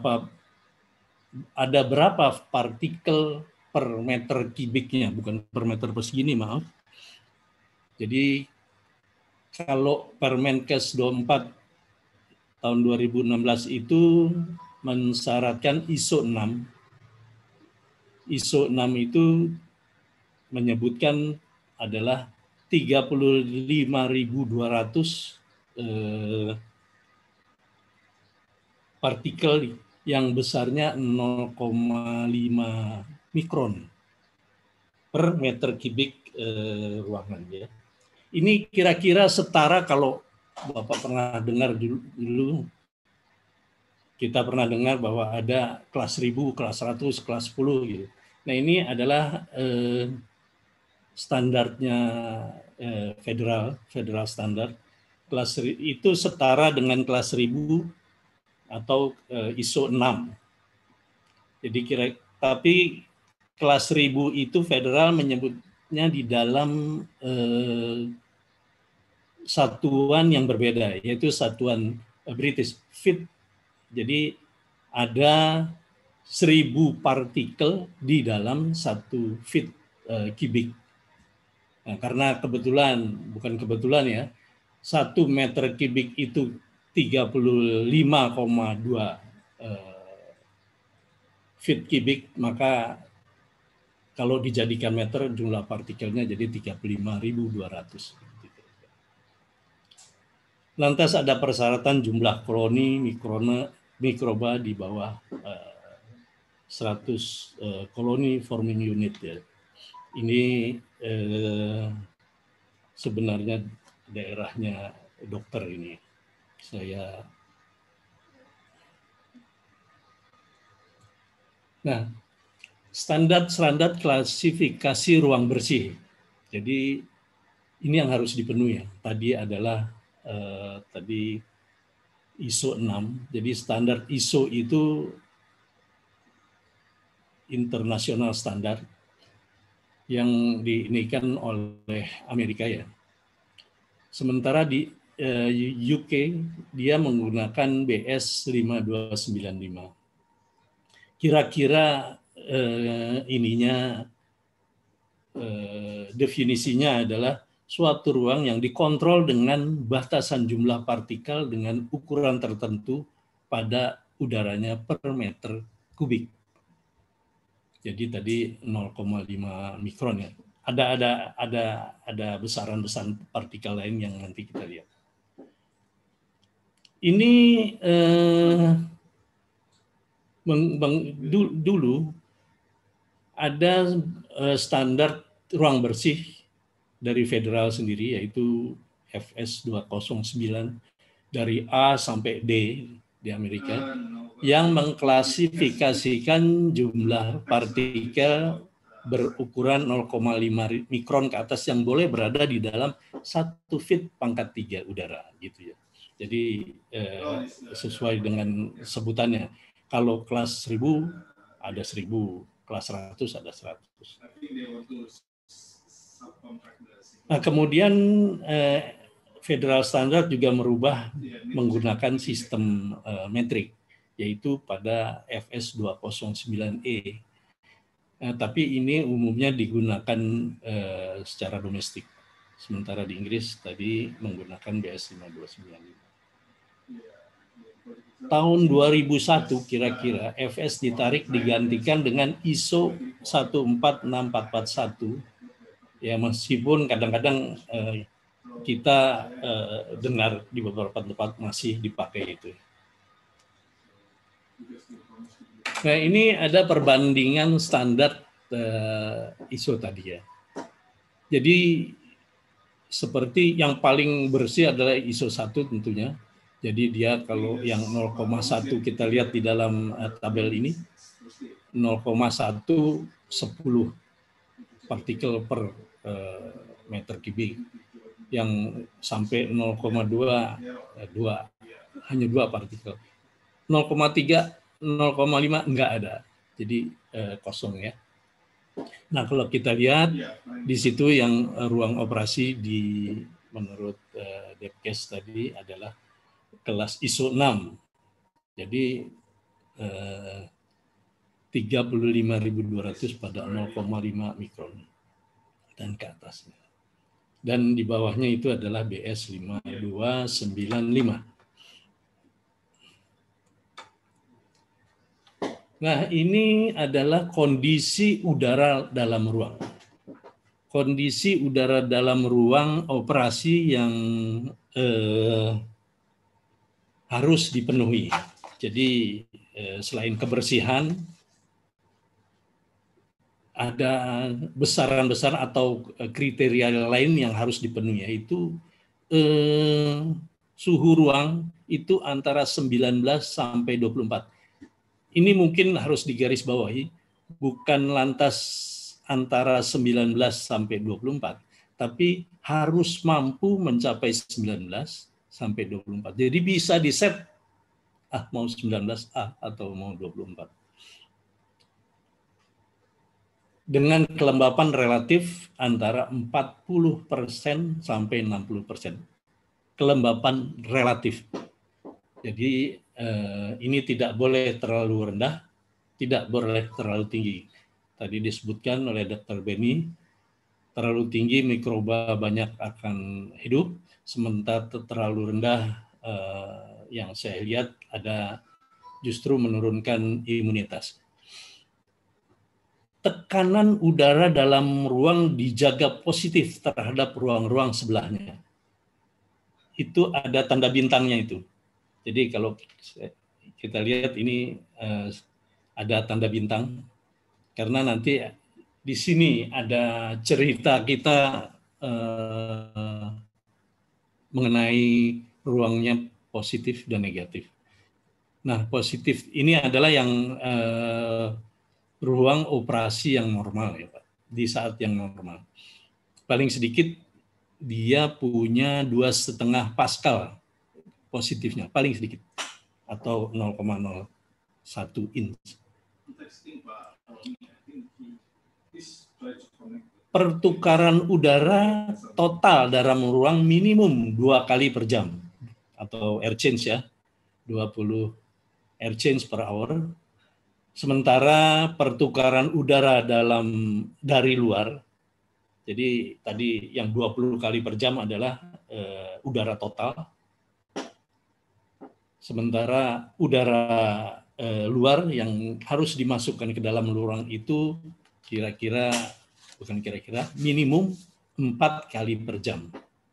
ada berapa partikel per meter kubiknya, bukan per meter persegi, maaf. Jadi kalau Permenkes 24 tahun 2016 itu mensyaratkan ISO 6. ISO 6 itu menyebutkan adalah 35.200 partikel yang besarnya 0,5 mikron per meter kubik ruangan ya. Ini kira-kira setara, kalau Bapak pernah dengar dulu kita pernah dengar bahwa ada kelas 1000, kelas 100, kelas 10 gitu. Nah, ini adalah standarnya federal standar. Kelas itu setara dengan kelas 1000 atau ISO 6. Jadi tapi kelas 1000 itu federal menyebutnya di dalam satuan yang berbeda, yaitu satuan British feet. Jadi ada 1000 partikel di dalam 1 feet kubik. Nah, karena bukan kebetulan ya, 1 meter kubik itu 35,2 feet kubik, maka kalau dijadikan meter jumlah partikelnya jadi 35.200. Lantas ada persyaratan jumlah koloni mikroba di bawah 100 koloni forming unit ya. Ini sebenarnya daerahnya dokter ini. Nah, standar klasifikasi ruang bersih. Jadi Ini yang harus dipenuhi ya. Tadi adalah tadi ISO 6. Jadi standar ISO itu internasional standar yang diinikan oleh Amerika ya. Sementara di UK dia menggunakan BS 5295. Kira-kira definisinya adalah suatu ruang yang dikontrol dengan batasan jumlah partikel dengan ukuran tertentu pada udaranya per meter kubik. Jadi tadi 0,5 mikron ya. Ada besaran-besaran partikel lain yang nanti kita lihat. Ini dulu ada standar ruang bersih dari federal sendiri, yaitu FS 209 dari A sampai D di Amerika, yang mengklasifikasikan jumlah partikel berukuran 0,5 mikron ke atas yang boleh berada di dalam 1 feet pangkat 3 udara gitu ya. Jadi sesuai dengan sebutannya. Kalau kelas 1000 ada 1000, kelas 100 ada 100. Nah, kemudian Federal Standard juga merubah menggunakan sistem metrik, yaitu pada FS 209E. Tapi ini umumnya digunakan secara domestik. Sementara di Inggris tadi menggunakan BS 5295. Tahun 2001 kira-kira FS ditarik digantikan dengan ISO 14641. Ya, meskipun kadang-kadang kita dengar di beberapa tempat masih dipakai itu. Nah, ini ada perbandingan standar ISO tadi ya. Jadi seperti yang paling bersih adalah ISO 1 tentunya. Jadi dia kalau yang 0,1 kita lihat di dalam tabel ini, 0,1 10 partikel per meter kubik. Yang sampai 0,2 hanya 2 partikel. 0,3 0,5 enggak ada. Jadi kosong ya. Nah, kalau kita lihat di situ yang ruang operasi menurut Depkes tadi adalah kelas ISO 6. Jadi 35.200 pada 0,5 mikron dan ke atasnya. Dan di bawahnya itu adalah BS 5295. Nah, ini adalah kondisi udara dalam ruang. Kondisi udara dalam ruang operasi yang harus dipenuhi. Jadi selain kebersihan, ada besaran-besaran atau kriteria lain yang harus dipenuhi, yaitu suhu ruang itu antara 19 sampai 24. Ini mungkin harus digarisbawahi, bukan lantas antara 19 sampai 24, tapi harus mampu mencapai 19 sampai 24. Jadi bisa di-set mau 19A atau mau 24. Dengan kelembapan relatif antara 40% sampai 60%. Kelembapan relatif. Jadi ini tidak boleh terlalu rendah, tidak boleh terlalu tinggi. Tadi disebutkan oleh Dr. Benny, terlalu tinggi mikroba banyak akan hidup, sementara terlalu rendah yang saya lihat ada justru menurunkan imunitas. Tekanan udara dalam ruang dijaga positif terhadap ruang-ruang sebelahnya. Itu ada tanda bintangnya itu. Jadi kalau kita lihat ini ada tanda bintang, karena nanti di sini ada cerita kita mengenai ruangnya positif dan negatif. Nah, positif ini adalah yang ruang operasi yang normal ya Pak, di saat yang normal. Paling sedikit dia punya 2,5 Pascal positifnya, paling sedikit, atau 0,01 inch. Pertukaran udara total dalam ruang minimum 2 kali per jam, atau air change ya, 20 air change per hour. Sementara pertukaran udara dari luar, jadi tadi yang 20 kali per jam adalah udara total. Sementara udara luar yang harus dimasukkan ke dalam ruang itu minimum 4 kali per jam.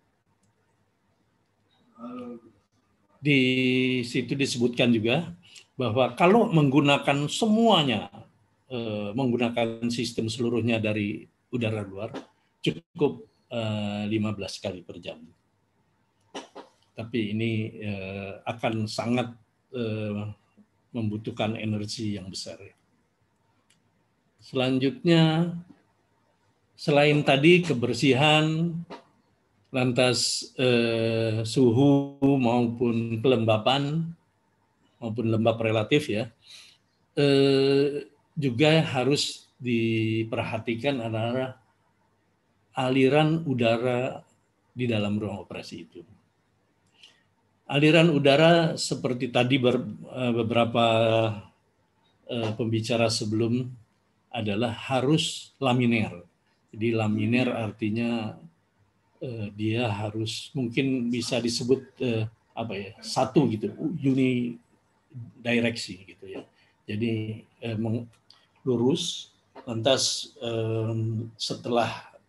Di situ disebutkan juga bahwa kalau menggunakan semuanya, menggunakan sistem seluruhnya dari udara luar, cukup 15 kali per jam. Tapi ini akan sangat membutuhkan energi yang besar. Selanjutnya, selain tadi kebersihan, lantas suhu maupun kelembapan, maupun lembab relatif ya, juga harus diperhatikan adalah aliran udara di dalam ruang operasi itu. Aliran udara seperti tadi beberapa pembicara sebelum adalah harus laminer. Jadi laminer artinya dia harus mungkin bisa disebut satu gitu, unidireksi gitu ya. Jadi lurus, lantas setelah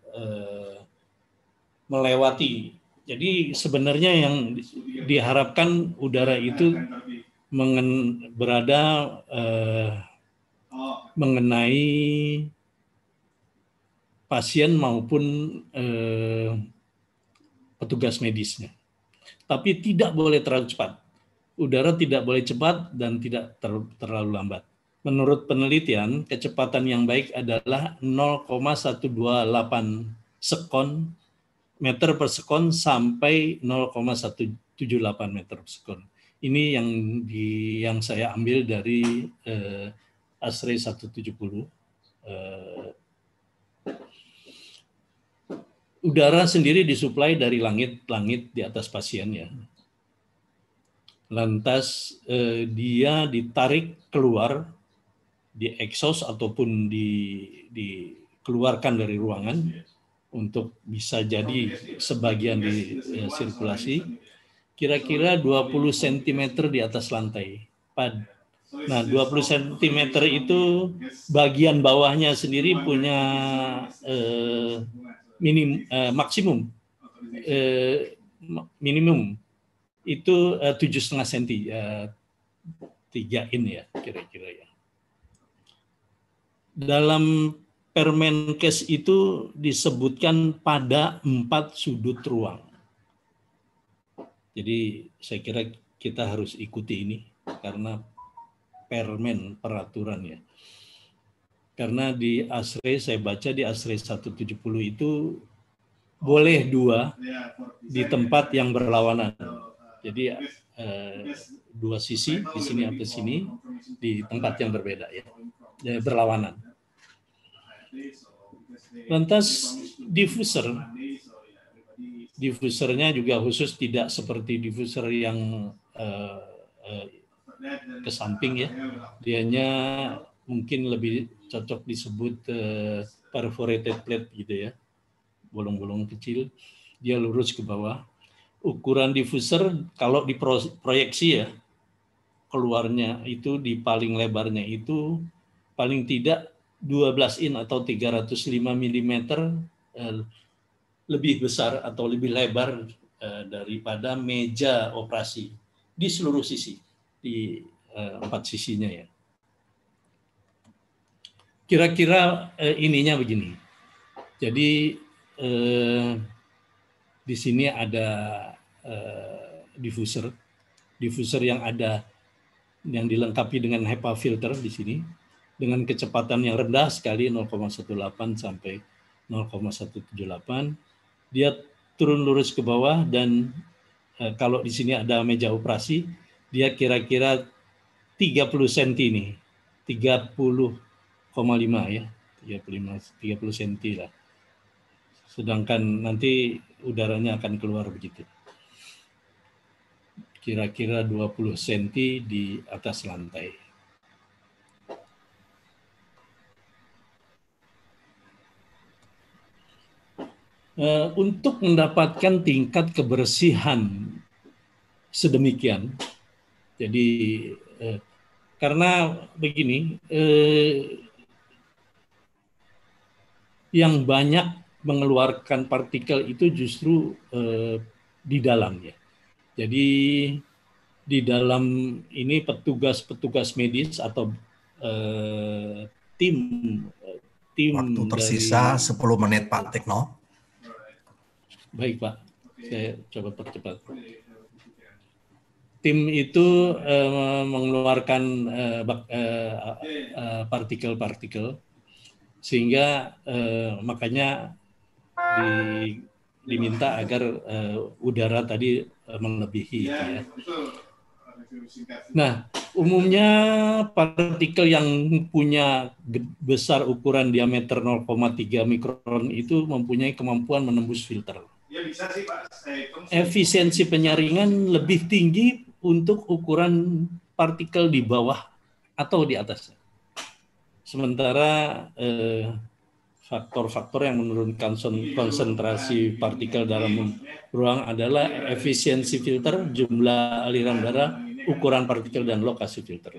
melewati. Jadi sebenarnya yang diharapkan udara itu berada mengenai pasien maupun petugas medisnya. Tapi tidak boleh terlalu cepat. Udara tidak boleh cepat dan tidak terlalu lambat. Menurut penelitian, kecepatan yang baik adalah 0,128 sekon meter per sekon sampai 0,178 meter per sekon. Ini yang saya ambil dari ASRE 170. Udara sendiri disuplai dari langit di atas pasien ya. Lantas dia ditarik keluar di exhaust ataupun dikeluarkan dari ruangan untuk bisa jadi sebagian di sirkulasi, kira-kira 20 cm di atas lantai. Nah, 20 cm itu bagian bawahnya sendiri punya minimum itu 7,5 cm, 3 in ya kira-kira ya. Dalam Permenkes itu disebutkan pada 4 sudut ruang. Jadi saya kira kita harus ikuti ini karena peraturan ya. Karena di ASRE, saya baca di ASRE 170 itu boleh 2 di tempat yang berlawanan. Jadi 2 sisi, di sini atau sini, di tempat yang berbeda ya, berlawanan. Lantas diffusernya juga khusus, tidak seperti diffuser yang ke samping ya. Dianya mungkin lebih cocok disebut perforated plate gitu ya, bolong-bolong kecil, dia lurus ke bawah. Ukuran diffuser kalau diproyeksi ya, keluarnya itu di paling lebarnya itu paling tidak 12 in atau 305 mm lebih besar atau lebih lebar daripada meja operasi di seluruh sisi, di 4 sisinya ya. Kira-kira ininya begini. Jadi di sini ada diffuser yang dilengkapi dengan HEPA filter di sini dengan kecepatan yang rendah sekali 0,18 sampai 0,178. Dia turun lurus ke bawah, dan kalau di sini ada meja operasi, dia kira-kira 30 cm nih, 30,5 ya, 30 cm lah. Sedangkan nanti udaranya akan keluar begitu. Kira-kira 20 cm di atas lantai. Untuk mendapatkan tingkat kebersihan sedemikian, jadi karena begini, yang banyak mengeluarkan partikel itu justru di dalamnya. Jadi di dalam ini petugas-petugas medis atau tim Waktu tersisa dari... 10 menit Pak Tekno. Baik Pak, saya coba percepat. Tim itu mengeluarkan partikel-partikel, sehingga makanya diminta agar udara tadi melebihi. Ya. Nah, umumnya partikel yang punya besar ukuran diameter 0,3 mikron itu mempunyai kemampuan menembus filter. Ya, bisa sih, Pak. Efisiensi penyaringan lebih tinggi untuk ukuran partikel di bawah atau di atas. Sementara faktor-faktor yang menurunkan konsentrasi partikel dalam ruang adalah efisiensi filter, jumlah aliran udara, ukuran partikel, dan lokasi filter.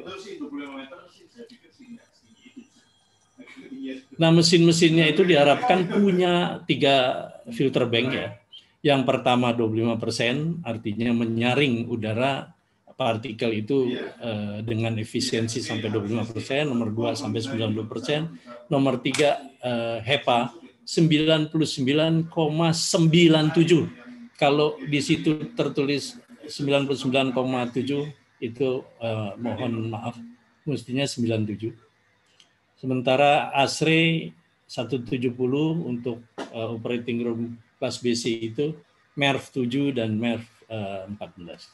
Nah, mesin-mesinnya itu diharapkan punya 3 filter bank ya. Yang pertama 25%, artinya menyaring udara partikel itu dengan efisiensi sampai 25%, nomor 2 sampai 90%, nomor 3 HEPA 99,97. Kalau di situ tertulis 99,7 itu mohon maaf, mestinya 97. Sementara ASRE 170 untuk operating room kelas BC itu MERV 7 dan MERV 14.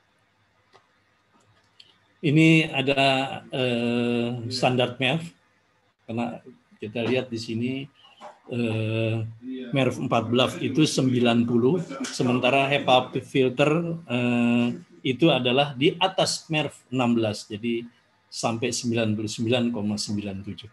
Ini ada standar MERV, karena kita lihat di sini MERV 14 itu 90, sementara HEPA filter itu adalah di atas MERV 16, jadi sampai 99,97.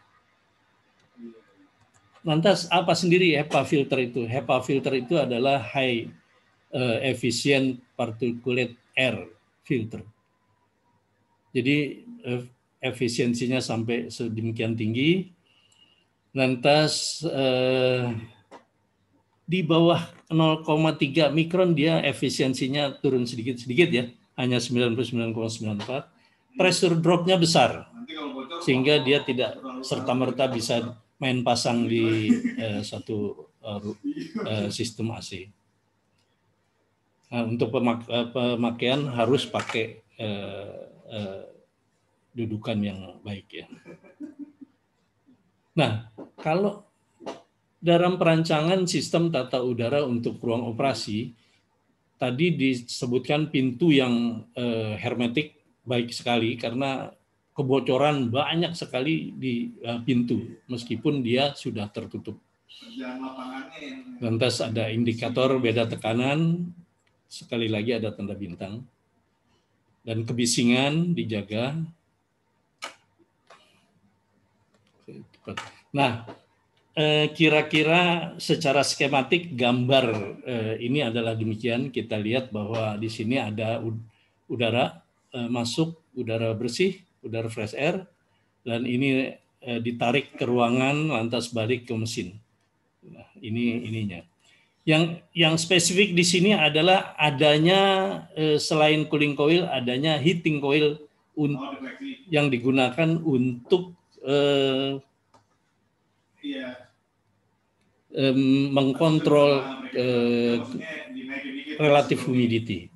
Lantas apa sendiri HEPA filter itu? HEPA filter itu adalah high efficient particulate air filter. Jadi efisiensinya sampai sedemikian tinggi. Lantas di bawah 0,3 mikron dia efisiensinya turun sedikit-sedikit ya, hanya 99,94. Pressure drop-nya besar, sehingga dia tidak serta-merta bisa main pasang di satu sistem AC. Nah, untuk pemakaian harus pakai dudukan yang baik ya. Nah, kalau dalam perancangan sistem tata udara untuk ruang operasi, tadi disebutkan pintu yang hermetik baik sekali karena kebocoran banyak sekali di pintu meskipun dia sudah tertutup. Lantas ada indikator beda tekanan, sekali lagi ada tanda bintang, dan kebisingan dijaga. Nah, kira-kira secara skematik gambar ini adalah demikian. Kita lihat bahwa di sini ada udara masuk, udara bersih, udara fresh air, dan ini ditarik ke ruangan lantas balik ke mesin. Nah, ini ininya. Yang spesifik di sini adalah adanya selain cooling coil, adanya heating coil yang digunakan untuk mengkontrol relative humidity.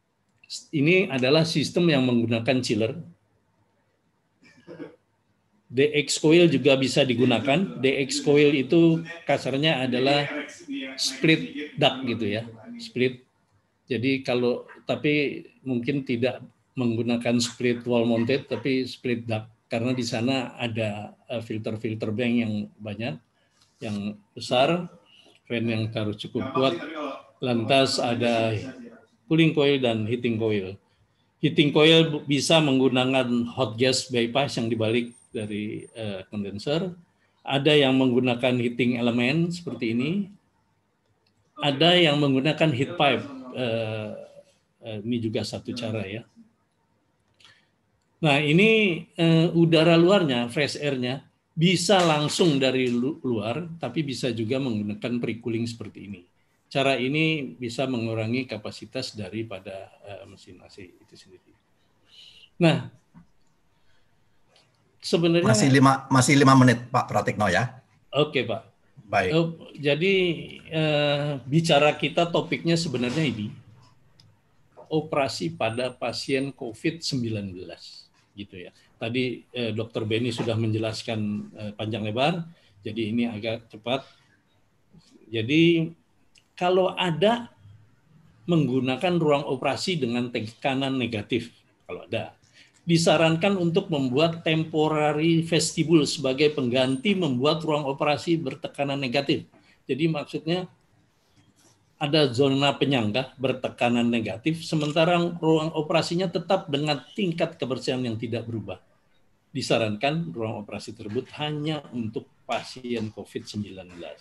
Ini adalah sistem yang menggunakan chiller. DX coil juga bisa digunakan. DX coil itu kasarnya adalah split duct gitu ya, split. Jadi tapi mungkin tidak menggunakan split wall mounted, tapi split duct karena di sana ada filter bank yang banyak, yang besar, fan yang harus cukup kuat. Lantas ada cooling coil dan heating coil. Heating coil bisa menggunakan hot gas bypass yang dibalik dari kondenser. Ada yang menggunakan heating element seperti ini. Ada yang menggunakan heat pipe. Ini juga satu cara ya. Nah ini udara luarnya, fresh air-nya bisa langsung dari luar, tapi bisa juga menggunakan pre-cooling seperti ini. Cara ini bisa mengurangi kapasitas daripada mesin AC itu sendiri. Nah, sebenarnya masih 5 menit Pak Pratikno ya. Oke Pak. Baik. Jadi bicara kita topiknya sebenarnya ini operasi pada pasien COVID-19 gitu ya. Tadi Dr. Benny sudah menjelaskan panjang lebar, jadi ini agak cepat. Jadi kalau ada menggunakan ruang operasi dengan tekanan negatif, kalau ada, disarankan untuk membuat temporary vestibule sebagai pengganti membuat ruang operasi bertekanan negatif. Jadi maksudnya ada zona penyangga bertekanan negatif, sementara ruang operasinya tetap dengan tingkat kebersihan yang tidak berubah. Disarankan ruang operasi tersebut hanya untuk pasien COVID-19.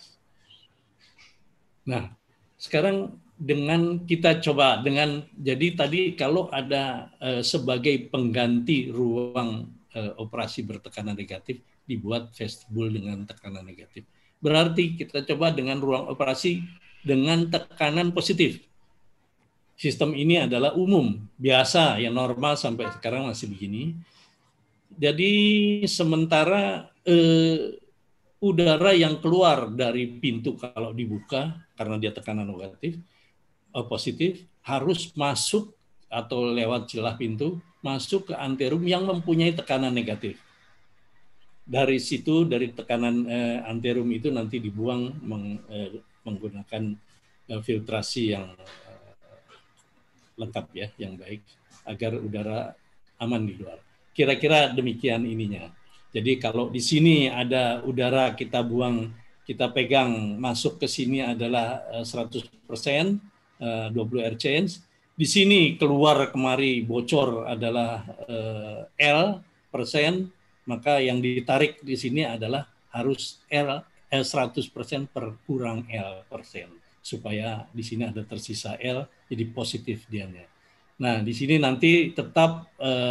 Nah, sekarang dengan kita coba jadi tadi kalau ada sebagai pengganti ruang operasi bertekanan negatif dibuat vestibule dengan tekanan negatif. Berarti kita coba dengan ruang operasi dengan tekanan positif. Sistem ini adalah umum, biasa, yang normal sampai sekarang masih begini. Jadi sementara udara yang keluar dari pintu kalau dibuka karena dia tekanan negatif, positif, harus masuk atau lewat celah pintu masuk ke anterum yang mempunyai tekanan negatif. Dari situ, dari tekanan anterum itu nanti dibuang menggunakan filtrasi yang lengkap ya, yang baik agar udara aman di luar. Kira-kira demikian ininya. Jadi kalau di sini ada udara kita buang, kita pegang masuk ke sini adalah 100%, 20 air change. Di sini keluar kemari bocor adalah L persen, maka yang ditarik di sini adalah harus L 100% per kurang L persen, supaya di sini ada tersisa L, jadi positif dianya. Nah di sini nanti tetap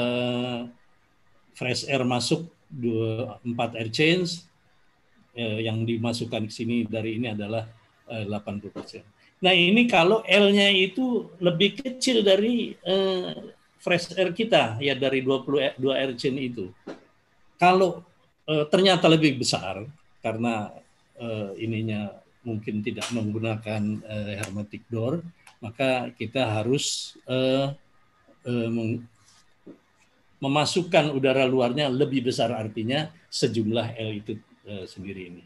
fresh air masuk 4 air change, yang dimasukkan ke sini dari ini adalah 80%. Nah ini kalau L-nya itu lebih kecil dari fresh air kita, ya dari 22 air change itu. Kalau ternyata lebih besar, karena ininya mungkin tidak menggunakan hermetic door, maka kita harus memasukkan udara luarnya lebih besar, artinya sejumlah L itu sendiri ini.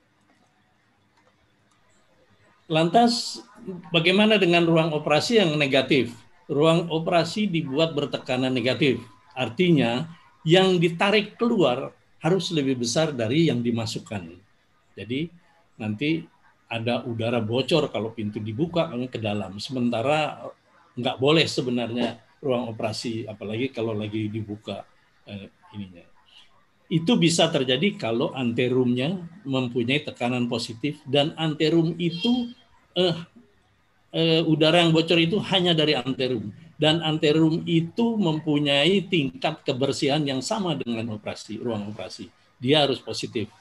Lantas bagaimana dengan ruang operasi yang negatif? Ruang operasi dibuat bertekanan negatif, artinya yang ditarik keluar harus lebih besar dari yang dimasukkan. Jadi nanti ada udara bocor kalau pintu dibuka ke dalam, sementara nggak boleh sebenarnya ruang operasi, apalagi kalau lagi dibuka ininya. Itu bisa terjadi kalau anterumnya mempunyai tekanan positif dan anterum itu udara yang bocor itu hanya dari anterum, dan anterum itu mempunyai tingkat kebersihan yang sama dengan ruang operasi. Dia harus positif.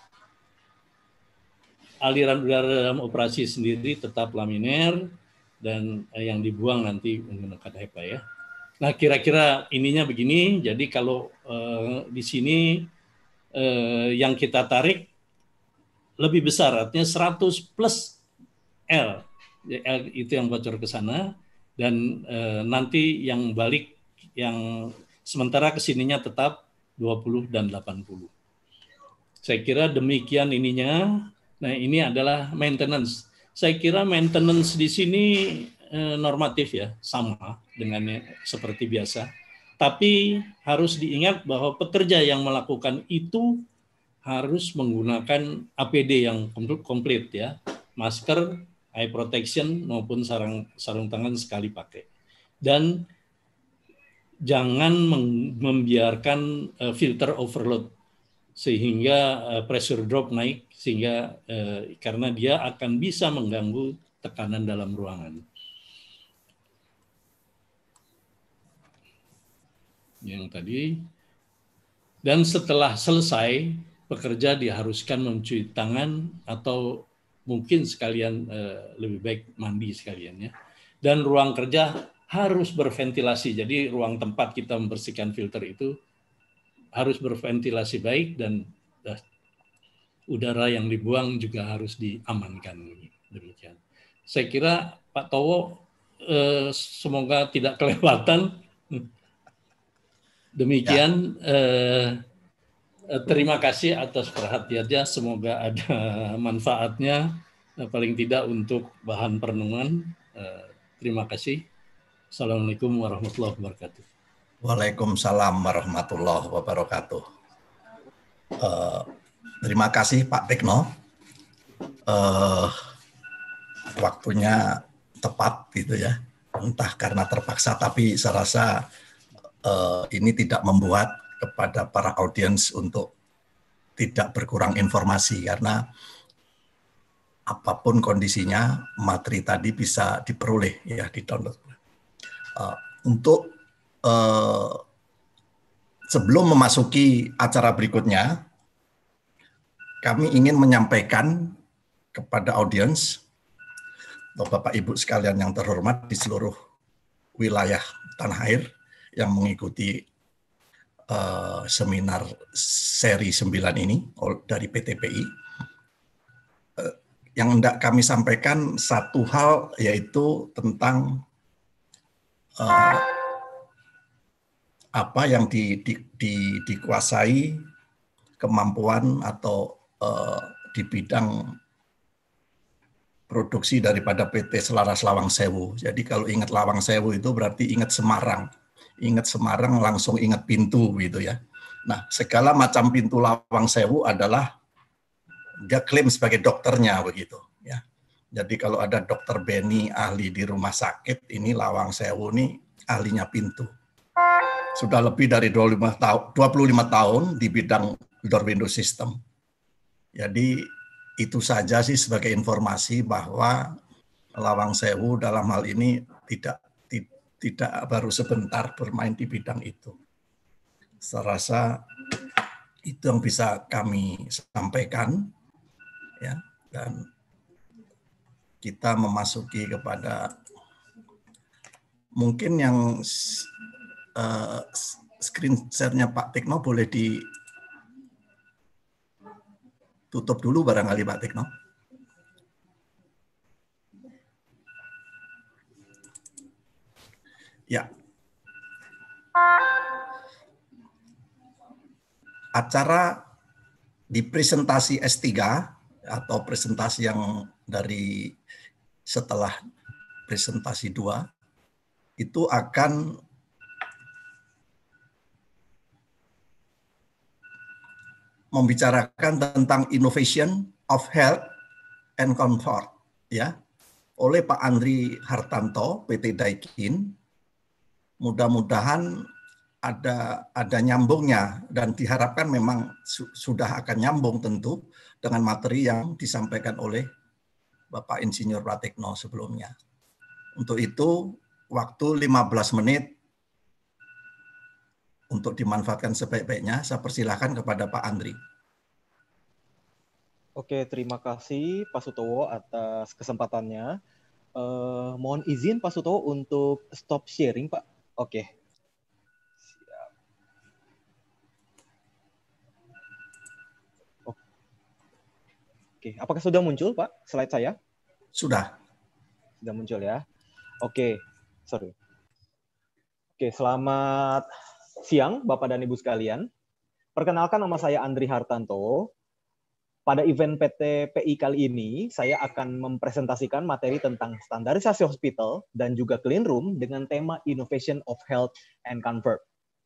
Aliran udara dalam operasi sendiri tetap laminer dan yang dibuang nanti menggunakan HEPA ya. Nah, kira-kira ininya begini. Jadi kalau di sini yang kita tarik lebih besar, artinya 100 plus L. L itu yang bocor ke sana, dan nanti yang balik, yang sementara kesininya tetap 20 dan 80. Saya kira demikian ininya. Nah, ini adalah maintenance. Saya kira maintenance di sini normatif ya, sama dengan seperti biasa. Tapi harus diingat bahwa pekerja yang melakukan itu harus menggunakan APD yang komplit ya, masker, eye protection maupun sarung tangan sekali pakai. Dan jangan membiarkan filter overload sehingga pressure drop naik, sehingga karena dia akan bisa mengganggu tekanan dalam ruangan. Yang tadi. Dan setelah selesai, pekerja diharuskan mencuci tangan atau mungkin sekalian lebih baik mandi sekalian ya. Dan ruang kerja harus berventilasi. Jadi ruang tempat kita membersihkan filter itu harus berventilasi baik dan udara yang dibuang juga harus diamankan. Demikian. Saya kira Pak Towo semoga tidak kelewatan. Demikian. Terima kasih atas perhatiannya. Semoga ada manfaatnya, paling tidak untuk bahan perenungan. Terima kasih. Assalamualaikum warahmatullahi wabarakatuh. Waalaikumsalam warahmatullahi wabarakatuh. Terima kasih Pak Tekno. Waktunya tepat gitu ya. Entah karena terpaksa, tapi saya rasa ini tidak membuat kepada para audiens untuk tidak berkurang informasi, karena apapun kondisinya materi tadi bisa diperoleh ya, di-download. Untuk sebelum memasuki acara berikutnya, kami ingin menyampaikan kepada audiens, Bapak Ibu sekalian yang terhormat di seluruh wilayah tanah air yang mengikuti seminar seri 9 ini dari PTPI. Yang hendak kami sampaikan satu hal, yaitu tentang apa yang dikuasai kemampuan atau di bidang produksi daripada PT Selaras Lawang Sewu. Jadi kalau ingat Lawang Sewu itu berarti ingat Semarang. Ingat Semarang langsung ingat pintu gitu ya. Nah, segala macam pintu Lawang Sewu adalah dia klaim sebagai dokternya begitu ya. Jadi kalau ada dokter Beni ahli di rumah sakit, ini Lawang Sewu ini ahlinya pintu. Sudah lebih dari 25 tahun di bidang door window system. Jadi itu saja sih sebagai informasi bahwa Lawang Sewu dalam hal ini tidak baru sebentar bermain di bidang itu. Saya rasa itu yang bisa kami sampaikan ya, dan kita memasuki kepada mungkin yang screen share-nya Pak Tekno boleh ditutup dulu barangkali Pak Tekno. Ya. Acara di presentasi S3 atau presentasi yang dari setelah presentasi 2 itu akan membicarakan tentang innovation of health and comfort ya oleh Pak Andri Hartanto PT Daikin. Mudah-mudahan ada nyambungnya dan diharapkan memang sudah akan nyambung tentu dengan materi yang disampaikan oleh Bapak Insinyur Pratikno sebelumnya. Untuk itu waktu 15 menit untuk dimanfaatkan sebaik-baiknya. Saya persilahkan kepada Pak Andri. Oke, terima kasih Pak Sutowo atas kesempatannya. Mohon izin Pak Sutowo untuk stop sharing, Pak. Oke. Siap. Oke, apakah sudah muncul, Pak, slide saya? Sudah. Sudah muncul ya. Oke, sorry. Oke, selamat siang Bapak dan Ibu sekalian. Perkenalkan nama saya Andri Hartanto. Pada event PTPI kali ini, saya akan mempresentasikan materi tentang standarisasi hospital dan juga clean room dengan tema Innovation of Health and Comfort.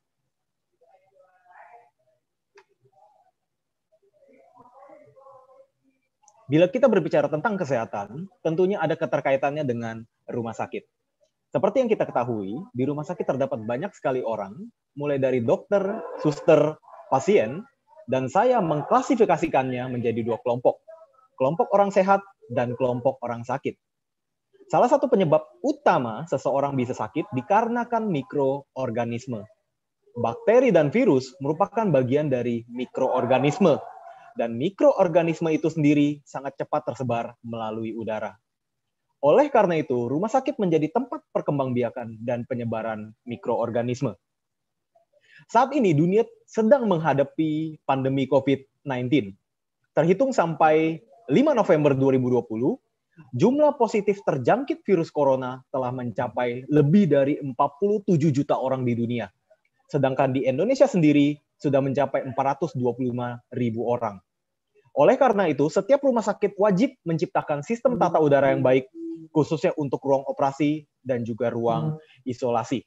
Bila kita berbicara tentang kesehatan, tentunya ada keterkaitannya dengan rumah sakit. Seperti yang kita ketahui, di rumah sakit terdapat banyak sekali orang, mulai dari dokter, suster, pasien, dan saya mengklasifikasikannya menjadi dua kelompok. Kelompok orang sehat dan kelompok orang sakit. Salah satu penyebab utama seseorang bisa sakit dikarenakan mikroorganisme. Bakteri dan virus merupakan bagian dari mikroorganisme. Dan mikroorganisme itu sendiri sangat cepat tersebar melalui udara. Oleh karena itu, rumah sakit menjadi tempat perkembangbiakan dan penyebaran mikroorganisme. Saat ini dunia sedang menghadapi pandemi COVID-19. Terhitung sampai 5 November 2020, jumlah positif terjangkit virus corona telah mencapai lebih dari 47 juta orang di dunia. Sedangkan di Indonesia sendiri sudah mencapai 425.000 orang. Oleh karena itu, setiap rumah sakit wajib menciptakan sistem tata udara yang baik, khususnya untuk ruang operasi dan juga ruang isolasi.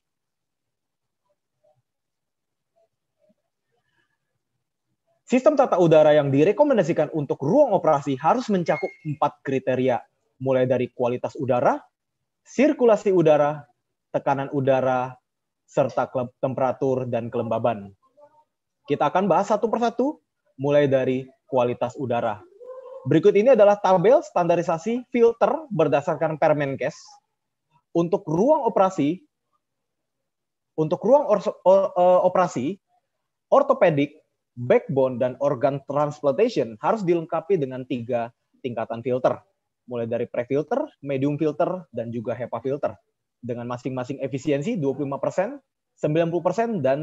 Sistem tata udara yang direkomendasikan untuk ruang operasi harus mencakup 4 kriteria, mulai dari kualitas udara, sirkulasi udara, tekanan udara, serta temperatur dan kelembaban. Kita akan bahas satu persatu, mulai dari kualitas udara. Berikut ini adalah tabel standarisasi filter berdasarkan Permenkes. Untuk ruang operasi, operasi, ortopedik, backbone, dan organ transplantation harus dilengkapi dengan 3 tingkatan filter, mulai dari pre-filter, medium filter, dan juga HEPA filter, dengan masing-masing efisiensi 25%, 90%, dan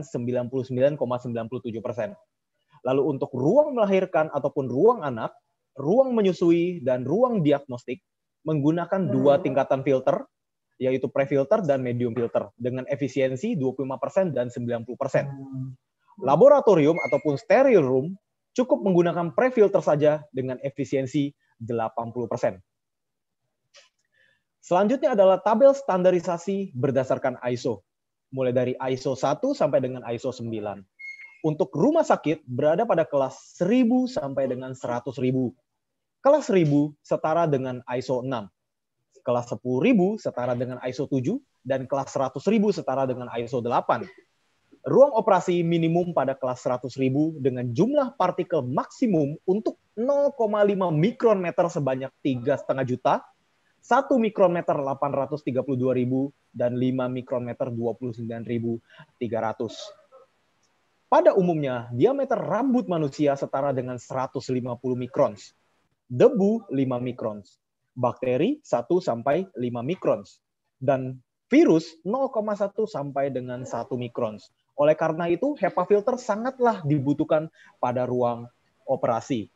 99,97%. Lalu untuk ruang melahirkan ataupun ruang anak, ruang menyusui, dan ruang diagnostik menggunakan 2 tingkatan filter, yaitu pre-filter dan medium filter, dengan efisiensi 25% dan 90%. Laboratorium ataupun steril room cukup menggunakan pre-filter saja dengan efisiensi 80%. Selanjutnya adalah tabel standarisasi berdasarkan ISO, mulai dari ISO 1 sampai dengan ISO 9. Untuk rumah sakit berada pada kelas 1000 sampai dengan 100.000. Kelas 1000 setara dengan ISO 6. Kelas 10.000 setara dengan ISO 7 dan kelas 100.000 setara dengan ISO 8. Ruang operasi minimum pada kelas 100.000 dengan jumlah partikel maksimum untuk 0,5 mikrometer sebanyak 3,5 juta, 1 mikrometer 832.000, dan 5 mikrometer 29.300. Pada umumnya, diameter rambut manusia setara dengan 150 mikrons, debu 5 mikrons, bakteri 1 sampai 5 mikrons, dan virus 0,1 sampai dengan 1 mikrons. Oleh karena itu, HEPA filter sangatlah dibutuhkan pada ruang operasi.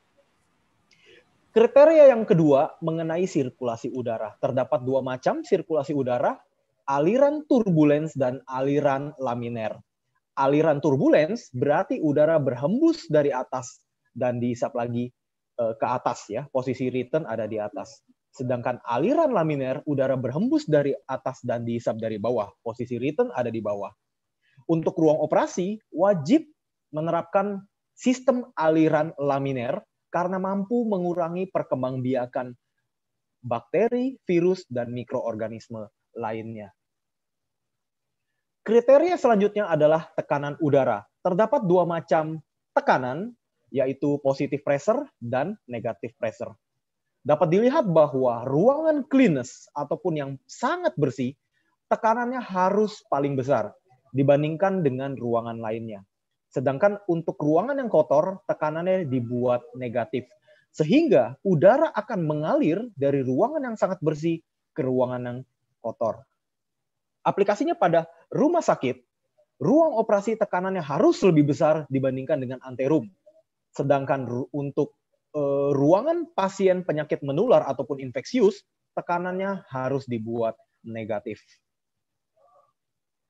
Kriteria yang kedua mengenai sirkulasi udara. Terdapat 2 macam sirkulasi udara, aliran turbulens dan aliran laminer. Aliran turbulens berarti udara berhembus dari atas dan dihisap lagi ke atas, ya. Posisi return ada di atas. Sedangkan aliran laminer, udara berhembus dari atas dan dihisap dari bawah. Posisi return ada di bawah. Untuk ruang operasi, wajib menerapkan sistem aliran laminer karena mampu mengurangi perkembangbiakan bakteri, virus, dan mikroorganisme lainnya. Kriteria selanjutnya adalah tekanan udara. Terdapat 2 macam tekanan, yaitu positive pressure dan negative pressure. Dapat dilihat bahwa ruangan cleanest ataupun yang sangat bersih, tekanannya harus paling besar dibandingkan dengan ruangan lainnya. Sedangkan untuk ruangan yang kotor, tekanannya dibuat negatif. Sehingga udara akan mengalir dari ruangan yang sangat bersih ke ruangan yang kotor. Aplikasinya pada rumah sakit, ruang operasi tekanannya harus lebih besar dibandingkan dengan anterum. Sedangkan untuk ruangan pasien penyakit menular ataupun infeksius, tekanannya harus dibuat negatif.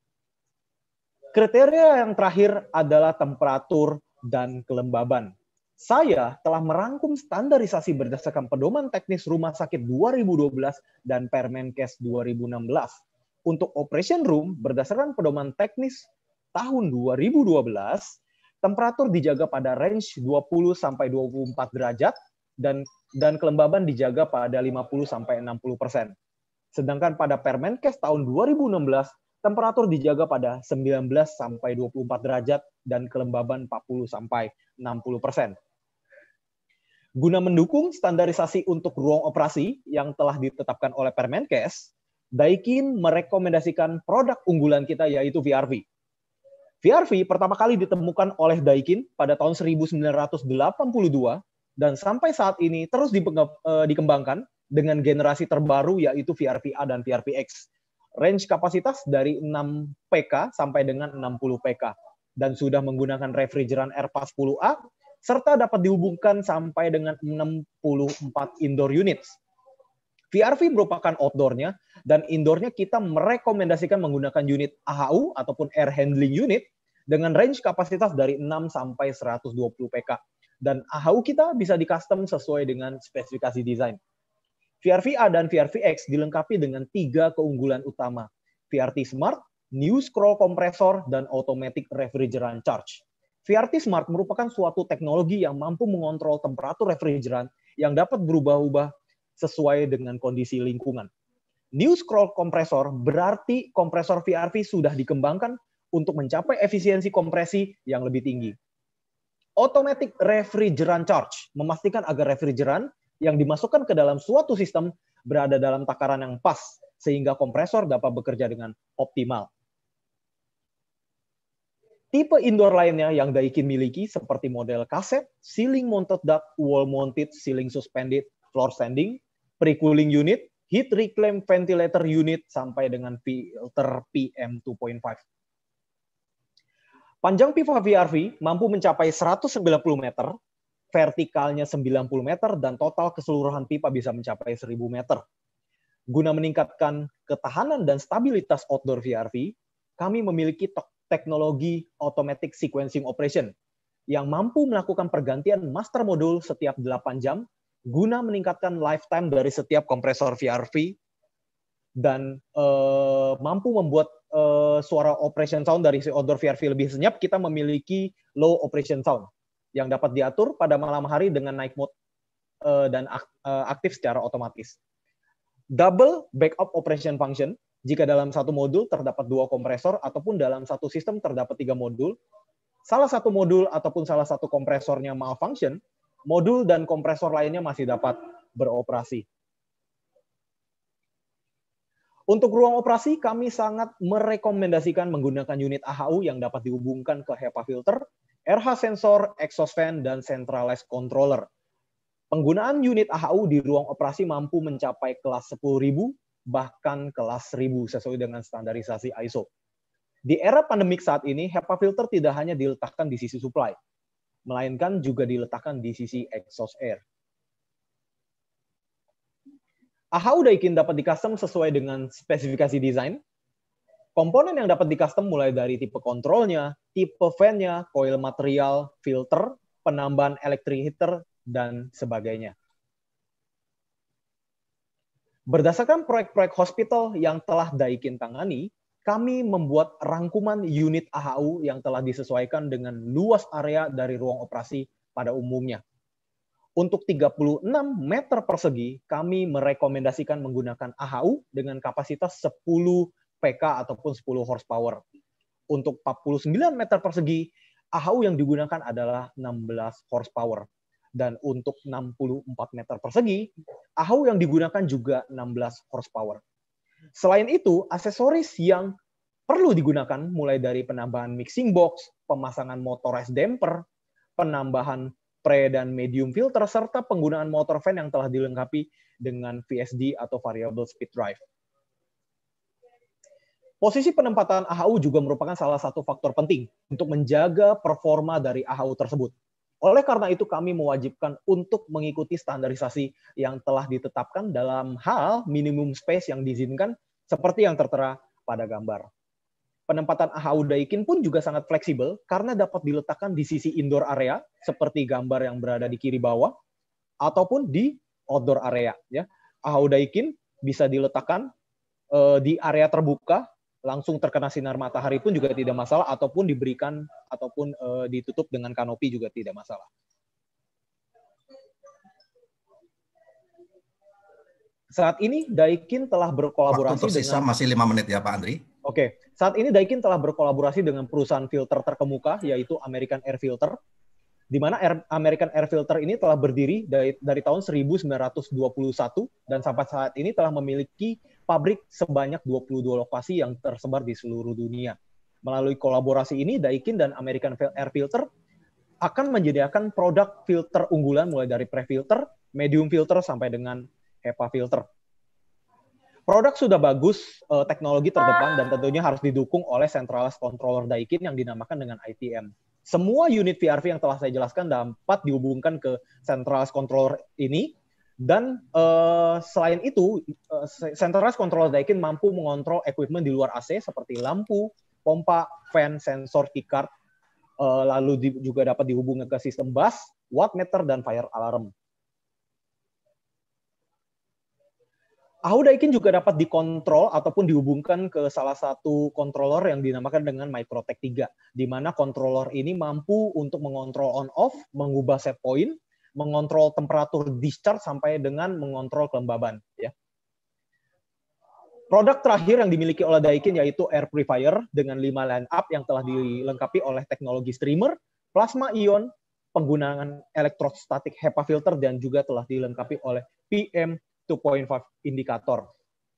Kriteria yang terakhir adalah temperatur dan kelembaban. Saya telah merangkum standarisasi berdasarkan pedoman teknis Rumah Sakit 2012 dan Permenkes 2016. Untuk operation room berdasarkan pedoman teknis tahun 2012, temperatur dijaga pada range 20 sampai 24 derajat dan kelembaban dijaga pada 50 sampai 60%. Sedangkan pada Permenkes tahun 2016, temperatur dijaga pada 19 sampai 24 derajat dan kelembaban 40 sampai 60%. Guna mendukung standarisasi untuk ruang operasi yang telah ditetapkan oleh Permenkes, Daikin merekomendasikan produk unggulan kita yaitu VRV. VRV pertama kali ditemukan oleh Daikin pada tahun 1982 dan sampai saat ini terus dikembangkan dengan generasi terbaru yaitu VRV-A dan VRV-X. Range kapasitas dari 6 PK sampai dengan 60 PK dan sudah menggunakan refrigeran R40A serta dapat dihubungkan sampai dengan 64 indoor units. VRV merupakan outdoor-nya dan indoor-nya kita merekomendasikan menggunakan unit AHU ataupun air handling unit dengan range kapasitas dari 6 sampai 120 PK. Dan AHU kita bisa di-custom sesuai dengan spesifikasi desain. VRV-A dan VRV-X dilengkapi dengan 3 keunggulan utama, VRT Smart, New Scroll Compressor, dan Automatic Refrigerant Charge. VRT Smart merupakan suatu teknologi yang mampu mengontrol temperatur refrigeran yang dapat berubah-ubah sesuai dengan kondisi lingkungan. New Scroll Compressor berarti kompresor VRV sudah dikembangkan untuk mencapai efisiensi kompresi yang lebih tinggi. Automatic Refrigerant Charge memastikan agar refrigeran yang dimasukkan ke dalam suatu sistem berada dalam takaran yang pas, sehingga kompresor dapat bekerja dengan optimal. Tipe indoor lainnya yang Daikin miliki seperti model kaset, ceiling mounted duct, wall mounted, ceiling suspended, floor standing, pre-cooling unit, heat reclaim ventilator unit, sampai dengan filter PM 2.5. Panjang pipa VRV mampu mencapai 190 meter, vertikalnya 90 meter, dan total keseluruhan pipa bisa mencapai 1000 meter. Guna meningkatkan ketahanan dan stabilitas outdoor VRV, kami memiliki teknologi automatic sequencing operation yang mampu melakukan pergantian master modul setiap 8 jam guna meningkatkan lifetime dari setiap kompresor VRV dan mampu membuat suara operation sound dari si outdoor VRV lebih senyap. Kita memiliki low operation sound yang dapat diatur pada malam hari dengan night mode dan aktif secara otomatis. Double backup operation function. Jika dalam satu modul terdapat 2 kompresor ataupun dalam satu sistem terdapat 3 modul, salah satu modul ataupun salah satu kompresornya malfunction, modul dan kompresor lainnya masih dapat beroperasi. Untuk ruang operasi, kami sangat merekomendasikan menggunakan unit AHU yang dapat dihubungkan ke HEPA filter, RH sensor, exhaust fan, dan centralized controller. Penggunaan unit AHU di ruang operasi mampu mencapai kelas 10.000, bahkan kelas 1000 sesuai dengan standarisasi ISO. Di era pandemik saat ini, HEPA filter tidak hanya diletakkan di sisi supply, melainkan juga diletakkan di sisi exhaust air. AHU Daikin dapat di-custom sesuai dengan spesifikasi desain. Komponen yang dapat di-custom mulai dari tipe kontrolnya, tipe fan-nya, coil material, filter, penambahan electric heater, dan sebagainya. Berdasarkan proyek-proyek hospital yang telah Daikin tangani, kami membuat rangkuman unit AHU yang telah disesuaikan dengan luas area dari ruang operasi pada umumnya. Untuk 36 meter persegi, kami merekomendasikan menggunakan AHU dengan kapasitas 10 PK ataupun 10 horsepower. Untuk 49 meter persegi, AHU yang digunakan adalah 16 horsepower. Dan untuk 64 meter persegi, AHU yang digunakan juga 16 horsepower. Selain itu, aksesoris yang perlu digunakan mulai dari penambahan mixing box, pemasangan motorized damper, penambahan pre dan medium filter, serta penggunaan motor fan yang telah dilengkapi dengan VSD atau variable speed drive. Posisi penempatan AHU juga merupakan salah satu faktor penting untuk menjaga performa dari AHU tersebut. Oleh karena itu, kami mewajibkan untuk mengikuti standarisasi yang telah ditetapkan dalam hal minimum space yang diizinkan seperti yang tertera pada gambar. Penempatan AHU Daikin pun juga sangat fleksibel karena dapat diletakkan di sisi indoor area seperti gambar yang berada di kiri bawah ataupun di outdoor area. Ya, AHU Daikin bisa diletakkan di area terbuka, langsung terkena sinar matahari pun juga tidak masalah, ataupun diberikan ataupun ditutup dengan kanopi juga tidak masalah. Saat ini Daikin telah berkolaborasi Waktu tersisa dengan... masih 5 menit ya Pak Andri. Oke, saat ini Daikin telah berkolaborasi dengan perusahaan filter terkemuka, yaitu American Air Filter, di mana American Air Filter ini telah berdiri dari tahun 1921 dan sampai saat ini telah memiliki pabrik sebanyak 22 lokasi yang tersebar di seluruh dunia. Melalui kolaborasi ini, Daikin dan American Air Filter akan menyediakan produk filter unggulan mulai dari pre-filter, medium filter, sampai dengan HEPA filter. Produk sudah bagus, teknologi terdepan, dan tentunya harus didukung oleh centralized controller Daikin yang dinamakan dengan ITM. Semua unit VRV yang telah saya jelaskan dapat dihubungkan ke centralized controller ini, dan selain itu, centralized controller Daikin mampu mengontrol equipment di luar AC seperti lampu, pompa, fan, sensor, keycard, lalu juga dapat dihubungkan ke sistem bus, wattmeter, dan fire alarm. AHU Daikin juga dapat dikontrol ataupun dihubungkan ke salah satu controller yang dinamakan dengan Microtech 3, di mana controller ini mampu untuk mengontrol on-off, mengubah set point, mengontrol temperatur discharge, sampai dengan mengontrol kelembaban. Ya. Produk terakhir yang dimiliki oleh Daikin yaitu Air Purifier dengan 5 line up yang telah dilengkapi oleh teknologi streamer, plasma ion, penggunaan elektrostatik HEPA filter, dan juga telah dilengkapi oleh PM 2.5 indikator.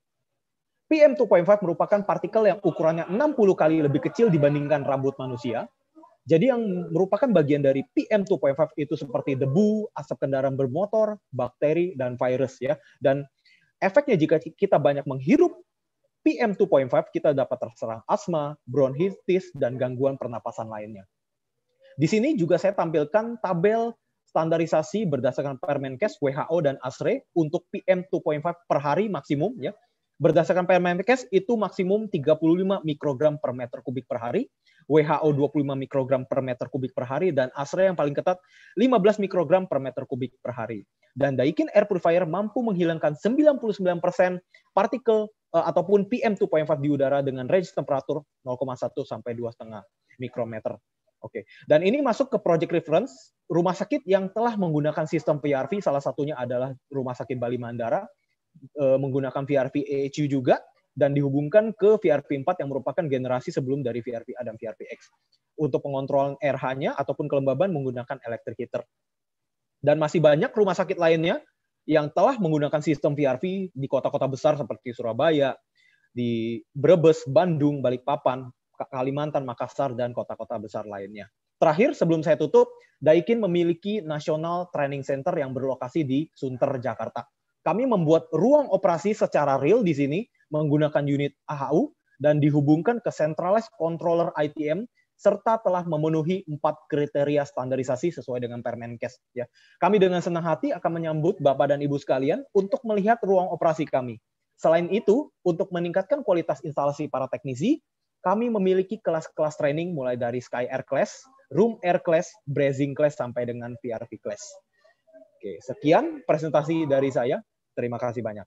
PM 2.5 merupakan partikel yang ukurannya 60 kali lebih kecil dibandingkan rambut manusia. Jadi yang merupakan bagian dari PM 2.5 itu seperti debu, asap kendaraan bermotor, bakteri, dan virus. Ya. Dan efeknya jika kita banyak menghirup PM 2.5, kita dapat terserang asma, bronkitis, dan gangguan pernapasan lainnya. Di sini juga saya tampilkan tabel standarisasi berdasarkan Permenkes, WHO, dan ASRE untuk PM 2.5 per hari maksimum. Ya. Berdasarkan Permenkes itu maksimum 35 mikrogram per meter kubik per hari, WHO 25 mikrogram per meter kubik per hari, dan ASRE yang paling ketat 15 mikrogram per meter kubik per hari. Dan Daikin Air Purifier mampu menghilangkan 99% partikel ataupun PM 2.5 di udara dengan range temperatur 0,1 sampai 2,5 mikrometer. Oke, dan ini masuk ke project reference rumah sakit yang telah menggunakan sistem VRV, salah satunya adalah Rumah Sakit Bali Mandara, menggunakan VRV EHU juga, dan dihubungkan ke VRV 4 yang merupakan generasi sebelum dari VRV A dan VRV X. Untuk pengontrolan RH-nya ataupun kelembaban menggunakan electric heater. Dan masih banyak rumah sakit lainnya yang telah menggunakan sistem VRV di kota-kota besar seperti Surabaya, di Brebes, Bandung, Balikpapan, Kalimantan, Makassar, dan kota-kota besar lainnya. Terakhir, sebelum saya tutup, Daikin memiliki National Training Center yang berlokasi di Sunter, Jakarta. Kami membuat ruang operasi secara real di sini menggunakan unit AHU dan dihubungkan ke Centralized Controller ITM serta telah memenuhi 4 kriteria standarisasi sesuai dengan Permenkes. Ya. Kami dengan senang hati akan menyambut Bapak dan Ibu sekalian untuk melihat ruang operasi kami. Selain itu, untuk meningkatkan kualitas instalasi para teknisi, kami memiliki kelas-kelas training mulai dari Sky Air Class, Room Air Class, Brazing Class, sampai dengan VRV Class. Oke, sekian presentasi dari saya. Terima kasih banyak.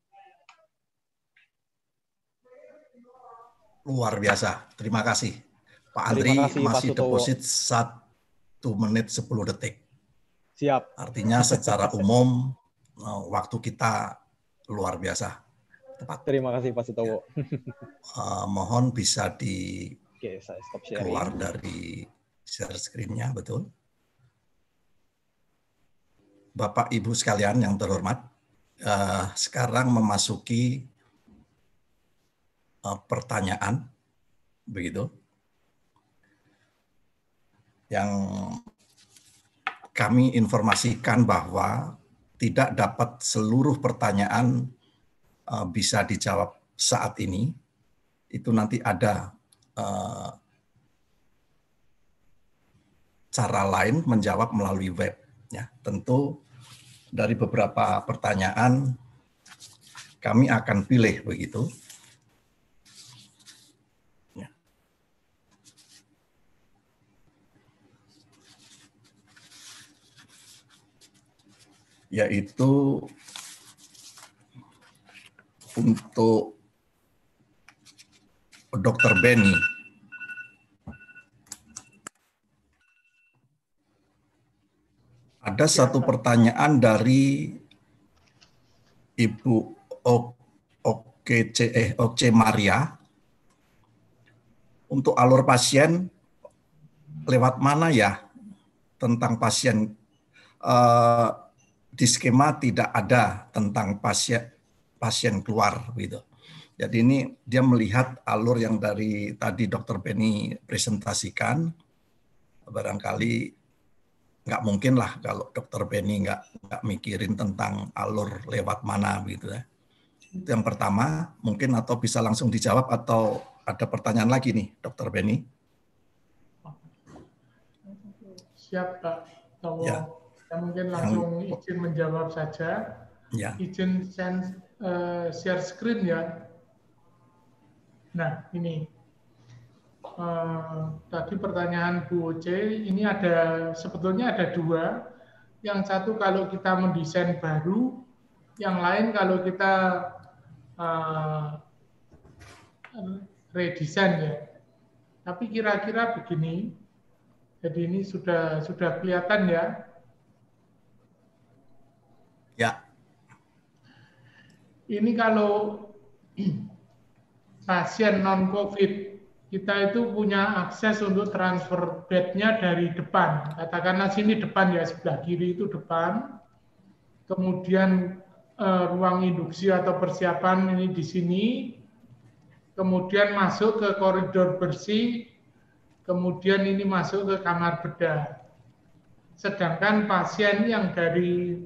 Luar biasa. Terima kasih. Pak Andri masih deposit 1 menit 10 detik. Siap. Artinya secara umum waktu kita luar biasa. Tepat. Terima kasih Pak Sutowo. Mohon bisa Oke, saya stop sharing. keluar dari share screen-nya, betul. Bapak Ibu sekalian yang terhormat, sekarang memasuki pertanyaan, begitu, yang kami informasikan bahwa tidak dapat seluruh pertanyaan bisa dijawab saat ini. Itu nanti ada cara lain menjawab melalui web. Ya, tentu dari beberapa pertanyaan kami akan pilih begitu. Ya. yaitu untuk Dr. Benny. Ada satu pertanyaan dari Ibu Oce Maria. Untuk alur pasien, lewat mana ya tentang pasien? Di skema tidak ada tentang pasien keluar gitu. Jadi ini dia melihat alur yang dari tadi Dr. Benny presentasikan. Barangkali nggak mungkin lah kalau Dr. Benny nggak mikirin tentang alur lewat mana gitu ya. Itu yang pertama, mungkin atau bisa langsung dijawab atau ada pertanyaan lagi nih Dr. Benny. Siap Pak. Ya. Saya mungkin langsung izin menjawab saja. Ya. Izin share screen ya. Nah, ini tadi pertanyaan Bu Oce, ini sebetulnya ada dua. Yang satu kalau kita mendesain baru, yang lain kalau kita redesign ya. Tapi kira-kira begini. Jadi ini sudah kelihatan ya. Ya. Ini kalau pasien non-COVID, kita itu punya akses untuk transfer bed-nya dari depan. Katakanlah sini depan ya, sebelah kiri itu depan. Kemudian ruang induksi atau persiapan ini di sini. Kemudian masuk ke koridor bersih. Kemudian ini masuk ke kamar bedah. Sedangkan pasien yang dari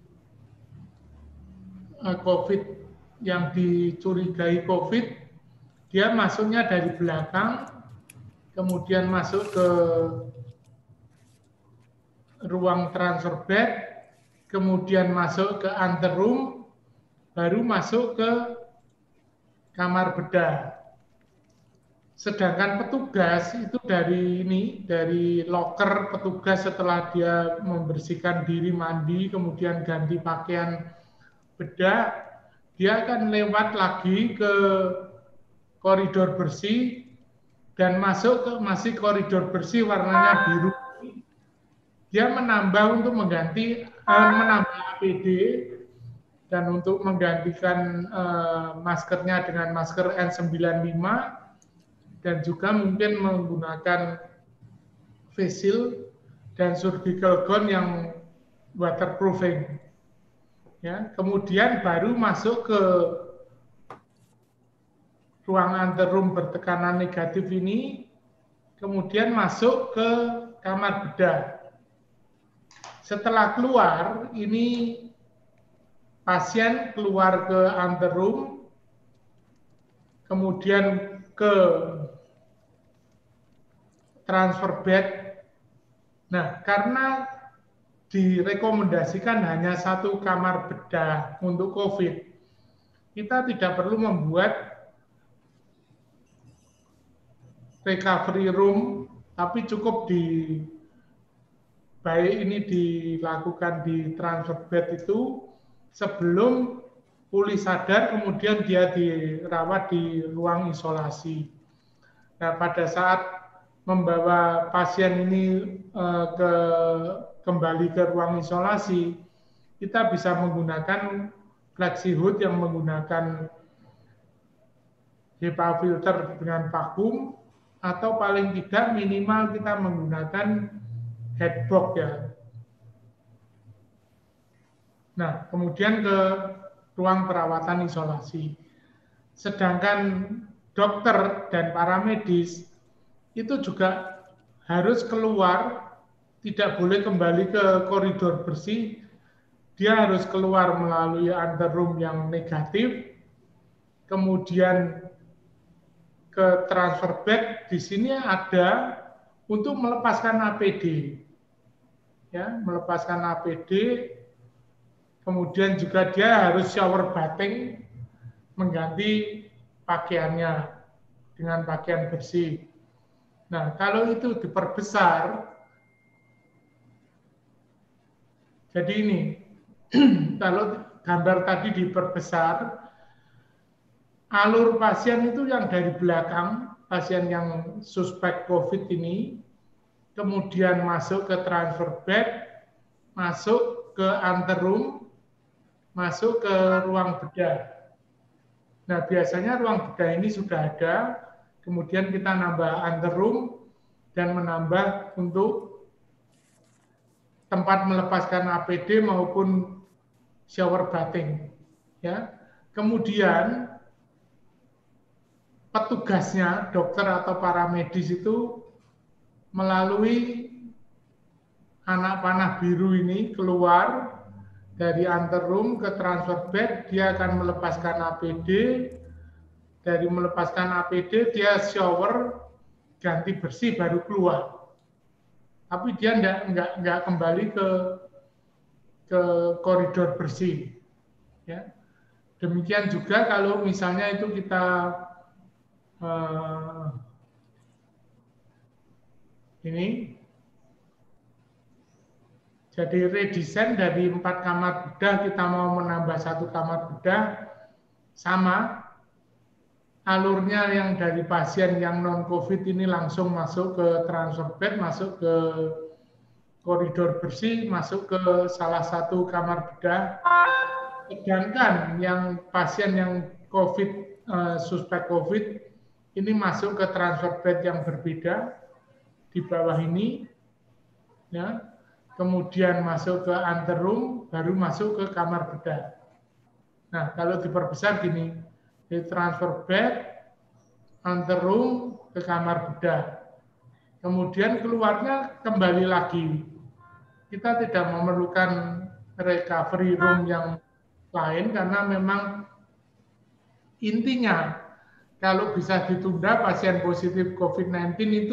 COVID, yang dicurigai COVID, dia masuknya dari belakang, kemudian masuk ke ruang transfer bed, kemudian masuk ke anteroom, baru masuk ke kamar bedah. Sedangkan petugas itu dari loker petugas setelah dia membersihkan diri, mandi, kemudian ganti pakaian bedah, dia akan lewat lagi ke koridor bersih dan masuk ke masih koridor bersih warnanya biru. Dia menambah untuk menambah APD dan untuk menggantikan maskernya dengan masker N95 dan juga mungkin menggunakan face shield dan surgical gown yang waterproofing. Ya, kemudian baru masuk ke ruang anteroom bertekanan negatif ini, kemudian masuk ke kamar bedah. Setelah keluar, ini pasien keluar ke anteroom, kemudian ke transfer bed. Nah, karena direkomendasikan hanya satu kamar bedah untuk COVID, kita tidak perlu membuat recovery room, tapi cukup baik ini dilakukan di transfer bed itu sebelum pulih sadar, kemudian dia dirawat di ruang isolasi. Nah, pada saat membawa pasien ini kembali ke ruang isolasi, kita bisa menggunakan flexi hood yang menggunakan HEPA filter dengan vakum, atau paling tidak minimal kita menggunakan headbox ya. Nah, kemudian ke ruang perawatan isolasi. Sedangkan dokter dan para medis itu juga harus keluar, tidak boleh kembali ke koridor bersih, dia harus keluar melalui anteroom yang negatif, kemudian ke transfer bed. Di sini ada untuk melepaskan APD, ya, melepaskan APD, kemudian juga dia harus shower bathing, mengganti pakaiannya dengan pakaian bersih. Nah, kalau itu diperbesar, jadi ini, kalau gambar tadi diperbesar, alur pasien itu yang dari belakang, pasien yang suspek COVID ini, kemudian masuk ke transfer bed, masuk ke anteroom, masuk ke ruang bedah. Nah, biasanya ruang bedah ini sudah ada, kemudian kita nambah anteroom dan menambah untuk tempat melepaskan APD maupun shower bathing. Ya. Kemudian petugasnya, dokter atau paramedis itu melalui anak panah biru ini keluar dari anteroom ke transfer bed, dia akan melepaskan APD, dari melepaskan APD dia shower, ganti bersih baru keluar. Tapi dia enggak kembali ke koridor bersih. Ya. Demikian juga kalau misalnya itu kita ini jadi redesign dari 4 kamar bedah kita mau menambah 1 kamar bedah, sama alurnya yang dari pasien yang non COVID ini langsung masuk ke transfer bed, masuk ke koridor bersih, masuk ke salah satu kamar bedah. Sedangkan yang pasien yang COVID, suspek COVID ini masuk ke transfer bed yang berbeda di bawah ini, ya. Kemudian masuk ke anteroom, baru masuk ke kamar bedah. Nah, kalau diperbesar gini, di transfer bed, anteroom, ke kamar bedah. Kemudian keluarnya kembali lagi. Kita tidak memerlukan recovery room yang lain, karena memang intinya kalau bisa ditunda pasien positif COVID-19 itu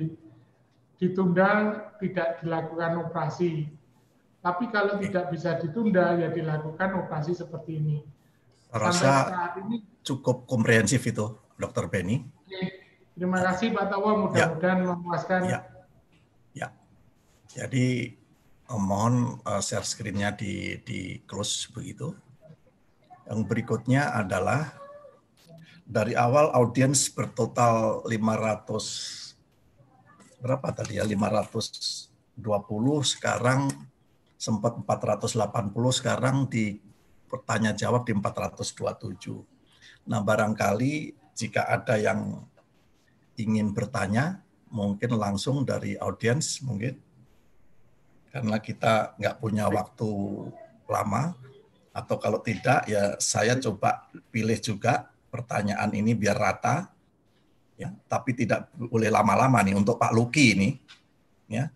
ditunda, tidak dilakukan operasi. Tapi kalau tidak bisa ditunda, ya dilakukan operasi seperti ini. Rasa ini cukup komprehensif itu, Dr. Benny. Terima kasih Pak Tawa, mudah-mudahan memuaskan. Ya. Jadi mohon share screen-nya di close begitu. Yang berikutnya adalah dari awal audiens bertotal 500 berapa tadi ya, 520, sekarang sempat 480, sekarang di pertanyaan jawab di 427. Nah, barangkali jika ada yang ingin bertanya, mungkin langsung dari audiens mungkin, karena kita nggak punya waktu lama, atau kalau tidak ya saya coba pilih juga pertanyaan ini biar rata. Ya, tapi tidak boleh lama-lama nih untuk Pak Luki ini. Ya.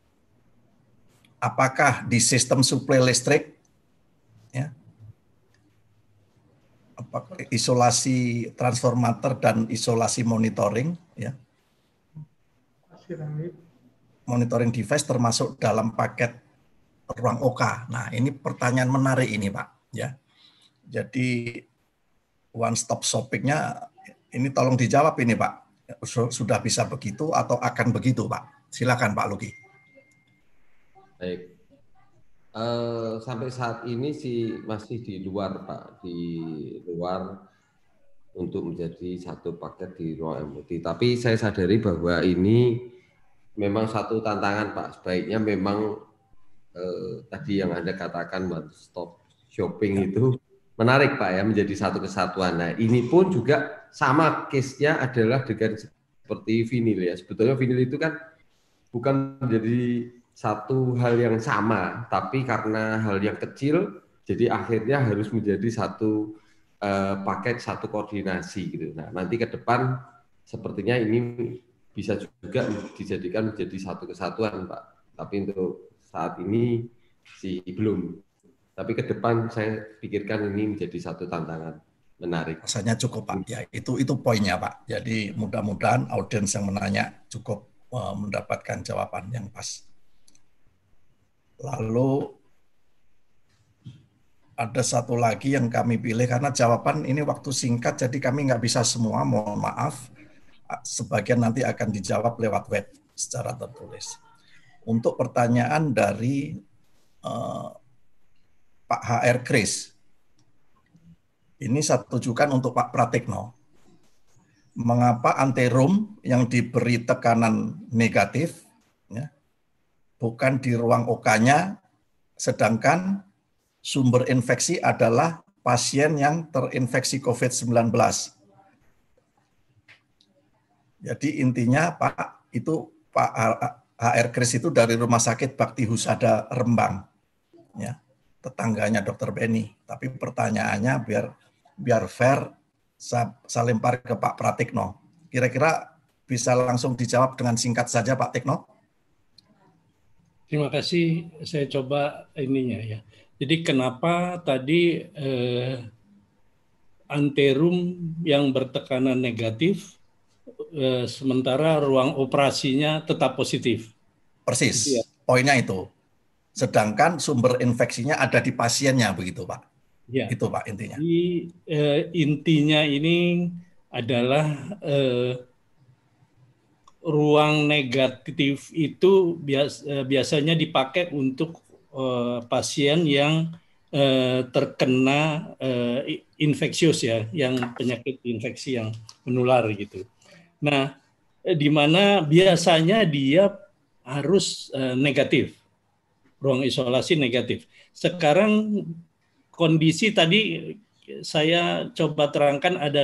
Apakah di sistem suplai listrik, ya, apakah isolasi transformator dan isolasi monitoring, ya, monitoring device termasuk dalam paket ruang OK? Nah, ini pertanyaan menarik ini, Pak. Ya, jadi one stop shopping-nya ini tolong dijawab ini, Pak. Sudah bisa begitu atau akan begitu, Pak? Silakan, Pak Luki. Baik. Sampai saat ini sih masih di luar, Pak. Di luar untuk menjadi satu paket di ruang MOD. Tapi saya sadari bahwa ini memang satu tantangan, Pak. Sebaiknya memang tadi yang Anda katakan one stop shopping itu menarik, Pak, ya, menjadi satu kesatuan. Nah, ini pun juga sama case-nya adalah dengan seperti vinil, ya. Sebetulnya vinil itu kan bukan menjadi satu hal yang sama, tapi karena hal yang kecil, jadi akhirnya harus menjadi satu paket, satu koordinasi gitu. Nah, nanti ke depan sepertinya ini bisa juga dijadikan menjadi satu kesatuan, Pak. Tapi untuk saat ini sih belum. Tapi ke depan saya pikirkan ini menjadi satu tantangan menarik. Rasanya cukup, Pak. Ya, itu poinnya, Pak. Jadi mudah-mudahan audiens yang menanya cukup mendapatkan jawaban yang pas. Lalu ada satu lagi yang kami pilih karena jawaban ini waktu singkat, jadi kami nggak bisa semua, mohon maaf. Sebagian nanti akan dijawab lewat web secara tertulis. Untuk pertanyaan dari Pak HR Kris. Ini saya tujukan untuk Pak Pratikno. Mengapa anterum yang diberi tekanan negatif, ya, bukan di ruang OK-nya, sedangkan sumber infeksi adalah pasien yang terinfeksi COVID-19. Jadi intinya Pak, itu Pak HR Kris itu dari Rumah Sakit Bakti Husada Rembang, ya, tetangganya Dr. Benny. Tapi pertanyaannya biar fair, saya lempar ke Pak Pratikno. Kira-kira bisa langsung dijawab dengan singkat saja Pak Tikno? Terima kasih. Saya coba ininya ya. Jadi kenapa tadi anterum yang bertekanan negatif sementara ruang operasinya tetap positif? Persis, ya. Poinnya itu. Sedangkan sumber infeksinya ada di pasiennya, begitu Pak? Ya. Itu Pak intinya. Intinya ini adalah ruang negatif itu biasanya dipakai untuk pasien yang terkena infeksius ya, yang penyakit infeksi yang menular gitu. Nah, di mana biasanya dia harus negatif, ruang isolasi negatif. Sekarang kondisi tadi saya coba terangkan ada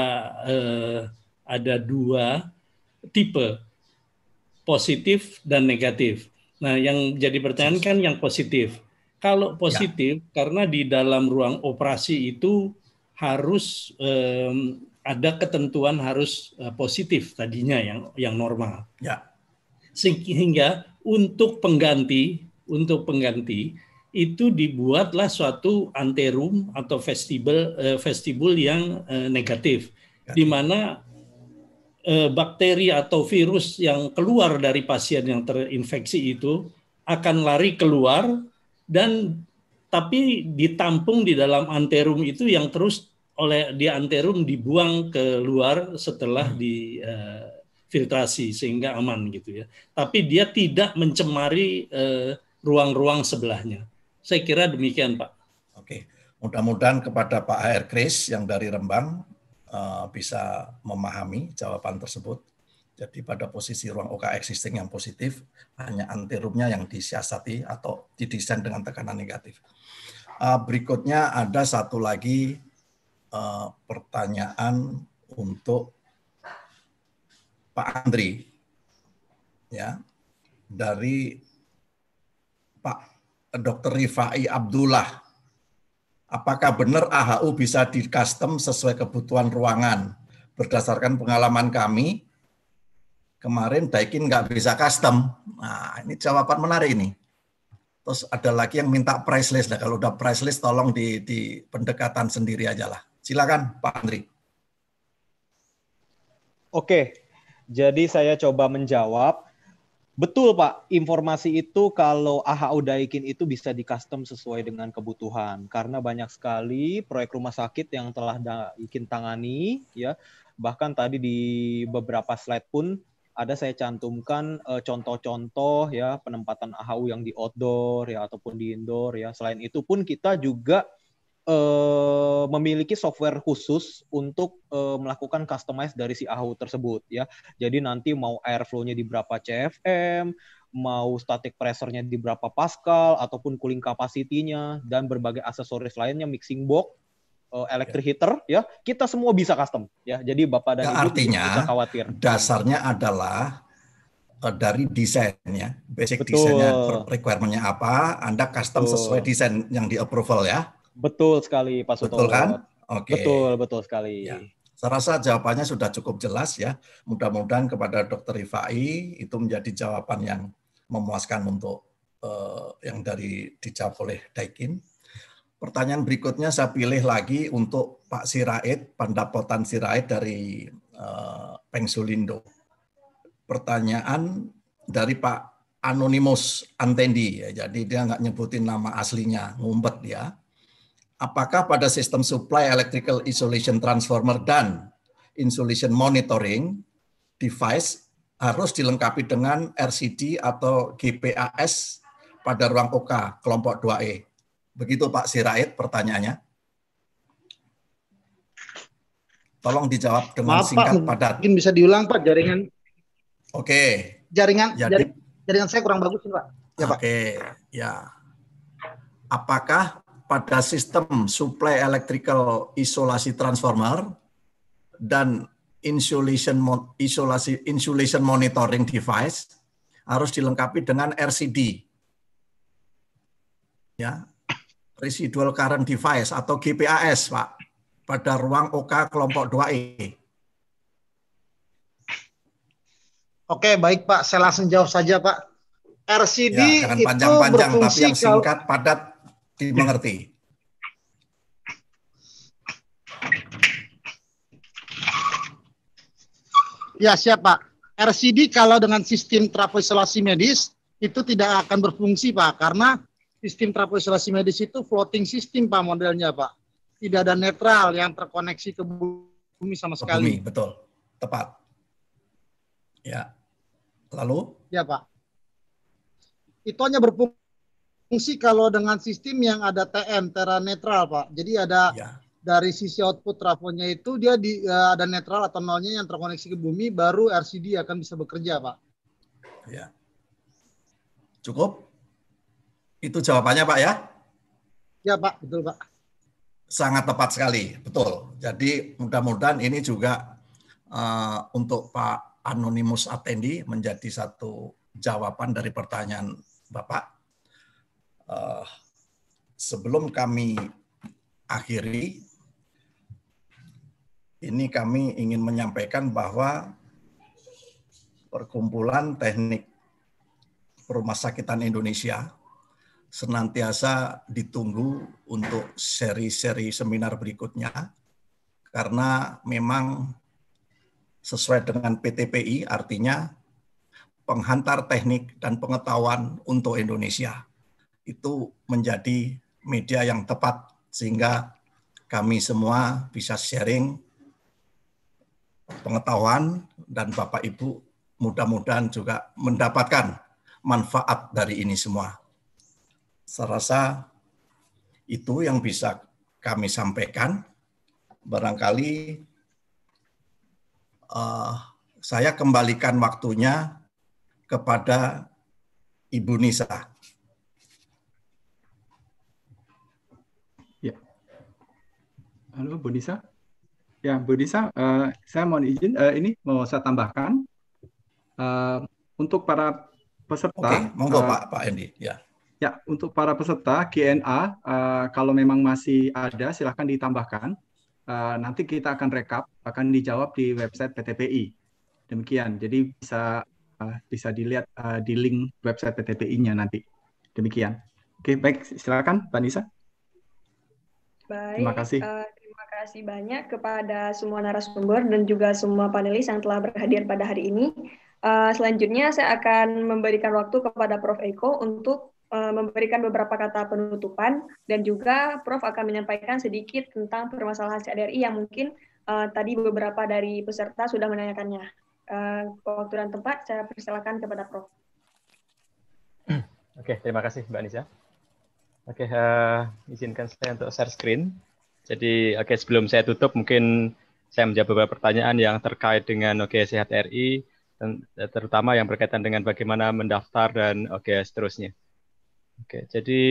dua tipe, positif dan negatif. Nah, yang jadi pertanyaan kan yang positif. Kalau positif, ya, karena di dalam ruang operasi itu harus ada ketentuan harus positif tadinya yang normal. Ya. Sehingga untuk pengganti itu dibuatlah suatu anterum atau vestibul yang negatif, di mana bakteri atau virus yang keluar dari pasien yang terinfeksi itu akan lari keluar tapi ditampung di dalam anterum itu yang terus di anterum dibuang keluar setelah difiltrasi sehingga aman gitu ya. Tapi dia tidak mencemari ruang-ruang sebelahnya. Saya kira demikian, Pak. Oke, mudah-mudahan kepada Pak HR Kris yang dari Rembang bisa memahami jawaban tersebut. Jadi pada posisi ruang OK existing yang positif, hanya anterumnya yang disiasati atau didesain dengan tekanan negatif. Berikutnya ada satu lagi pertanyaan untuk Pak Andri, ya, dari Pak Dr. Rifai Abdullah. Apakah benar AHU bisa di-custom sesuai kebutuhan ruangan? Berdasarkan pengalaman kami, kemarin Daikin nggak bisa custom. Nah, ini jawaban menarik ini. Terus ada lagi yang minta price list. Nah, kalau udah price list, tolong di pendekatan sendiri aja lah. Silakan Pak Andri. Oke, jadi saya coba menjawab. Betul Pak, informasi itu kalau AHU Daikin itu bisa di-custom sesuai dengan kebutuhan. Karena banyak sekali proyek rumah sakit yang telah Daikin tangani, ya. Bahkan tadi di beberapa slide pun ada saya cantumkan contoh-contoh ya penempatan AHU yang di outdoor ya ataupun di indoor ya. Selain itu pun kita juga memiliki software khusus untuk melakukan customize dari si AHU tersebut ya. Jadi nanti mau airflow-nya di berapa CFM, mau static pressure-nya di berapa Pascal ataupun cooling capacity-nya dan berbagai aksesoris lainnya, mixing box, electric heater ya, kita semua bisa custom ya. Jadi Bapak dan Ibu artinya bisa khawatir. Dasarnya adalah dari desainnya, basic desainnya requirement-nya apa, Anda custom sesuai desain yang di approval ya. Betul sekali Pak Suto. Betul kan? Oke. Betul sekali. Ya. Saya rasa jawabannya sudah cukup jelas ya. Mudah-mudahan kepada Dr. Rifai itu menjadi jawaban yang memuaskan untuk yang dijawab oleh Daikin. Pertanyaan berikutnya saya pilih lagi untuk Pak Sirait, Pandapotan Sirait dari Pengsulindo. Pertanyaan dari Pak Anonymous Antendi, ya, jadi dia nggak nyebutin nama aslinya, ngumpet dia. Apakah pada sistem supply electrical isolation transformer dan insulation monitoring device harus dilengkapi dengan RCD atau GPAS pada ruang OK kelompok 2E? Begitu Pak Sirait pertanyaannya. Tolong dijawab dengan Maaf singkat, Pak, padat. mungkin bisa diulang Pak, jaringan Oke. jaringan saya kurang bagus nih Pak. Ya Pak. Oke, ya. Apakah pada sistem supply electrical isolasi transformer dan insulation monitoring device harus dilengkapi dengan RCD, ya, residual current device atau GPAS, Pak, pada ruang OK kelompok 2E. Oke, baik Pak, saya langsung jawab saja Pak. RCD Ya, jangan itu panjang-panjang, tapi berfungsi yang singkat, padat, dimengerti. Ya, siap Pak. RCD kalau dengan sistem trafoisolasi medis itu tidak akan berfungsi Pak, karena sistem trafoisolasi medis itu floating system Pak modelnya Pak. Tidak ada netral yang terkoneksi ke bumi sama sekali. Bumi, betul. Tepat. Ya. Lalu? Ya Pak. Itu hanya berfungsi kalau dengan sistem yang ada TN, terra netral Pak. Jadi ada dari sisi output trafonya itu dia ada netral atau nolnya yang terkoneksi ke bumi, baru RCD akan bisa bekerja Pak. Ya. Cukup? Itu jawabannya Pak ya? Ya Pak, betul Pak. Sangat tepat sekali, betul. Jadi mudah-mudahan ini juga untuk Pak Anonymous Attendi menjadi satu jawaban dari pertanyaan Bapak. Sebelum kami akhiri, ini kami ingin menyampaikan bahwa Perkumpulan Teknik Rumah Sakitan Indonesia senantiasa ditunggu untuk seri-seri seminar berikutnya, karena memang sesuai dengan PTPI, artinya penghantar teknik dan pengetahuan untuk Indonesia. Itu menjadi media yang tepat, sehingga kami semua bisa sharing pengetahuan, dan Bapak Ibu mudah-mudahan juga mendapatkan manfaat dari ini semua. Saya rasa itu yang bisa kami sampaikan. Barangkali saya kembalikan waktunya kepada Ibu Nisa. Ya. Halo Bu Nisa. Ya Bu Nisa, saya mohon izin, ini mau saya tambahkan untuk para peserta. Oke, monggo Pak Endi. Ya. Ya, untuk para peserta Q&A, kalau memang masih ada, silahkan ditambahkan. Nanti kita akan rekap, akan dijawab di website PTPI. Demikian, jadi bisa dilihat di link website PTPI-nya nanti. Demikian. Oke, baik, silakan Mbak Nisa. Baik, terima kasih. Terima kasih banyak kepada semua narasumber dan juga semua panelis yang telah berhadir pada hari ini. Selanjutnya saya akan memberikan waktu kepada Prof. Eko untuk memberikan beberapa kata penutupan, dan juga Prof akan menyampaikan sedikit tentang permasalahan CADRI yang mungkin tadi beberapa dari peserta sudah menanyakannya. Waktu dan tempat saya persilakan kepada Prof. Oke, terima kasih Mbak Nisa. Oke, izinkan saya untuk share screen. Jadi, sebelum saya tutup, mungkin saya menjawab beberapa pertanyaan yang terkait dengan Sehat RI, terutama yang berkaitan dengan bagaimana mendaftar dan seterusnya. Jadi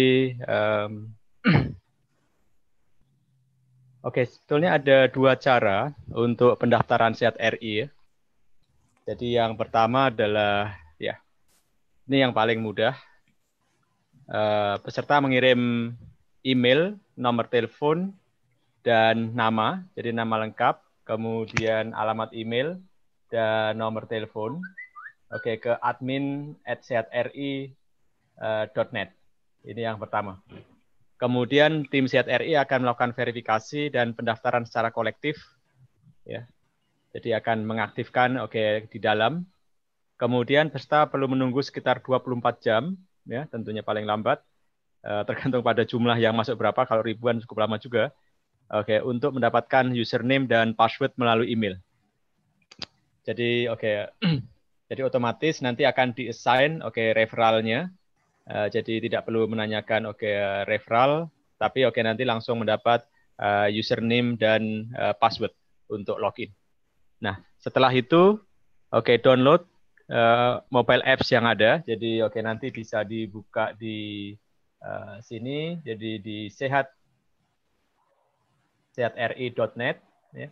sebetulnya ada dua cara untuk pendaftaran Sehat RI. Jadi yang pertama adalah ini yang paling mudah. Peserta mengirim email, nomor telepon, dan nama. Jadi nama lengkap, kemudian alamat email dan nomor telepon. Ke admin@sehatri.net. Ini yang pertama. Kemudian tim Sehat RI akan melakukan verifikasi dan pendaftaran secara kolektif. Ya. Jadi akan mengaktifkan di dalam. Kemudian peserta perlu menunggu sekitar 24 jam, ya, tentunya paling lambat. Tergantung pada jumlah yang masuk berapa, kalau ribuan cukup lama juga. Untuk mendapatkan username dan password melalui email. Jadi jadi otomatis nanti akan di-assign referralnya. Jadi tidak perlu menanyakan referral, tapi oke nanti langsung mendapat username dan password untuk login. Nah, setelah itu oke download mobile apps yang ada. Jadi oke nanti bisa dibuka di sini. Jadi di sehatri.net ya.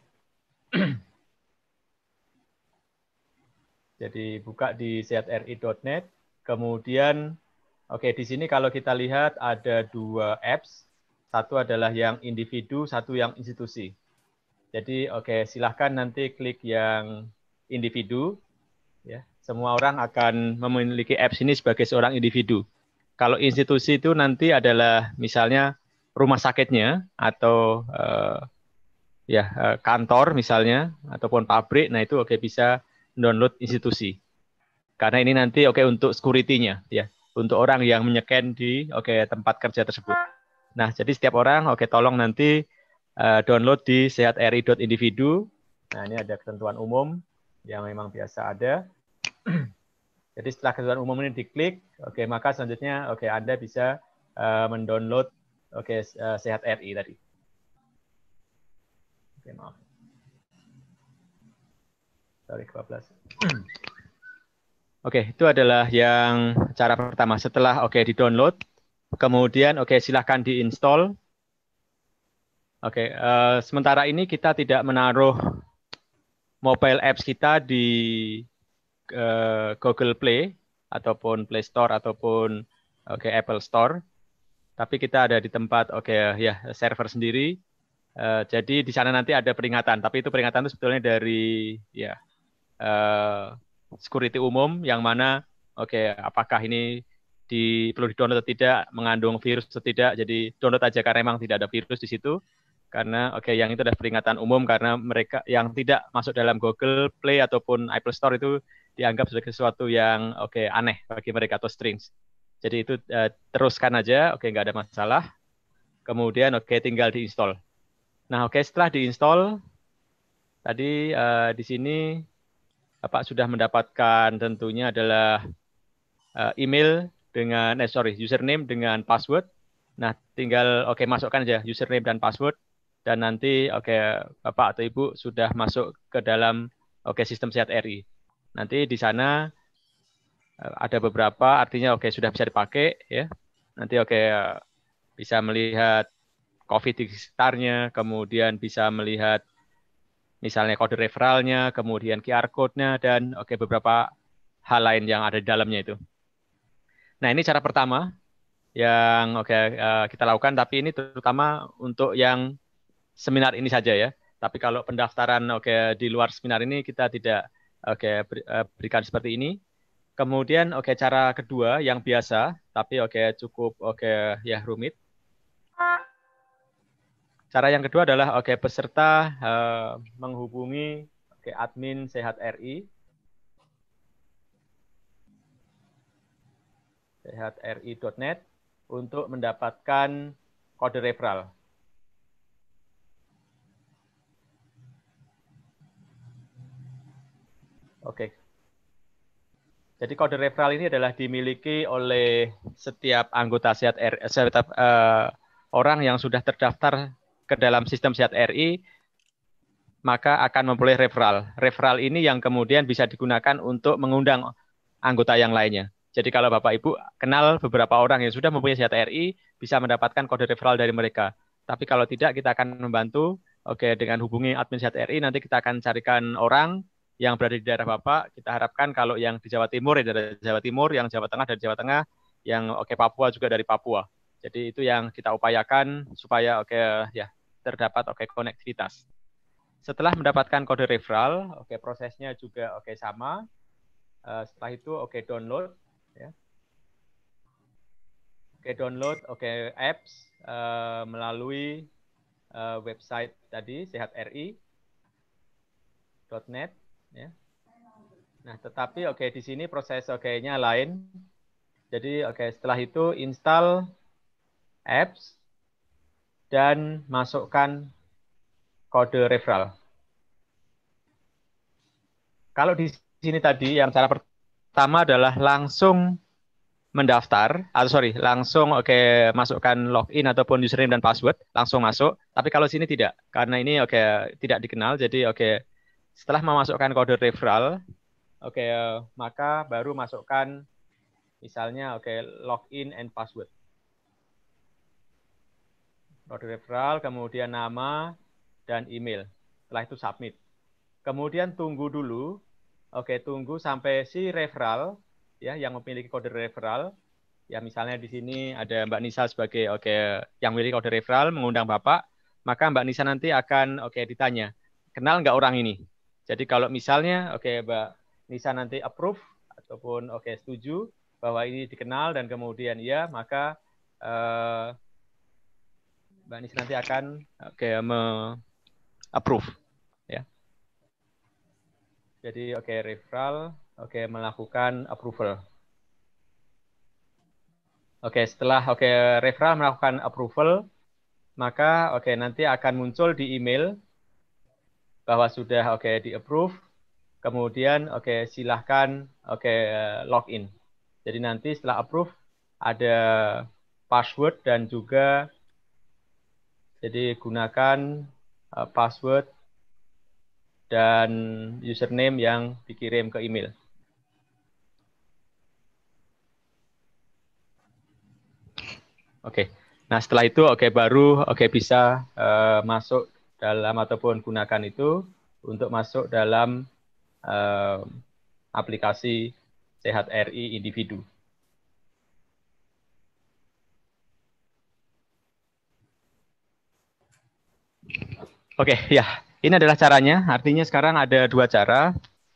Jadi buka di sehatri.net. Kemudian oke di sini kalau kita lihat ada 2 apps. Satu adalah yang individu, satu yang institusi. Jadi oke silahkan nanti klik yang individu ya. Semua orang akan memiliki apps ini sebagai seorang individu. Kalau institusi itu nanti adalah misalnya rumah sakitnya atau kantor misalnya ataupun pabrik. Nah itu oke bisa download institusi. Karena ini nanti oke untuk security-nya ya, untuk orang yang menyeken di tempat kerja tersebut. Nah, jadi setiap orang tolong nanti download di sehatri.individu. Nah, ini ada ketentuan umum yang memang biasa ada. Jadi setelah ketentuan umum ini diklik, maka selanjutnya Anda bisa mendownload Sehat.ri tadi. Maaf. Sorry, kebablas. Itu adalah yang cara pertama. Setelah di-download, kemudian silahkan di-install. Sementara ini kita tidak menaruh mobile apps kita di Google Play ataupun Play Store ataupun Apple Store. Tapi kita ada di tempat server sendiri. Jadi di sana nanti ada peringatan. Tapi itu peringatan itu sebetulnya dari security umum yang mana apakah ini perlu di-download atau tidak, mengandung virus atau tidak. Jadi download aja karena memang tidak ada virus di situ. Karena yang itu adalah peringatan umum karena mereka yang tidak masuk dalam Google Play ataupun Apple Store itu dianggap sebagai sesuatu yang aneh bagi mereka atau strange. Jadi itu teruskan aja, nggak ada masalah. Kemudian tinggal diinstal. Nah setelah diinstal tadi di sini Bapak sudah mendapatkan tentunya adalah email dengan username dengan password. Nah, tinggal masukkan aja username dan password dan nanti Bapak atau Ibu sudah masuk ke dalam sistem Sehat.ri. Nanti di sana ada beberapa artinya sudah bisa dipakai ya. Nanti bisa melihat COVID di sekitarnya, kemudian bisa melihat misalnya kode referralnya, kemudian QR code-nya, dan beberapa hal lain yang ada di dalamnya itu. Nah, ini cara pertama yang kita lakukan, tapi ini terutama untuk yang seminar ini saja ya. Tapi kalau pendaftaran di luar seminar ini kita tidak berikan seperti ini. Kemudian cara kedua yang biasa, tapi cukup rumit. Cara yang kedua adalah peserta menghubungi admin Sehat.ri. Sehatri.net untuk mendapatkan kode referral. Jadi kode referral ini adalah dimiliki oleh setiap anggota Sehat.ri, setiap orang yang sudah terdaftar ke dalam sistem Sehat.ri, maka akan memperoleh referral. Referral ini yang kemudian bisa digunakan untuk mengundang anggota yang lainnya. Jadi kalau Bapak Ibu kenal beberapa orang yang sudah mempunyai Sehat.ri, bisa mendapatkan kode referral dari mereka. Tapi kalau tidak, kita akan membantu dengan hubungi admin Sehat.ri, nanti kita akan carikan orang yang berada di daerah Bapak. Kita harapkan kalau yang di Jawa Timur, dari Jawa Timur, yang Jawa Tengah dari Jawa Tengah, yang Papua juga dari Papua. Jadi itu yang kita upayakan supaya terdapat konektivitas. Setelah mendapatkan kode referral, prosesnya juga sama. Setelah itu download ya. Download apps melalui website tadi sehatri.net ya. Nah, tetapi di sini proses nya lain. Jadi setelah itu install apps dan masukkan kode referral. Kalau di sini tadi yang cara pertama adalah langsung mendaftar langsung masukkan login ataupun username dan password langsung masuk. Tapi kalau sini tidak, karena ini tidak dikenal. Jadi setelah memasukkan kode referral, maka baru masukkan misalnya login and password. Kode referral, kemudian nama dan email. Setelah itu submit. Kemudian tunggu dulu. Tunggu sampai si referral ya yang memiliki kode referral. Ya misalnya di sini ada Mbak Nisa sebagai yang memiliki kode referral mengundang Bapak, maka Mbak Nisa nanti akan ditanya, kenal nggak orang ini? Jadi kalau misalnya Mbak Nisa nanti approve ataupun setuju bahwa ini dikenal dan kemudian iya, maka Mbak Nisa nanti akan approve ya. Jadi referral melakukan approval. Setelah referral melakukan approval, maka nanti akan muncul di email bahwa sudah di approve. Kemudian silahkan login. Jadi nanti setelah approve ada password dan juga jadi gunakan password dan username yang dikirim ke email. Nah setelah itu baru bisa masuk dalam ataupun gunakan itu untuk masuk dalam aplikasi Sehat RI Individu. Ya. Ini adalah caranya, artinya sekarang ada dua cara.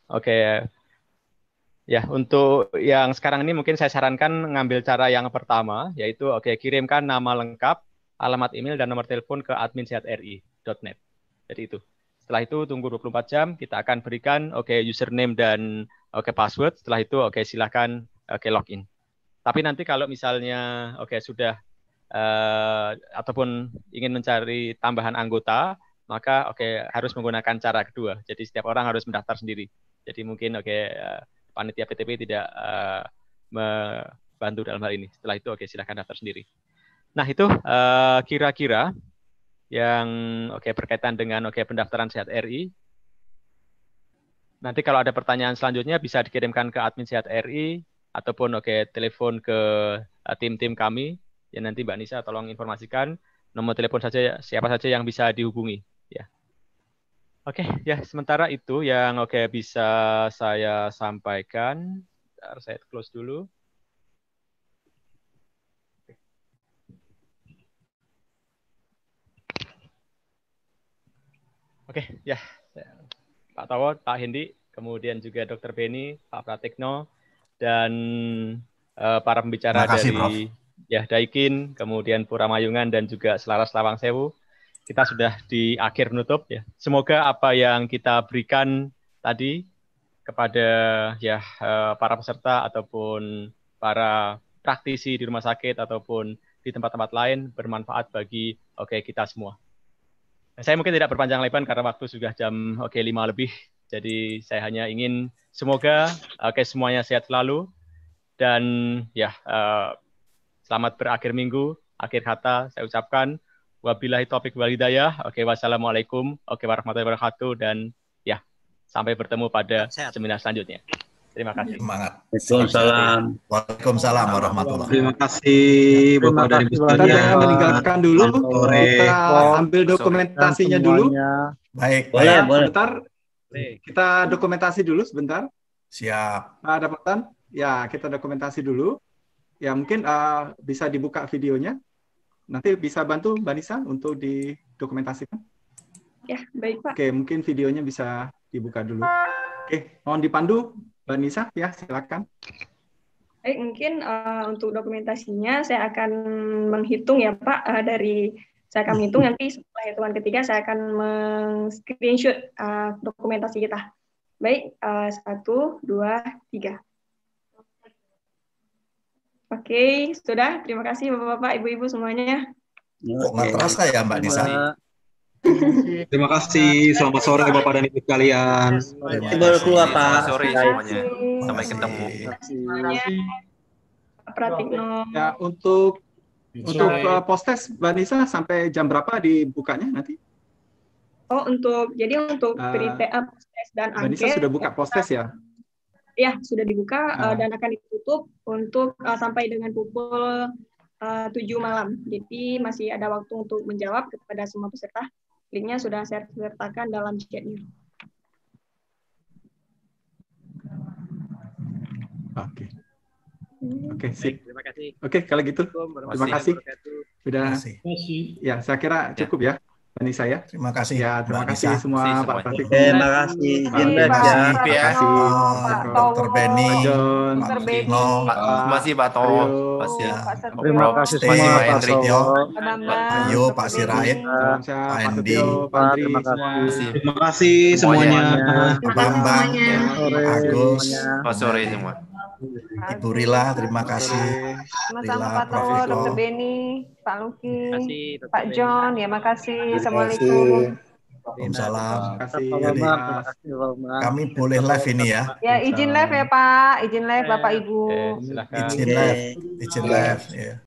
Ya, untuk yang sekarang ini mungkin saya sarankan ngambil cara yang pertama, yaitu kirimkan nama lengkap, alamat email, dan nomor telepon ke admin@sehatri.net. Jadi itu. Setelah itu tunggu 24 jam, kita akan berikan username dan password. Setelah itu silakan login. Tapi nanti kalau misalnya sudah ataupun ingin mencari tambahan anggota, maka harus menggunakan cara kedua. Jadi setiap orang harus mendaftar sendiri. Jadi mungkin panitia PTP tidak membantu dalam hal ini. Setelah itu silakan daftar sendiri. Nah itu kira-kira yang berkaitan dengan pendaftaran Sehat RI. Nanti kalau ada pertanyaan selanjutnya bisa dikirimkan ke admin Sehat RI ataupun telepon ke tim-tim kami. Ya nanti Mbak Nisa tolong informasikan nomor telepon saja siapa saja yang bisa dihubungi. Ya. Ya sementara itu yang bisa saya sampaikan. Bentar, saya close dulu. Ya, Pak Tawon, Pak Hendi, kemudian juga Dr. Beni, Pak Pratikno, dan para pembicara dari Prof. Daikin, kemudian Pura Mayungan, dan juga Selaras Lawang Sewu. Kita sudah di akhir menutup. Ya. Semoga apa yang kita berikan tadi kepada para peserta ataupun para praktisi di rumah sakit ataupun di tempat-tempat lain bermanfaat bagi kita semua. Saya mungkin tidak berpanjang lebar karena waktu sudah jam 5 lebih. Jadi saya hanya ingin semoga semuanya sehat selalu dan selamat berakhir minggu. Akhir kata saya ucapkan wabillahi taufiq wal hidayah. Wassalamualaikum warahmatullahi wabarakatuh dan sampai bertemu pada seminar selanjutnya. Terima kasih. Semangat. Waalaikumsalam. Waalaikumsalam warahmatullahi wabarakatuh. Terima kasih Bapak dan Ibu sekalian. Kita meninggalkan dulu. Kita ambil dokumentasinya dulu. Baik. Boleh. Sebentar. Kita dokumentasi dulu sebentar. Siap. Ada pertanyaan? Ya, kita dokumentasi dulu. Ya, mungkin bisa dibuka videonya. Nanti bisa bantu Mbak Nisa untuk didokumentasikan. Ya, baik Pak. Mungkin videonya bisa dibuka dulu. Mohon dipandu Mbak Nisa, ya silakan. Baik, mungkin untuk dokumentasinya saya akan menghitung ya Pak, saya akan menghitung nanti setelah hitungan ketiga saya akan men-screenshot dokumentasi kita. Baik, 1, 2, 3. Oke, sudah. Terima kasih Bapak-Bapak, Ibu-Ibu semuanya. Kok nggak terasa ya Mbak Nisa? Terima kasih. Selamat sore Bapak dan Ibu sekalian. Baru keluar Pak. Selamat sore semuanya. Sampai ketemu. Semuanya. Pratikno. Ya, untuk post-test Mbak Nisa sampai jam berapa dibukanya nanti? Oh, jadi untuk pre-TA, post-test dan Mbak Nisa angket sudah buka post-test ya? Ya, sudah dibuka dan akan ditutup untuk sampai dengan pukul 7 malam. Jadi masih ada waktu untuk menjawab kepada semua peserta. Linknya sudah saya sertakan dalam chatnya. Oke, sip. Terima kasih. Oke, kalau gitu. Terima kasih. Sudah. Ya, saya kira cukup ya. Nisa ya. Terima kasih. Ya, terima kasih semua Pak Taufik. Terima kasih. Izin ya. Terima kasih Dr. Benny, Pak John, Pak Pratikno, Terima kasih Pak To. Terima kasih semua Pak Hendrik, Pak Ayu, Pak Sirait, Pak Endi, Terima kasih semuanya. Pak Bambang, Pak Agus, Selamat sore semua. Ibu Rila, terima kasih. Sama-sama Pak To, Dr. Benny, Pak Luki, Pak Benny. John, ya makasih. Assalamualaikum. Waalaikumsalam. Jadi, kami boleh live ini ya. Ya izin live ya Pak, izin live Bapak Ibu. Izin live, ya.